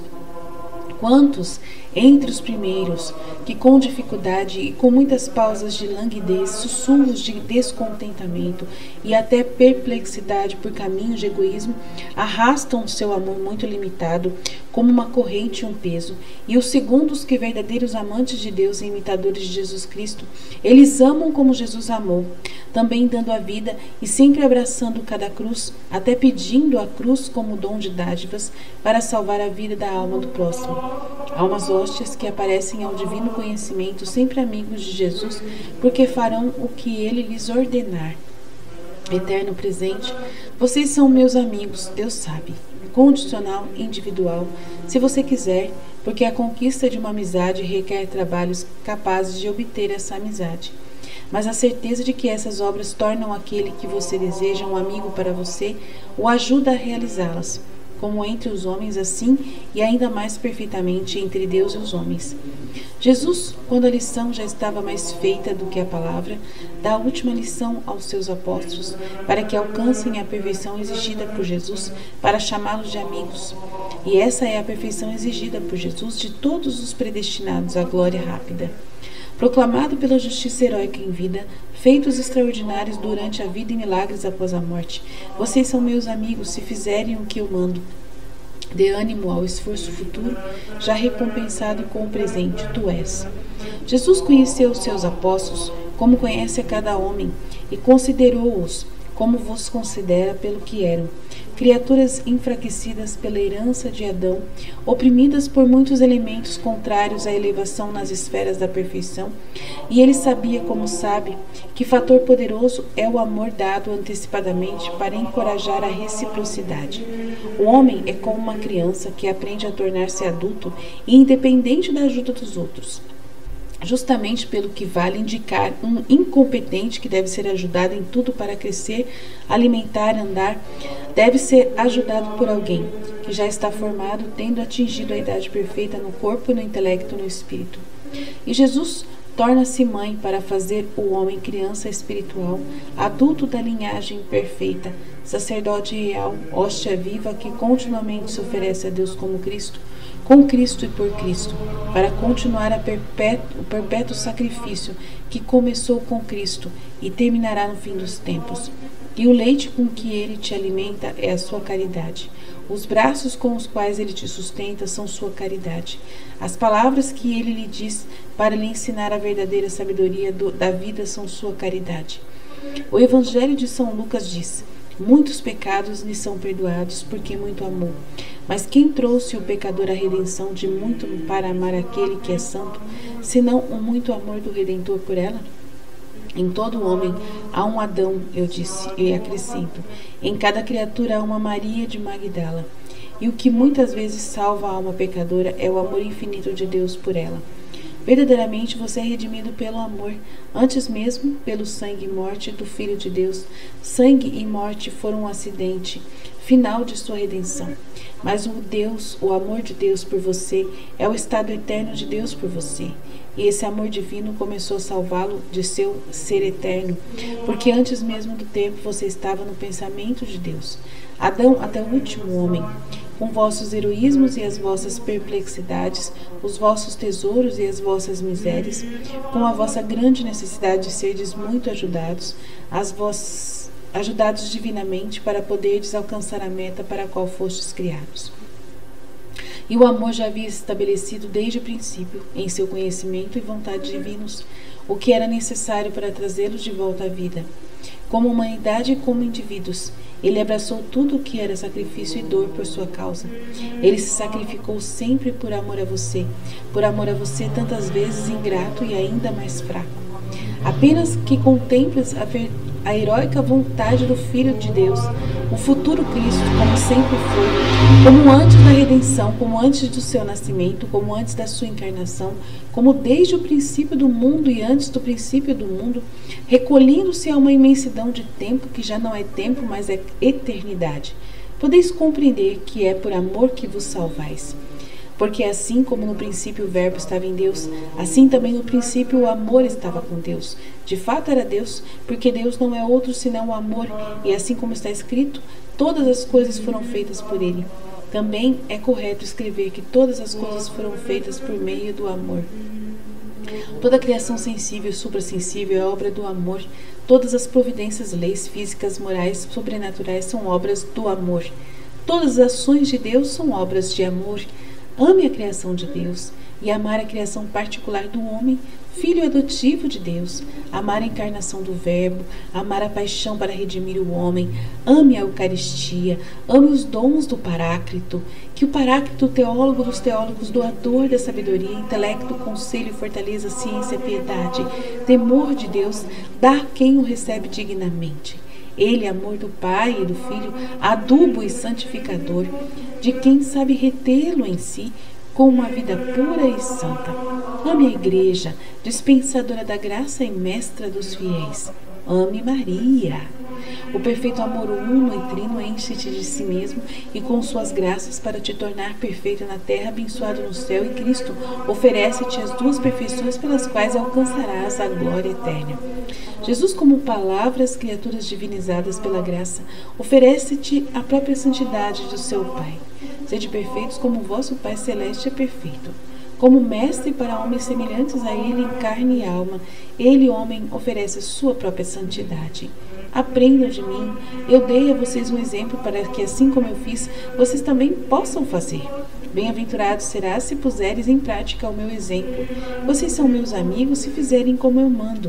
Quantos entre os primeiros, que com dificuldade e com muitas pausas de languidez, sussurros de descontentamento e até perplexidade por caminhos de egoísmo, arrastam o seu amor muito limitado, como uma corrente e um peso, e os segundos que verdadeiros amantes de Deus e imitadores de Jesus Cristo, eles amam como Jesus amou, também dando a vida e sempre abraçando cada cruz, até pedindo a cruz como dom de dádivas para salvar a vida da alma do próximo. Almas hóstias que aparecem ao divino conhecimento, sempre amigos de Jesus, porque farão o que ele lhes ordenar. Eterno presente, vocês são meus amigos, Deus sabe. Condicional, individual, se você quiser, porque a conquista de uma amizade requer trabalhos capazes de obter essa amizade. Mas a certeza de que essas obras tornam aquele que você deseja um amigo para você, o ajuda a realizá-las, como entre os homens assim e ainda mais perfeitamente entre Deus e os homens. Jesus, quando a lição já estava mais feita do que a palavra, dá a última lição aos seus apóstolos, para que alcancem a perfeição exigida por Jesus, para chamá-los de amigos. E essa é a perfeição exigida por Jesus de todos os predestinados à glória rápida. Proclamado pela justiça heróica em vida, feitos extraordinários durante a vida e milagres após a morte, vocês são meus amigos se fizerem o que eu mando. Dê ânimo ao esforço futuro, já recompensado com o presente, tu és. Jesus conheceu os seus apóstolos como conhece a cada homem e considerou-os como vos considera pelo que eram, criaturas enfraquecidas pela herança de Adão, oprimidas por muitos elementos contrários à elevação nas esferas da perfeição, e ele sabia, como sabe, que fator poderoso é o amor dado antecipadamente para encorajar a reciprocidade. O homem é como uma criança que aprende a tornar-se adulto e independente da ajuda dos outros, justamente pelo que vale indicar um incompetente que deve ser ajudado em tudo para crescer, alimentar, andar, deve ser ajudado por alguém que já está formado, tendo atingido a idade perfeita no corpo, no intelecto e no espírito. E Jesus torna-se mãe para fazer o homem criança espiritual, adulto da linhagem perfeita, sacerdote real, hóstia viva que continuamente se oferece a Deus como Cristo, com Cristo e por Cristo, para continuar a perpétuo, o perpétuo sacrifício que começou com Cristo e terminará no fim dos tempos. E o leite com que ele te alimenta é a sua caridade. Os braços com os quais ele te sustenta são sua caridade. As palavras que ele lhe diz para lhe ensinar a verdadeira sabedoria do, da vida são sua caridade. O Evangelho de São Lucas diz: muitos pecados lhe são perdoados porque muito amou. Mas quem trouxe o pecador à redenção de muito para amar aquele que é santo, senão o muito amor do Redentor por ela? Em todo homem há um Adão, eu disse, e acrescento, em cada criatura há uma Maria de Magdala. E o que muitas vezes salva a alma pecadora é o amor infinito de Deus por ela. Verdadeiramente você é redimido pelo amor, antes mesmo pelo sangue e morte do Filho de Deus. Sangue e morte foram um acidente final de sua redenção. Mas o Deus, o amor de Deus por você, é o estado eterno de Deus por você. E esse amor divino começou a salvá-lo de seu ser eterno, porque antes mesmo do tempo você estava no pensamento de Deus. Adão até o último homem, com vossos heroísmos e as vossas perplexidades, os vossos tesouros e as vossas misérias, com a vossa grande necessidade de serdes muito ajudados, as vós, ajudados divinamente para poderdes alcançar a meta para a qual fostes criados. E o amor já havia estabelecido desde o princípio, em seu conhecimento e vontade divinos, o que era necessário para trazê-los de volta à vida. Como humanidade e como indivíduos, ele abraçou tudo o que era sacrifício e dor por sua causa. Ele se sacrificou sempre por amor a você, por amor a você tantas vezes ingrato e ainda mais fraco. Apenas que contemples a, ver, a heróica vontade do Filho de Deus, o futuro Cristo, como sempre foi, como antes da redenção, como antes do seu nascimento, como antes da sua encarnação, como desde o princípio do mundo e antes do princípio do mundo, recolhendo-se a uma imensidão de tempo que já não é tempo, mas é eternidade. Podeis compreender que é por amor que vos salvais. Porque assim como no princípio o verbo estava em Deus, assim também no princípio o amor estava com Deus. De fato era Deus, porque Deus não é outro senão o amor, e assim como está escrito, todas as coisas foram feitas por Ele. Também é correto escrever que todas as coisas foram feitas por meio do amor. Toda a criação sensível e suprassensível é obra do amor. Todas as providências, leis físicas, morais, sobrenaturais são obras do amor. Todas as ações de Deus são obras de amor. Ame a criação de Deus e amar a criação particular do homem, filho adotivo de Deus, amar a encarnação do Verbo, amar a paixão para redimir o homem, ame a Eucaristia, ame os dons do Paráclito, que o Paráclito, teólogo dos teólogos, doador da sabedoria, intelecto, conselho, fortaleza, ciência, piedade, temor de Deus, dá a quem o recebe dignamente. Ele, amor do Pai e do Filho, adubo e santificador, de quem sabe retê-lo em si com uma vida pura e santa. Ame a Igreja, dispensadora da graça e mestra dos fiéis. Ame Maria. O perfeito amor uno e trino enche-te de si mesmo e com suas graças para te tornar perfeito na terra, abençoado no céu, e Cristo oferece-te as duas perfeições pelas quais alcançarás a glória eterna. Jesus, como palavras, criaturas divinizadas pela graça, oferece-te a própria santidade do seu Pai. Sede perfeitos como o vosso Pai Celeste é perfeito. Como mestre para homens semelhantes a ele em carne e alma, ele, homem, oferece sua própria santidade. Aprendam de mim, eu dei a vocês um exemplo para que, assim como eu fiz, vocês também possam fazer. Bem-aventurado será se puseres em prática o meu exemplo. Vocês são meus amigos se fizerem como eu mando.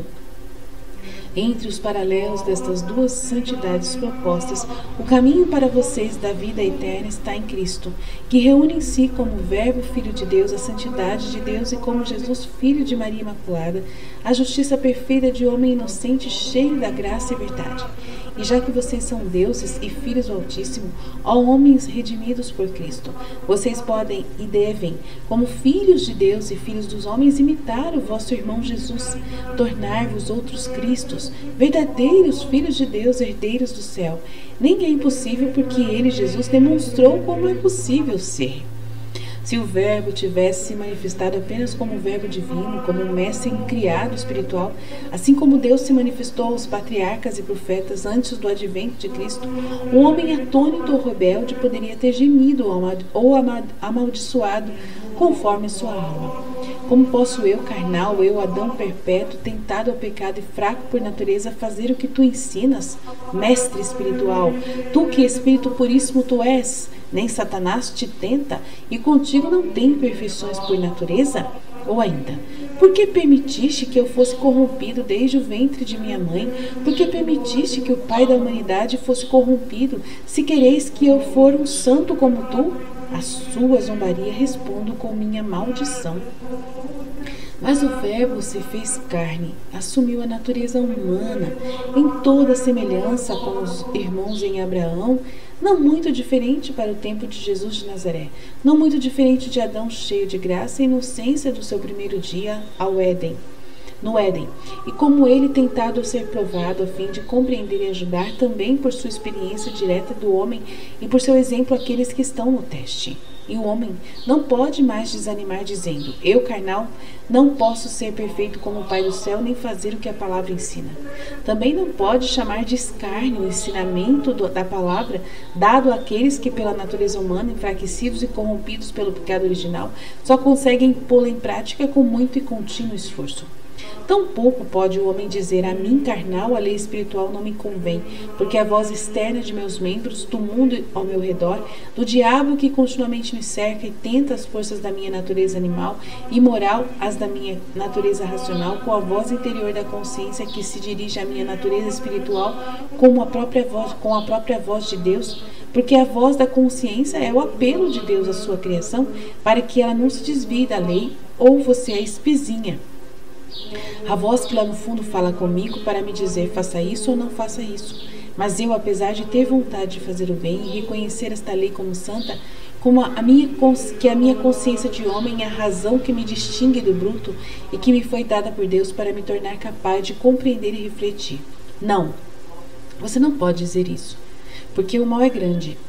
Entre os paralelos destas duas santidades propostas, o caminho para vocês da vida eterna está em Cristo, que reúne em si como Verbo Filho de Deus a santidade de Deus e como Jesus Filho de Maria Imaculada, a justiça perfeita de homem inocente cheio da graça e verdade. E já que vocês são deuses e filhos do Altíssimo, ó homens redimidos por Cristo, vocês podem e devem, como filhos de Deus e filhos dos homens, imitar o vosso irmão Jesus, tornar-vos outros Cristos, verdadeiros filhos de Deus, herdeiros do céu. Nem é impossível, porque ele, Jesus, demonstrou como é possível ser. Se o Verbo tivesse se manifestado apenas como Verbo divino, como um mestre criado espiritual, assim como Deus se manifestou aos patriarcas e profetas antes do advento de Cristo, o homem atônito ou rebelde poderia ter gemido ou amaldiçoado conforme sua alma. Como posso eu, carnal, eu, Adão perpétuo, tentado ao pecado e fraco por natureza, fazer o que tu ensinas, mestre espiritual? Tu que espírito puríssimo tu és, nem Satanás te tenta, e contigo não tem imperfeições por natureza? Ou ainda, por que permitiste que eu fosse corrompido desde o ventre de minha mãe? Por que permitiste que o Pai da humanidade fosse corrompido? Se quereis que eu for um santo como tu, a sua zombaria respondo com minha maldição. Mas o Verbo se fez carne, assumiu a natureza humana, em toda semelhança com os irmãos em Abraão, não muito diferente para o tempo de Jesus de Nazaré, não muito diferente de Adão cheio de graça e inocência do seu primeiro dia ao Éden, no Éden, e como ele tentado ser provado a fim de compreender e ajudar também por sua experiência direta do homem e por seu exemplo aqueles que estão no teste. E o homem não pode mais desanimar dizendo, eu, carnal, não posso ser perfeito como o Pai do céu, nem fazer o que a palavra ensina. Também não pode chamar de escárnio o ensinamento do, da palavra dado àqueles que pela natureza humana, enfraquecidos e corrompidos pelo pecado original, só conseguem pô-la em prática com muito e contínuo esforço. Tampouco pode o homem dizer: a mim carnal a lei espiritual não me convém, porque a voz externa de meus membros, do mundo ao meu redor, do diabo que continuamente me cerca e tenta as forças da minha natureza animal e moral, as da minha natureza racional, com a voz interior da consciência que se dirige à minha natureza espiritual como a própria voz, com a própria voz de Deus, porque a voz da consciência é o apelo de Deus à sua criação para que ela não se desvie da lei, ou você é espizinha. A voz que lá no fundo fala comigo para me dizer: faça isso ou não faça isso. Mas eu, apesar de ter vontade de fazer o bem e reconhecer esta lei como santa, como a minha, que a minha consciência de homem é a razão que me distingue do bruto e que me foi dada por Deus para me tornar capaz de compreender e refletir. Não, você não pode dizer isso, porque o mal é grande.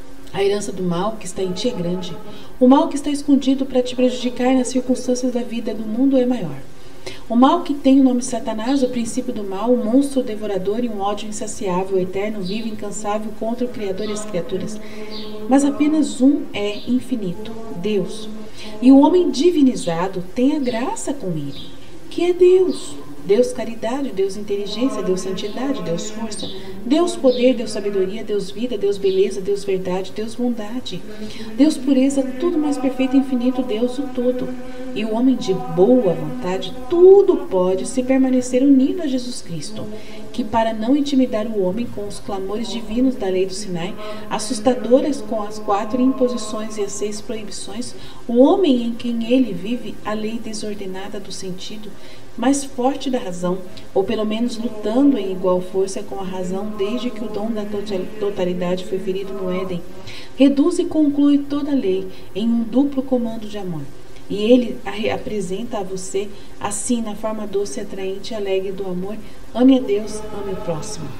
A herança do mal que está em ti é grande. O mal que está escondido para te prejudicar nas circunstâncias da vida do mundo é maior. O mal que tem o nome Satanás, o princípio do mal, um monstro devorador e um ódio insaciável, eterno, vivo, incansável contra o Criador e as criaturas. Mas apenas um é infinito, Deus. E o homem divinizado tem a graça com ele, que é Deus. Deus caridade, Deus inteligência, Deus santidade, Deus força, Deus poder, Deus sabedoria, Deus vida, Deus beleza, Deus verdade, Deus bondade, Deus pureza, tudo mais perfeito e infinito, Deus o todo. E o homem de boa vontade tudo pode se permanecer unido a Jesus Cristo, que para não intimidar o homem com os clamores divinos da lei do Sinai, assustadoras com as quatro imposições e as seis proibições, o homem em quem ele vive, a lei desordenada do sentido, mais forte da razão, ou pelo menos lutando em igual força com a razão desde que o dom da totalidade foi ferido no Éden, reduz e conclui toda a lei em um duplo comando de amor. E ele a apresenta a você assim, na forma doce, atraente e alegre do amor: ame a Deus, ame o próximo.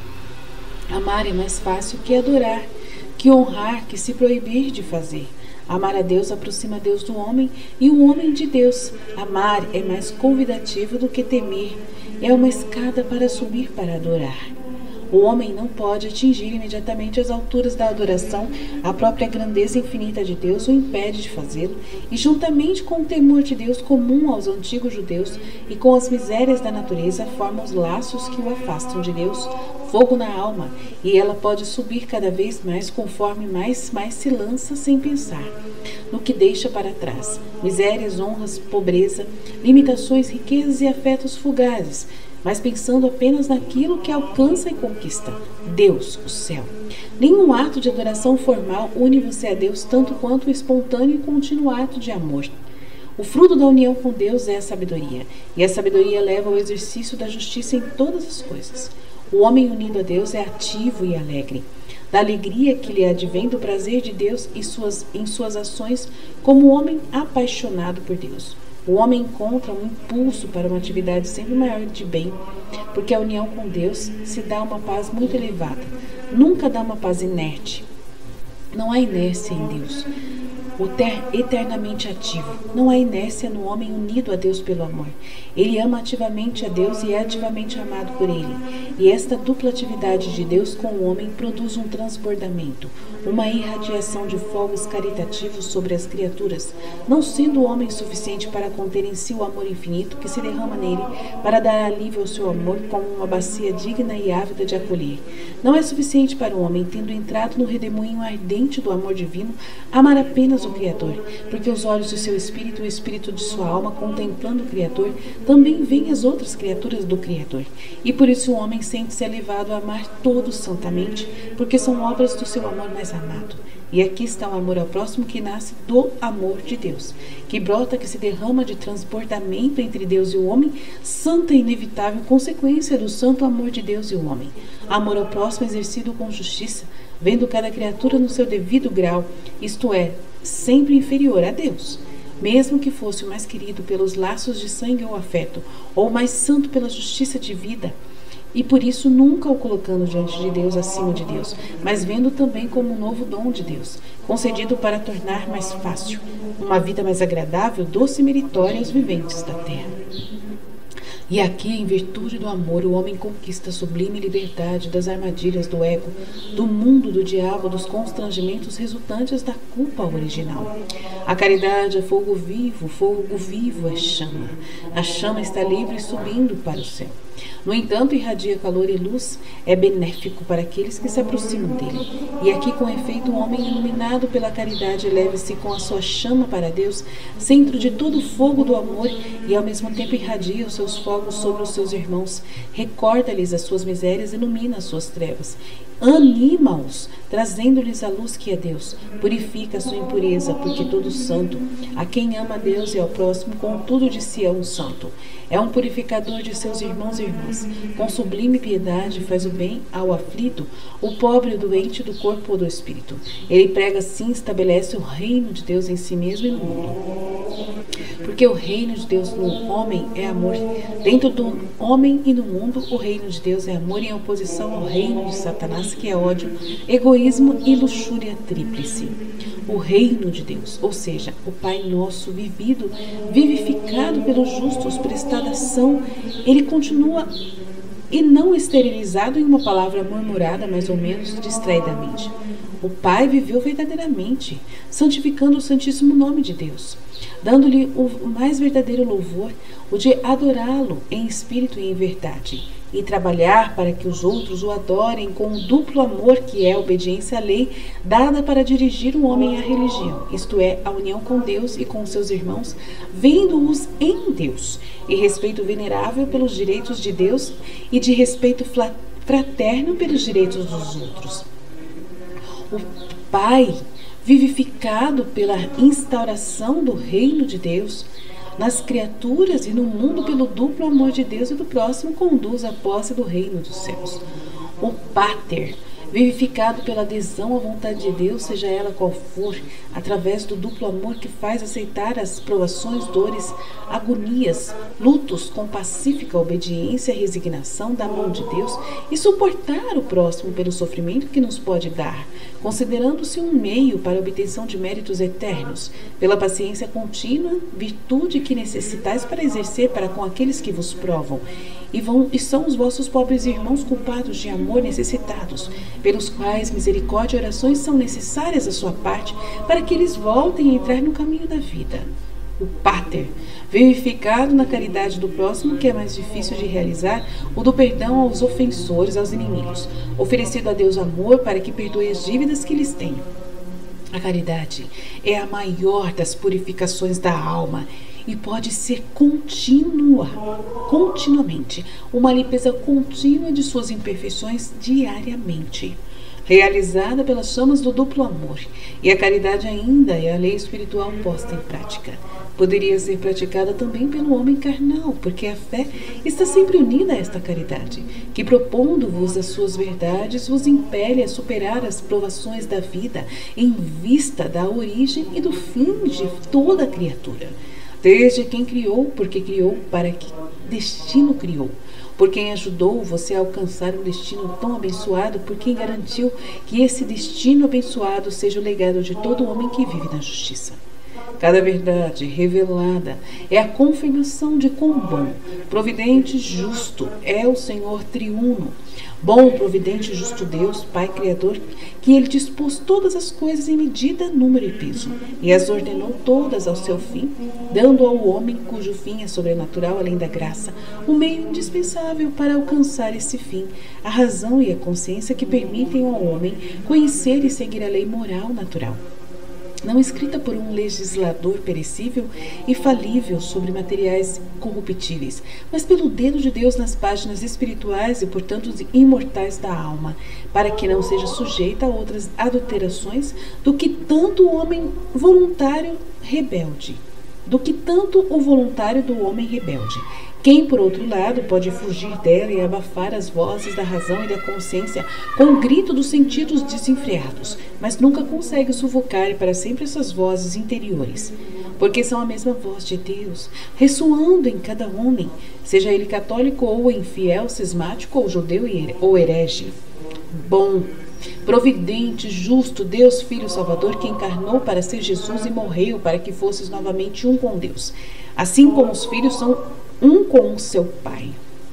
Amar é mais fácil que adorar, que honrar, que se proibir de fazer. Amar a Deus aproxima Deus do homem e o homem de Deus. Amar é mais convidativo do que temer. É uma escada para subir para adorar. O homem não pode atingir imediatamente as alturas da adoração, a própria grandeza infinita de Deus o impede de fazê-lo, e juntamente com o temor de Deus comum aos antigos judeus e com as misérias da natureza, forma os laços que o afastam de Deus, fogo na alma, e ela pode subir cada vez mais conforme mais, mais se lança sem pensar no que deixa para trás: misérias, honras, pobreza, limitações, riquezas e afetos fugazes, mas pensando apenas naquilo que alcança e conquista: Deus, o céu. Nenhum ato de adoração formal une você a Deus tanto quanto o espontâneo e contínuo ato de amor. O fruto da união com Deus é a sabedoria, e a sabedoria leva ao exercício da justiça em todas as coisas. O homem unido a Deus é ativo e alegre, da alegria que lhe advém do prazer de Deus e suas, em suas ações, como homem apaixonado por Deus. O homem encontra um impulso para uma atividade sempre maior de bem, porque a união com Deus se dá uma paz muito elevada. Nunca dá uma paz inerte. Não há inércia em Deus, o ter eternamente ativo. Não há inércia no homem unido a Deus pelo amor. Ele ama ativamente a Deus e é ativamente amado por Ele. E esta dupla atividade de Deus com o homem produz um transbordamento, uma irradiação de fogos caritativos sobre as criaturas, não sendo o homem suficiente para conter em si o amor infinito que se derrama nele, para dar alívio ao seu amor como uma bacia digna e ávida de acolher. Não é suficiente para o homem, tendo entrado no redemoinho ardente do amor divino, amar apenas o Criador, porque os olhos do seu espírito e o espírito de sua alma, contemplando o Criador, também veem as outras criaturas do Criador. E por isso o homem sente-se elevado a amar todos santamente, porque são obras do seu amor mais amado. E aqui está o amor ao próximo que nasce do amor de Deus, que brota, que se derrama de transbordamento entre Deus e o homem, santa e inevitável consequência do santo amor de Deus e o homem. Amor ao próximo exercido com justiça, vendo cada criatura no seu devido grau, isto é, sempre inferior a Deus, mesmo que fosse o mais querido pelos laços de sangue ou afeto, ou o mais santo pela justiça de vida, e por isso nunca o colocando diante de Deus acima de Deus, mas vendo também como um novo dom de Deus, concedido para tornar mais fácil uma vida mais agradável, doce e meritória aos viventes da terra. E aqui, em virtude do amor, o homem conquista a sublime liberdade das armadilhas do ego, do mundo do diabo, dos constrangimentos resultantes da culpa original. A caridade é fogo vivo, fogo vivo é chama. A chama está livre e subindo para o céu. No entanto, irradia calor e luz, é benéfico para aqueles que se aproximam dele. E aqui, com efeito, o homem iluminado pela caridade eleva-se com a sua chama para Deus, centro de todo o fogo do amor, e ao mesmo tempo irradia os seus fogos sobre os seus irmãos, recorda-lhes as suas misérias, ilumina as suas trevas, anima-os, trazendo-lhes a luz que é Deus, purifica a sua impureza, porque todo santo, a quem ama a Deus e ao próximo, contudo de si é um santo. É um purificador de seus irmãos e irmãs. Com sublime piedade faz o bem ao aflito, o pobre e o doente do corpo ou do espírito. Ele prega assim, estabelece o reino de Deus em si mesmo e no mundo. Porque o reino de Deus no homem é amor. Dentro do homem e no mundo, o reino de Deus é amor em oposição ao reino de Satanás, que é ódio, egoísmo e luxúria tríplice. O reino de Deus, ou seja, o Pai Nosso vivido, vivificado pelos justos, prestada ação, ele continua e não esterilizado em uma palavra murmurada mais ou menos distraidamente. O Pai viveu verdadeiramente, santificando o santíssimo nome de Deus, dando-lhe o mais verdadeiro louvor, o de adorá-lo em espírito e em verdade, e trabalhar para que os outros o adorem com o duplo amor que é a obediência à lei, dada para dirigir o homem à religião, isto é, a união com Deus e com seus irmãos, vendo-os em Deus, e respeito venerável pelos direitos de Deus e de respeito fraterno pelos direitos dos outros. O Pai, vivificado pela instauração do reino de Deus, nas criaturas e no mundo pelo duplo amor de Deus e do próximo, conduz à posse do reino dos céus. O Pater, vivificado pela adesão à vontade de Deus, seja ela qual for, através do duplo amor que faz aceitar as provações, dores, agonias, lutos com pacífica obediência e resignação da mão de Deus e suportar o próximo pelo sofrimento que nos pode dar, considerando-se um meio para a obtenção de méritos eternos, pela paciência contínua, virtude que necessitais para exercer para com aqueles que vos provam, e, vão, e são os vossos pobres irmãos culpados de amor necessitados, pelos quais misericórdia e orações são necessárias à sua parte, para que eles voltem a entrar no caminho da vida. O Pater, vivificado na caridade do próximo, que é mais difícil de realizar, o do perdão aos ofensores, aos inimigos, oferecido a Deus amor para que perdoe as dívidas que lhes tenham. A caridade é a maior das purificações da alma e pode ser contínua, continuamente, uma limpeza contínua de suas imperfeições diariamente, realizada pelas chamas do duplo amor. E a caridade ainda é a lei espiritual posta em prática. Poderia ser praticada também pelo homem carnal, porque a fé está sempre unida a esta caridade, que, propondo-vos as suas verdades, vos impele a superar as provações da vida em vista da origem e do fim de toda a criatura. Desde quem criou, porque criou, para que destino criou, por quem ajudou você a alcançar um destino tão abençoado, por quem garantiu que esse destino abençoado seja o legado de todo homem que vive na justiça. Cada verdade revelada é a confirmação de quão bom, providente e justo é o Senhor triuno. Bom, providente e justo Deus, Pai Criador, que Ele dispôs todas as coisas em medida, número e peso, e as ordenou todas ao seu fim, dando ao homem, cujo fim é sobrenatural além da graça, um meio indispensável para alcançar esse fim, a razão e a consciência que permitem ao homem conhecer e seguir a lei moral natural, não escrita por um legislador perecível e falível sobre materiais corruptíveis, mas pelo dedo de Deus nas páginas espirituais e, portanto, imortais da alma, para que não seja sujeita a outras adulterações do que tanto o homem voluntário rebelde, do que tanto o voluntário do homem rebelde. Quem, por outro lado, pode fugir dela e abafar as vozes da razão e da consciência com o grito dos sentidos desenfreados, mas nunca consegue sufocar para sempre essas vozes interiores, porque são a mesma voz de Deus, ressoando em cada homem, seja ele católico ou infiel, cismático ou judeu ou herege. Bom, providente, justo, Deus Filho Salvador, que encarnou para ser Jesus e morreu para que fosses novamente um com Deus. Assim como os filhos são um com o seu Pai.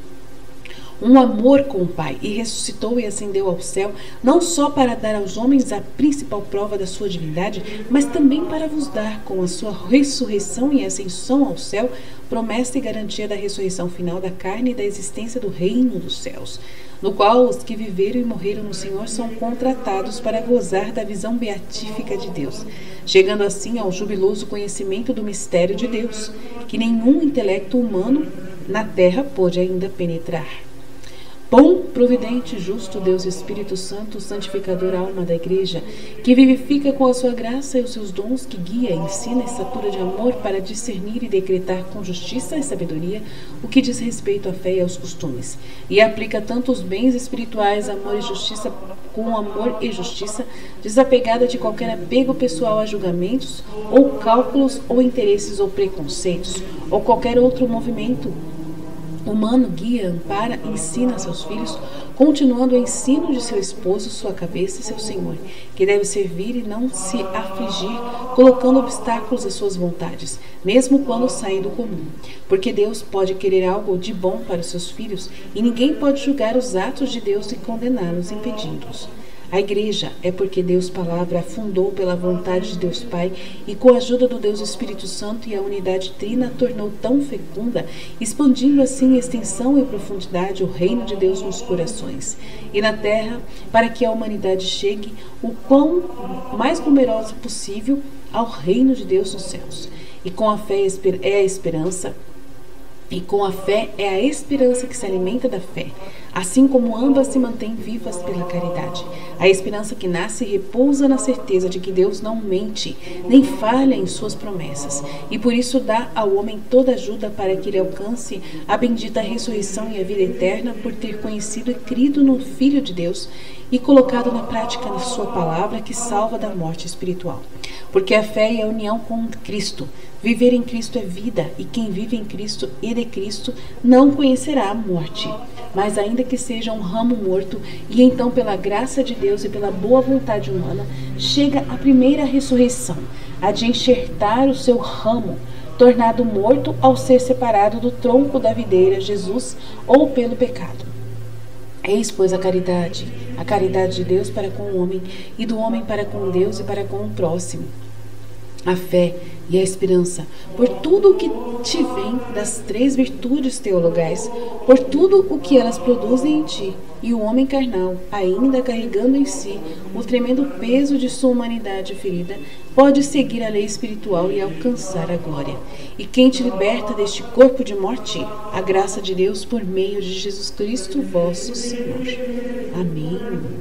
Um amor com o Pai, e ressuscitou e ascendeu ao céu, não só para dar aos homens a principal prova da sua divindade, mas também para vos dar, com a sua ressurreição e ascensão ao céu, promessa e garantia da ressurreição final da carne e da existência do reino dos céus, no qual os que viveram e morreram no Senhor são contratados para gozar da visão beatífica de Deus, chegando assim ao jubiloso conhecimento do mistério de Deus, que nenhum intelecto humano na terra pôde ainda penetrar. Bom, providente, justo Deus Espírito Santo, santificador alma da Igreja, que vivifica com a sua graça e os seus dons, que guia, ensina e satura de amor para discernir e decretar com justiça e sabedoria o que diz respeito à fé e aos costumes, e aplica tanto os bens espirituais, amor e justiça, com amor e justiça, desapegada de qualquer apego pessoal a julgamentos, ou cálculos, ou interesses, ou preconceitos, ou qualquer outro movimento humano, guia, ampara, ensina a seus filhos, continuando o ensino de seu esposo, sua cabeça e seu Senhor, que deve servir e não se afligir, colocando obstáculos às suas vontades, mesmo quando saem do comum. Porque Deus pode querer algo de bom para os seus filhos, e ninguém pode julgar os atos de Deus e condená-los, impedindo-os. A Igreja é porque Deus Palavra a fundou pela vontade de Deus Pai e com a ajuda do Deus Espírito Santo, e a unidade trina a tornou tão fecunda, expandindo assim em extensão e profundidade o reino de Deus nos corações e na terra, para que a humanidade chegue o quão mais numerosa possível ao reino de Deus nos céus. E com a fé é a esperança E com a fé é a esperança que se alimenta da fé, assim como ambas se mantêm vivas pela caridade. A esperança que nasce repousa na certeza de que Deus não mente, nem falha em suas promessas, e por isso dá ao homem toda ajuda para que ele alcance a bendita ressurreição e a vida eterna, por ter conhecido e crido no Filho de Deus e colocado na prática a sua palavra, que salva da morte espiritual. Porque a fé é a união com Cristo. Viver em Cristo é vida, e quem vive em Cristo e de Cristo não conhecerá a morte. Mas ainda que seja um ramo morto, e então pela graça de Deus e pela boa vontade humana, chega a primeira ressurreição, a de enxertar o seu ramo, tornado morto ao ser separado do tronco da videira, Jesus, ou pelo pecado. Eis, pois, a caridade, a caridade de Deus para com o homem, e do homem para com Deus e para com o próximo. A fé e a esperança, por tudo o que te vem das três virtudes teologais, por tudo o que elas produzem em ti, e o homem carnal, ainda carregando em si o tremendo peso de sua humanidade ferida, pode seguir a lei espiritual e alcançar a glória. E quem te liberta deste corpo de morte? A graça de Deus por meio de Jesus Cristo, vosso Senhor. Amém.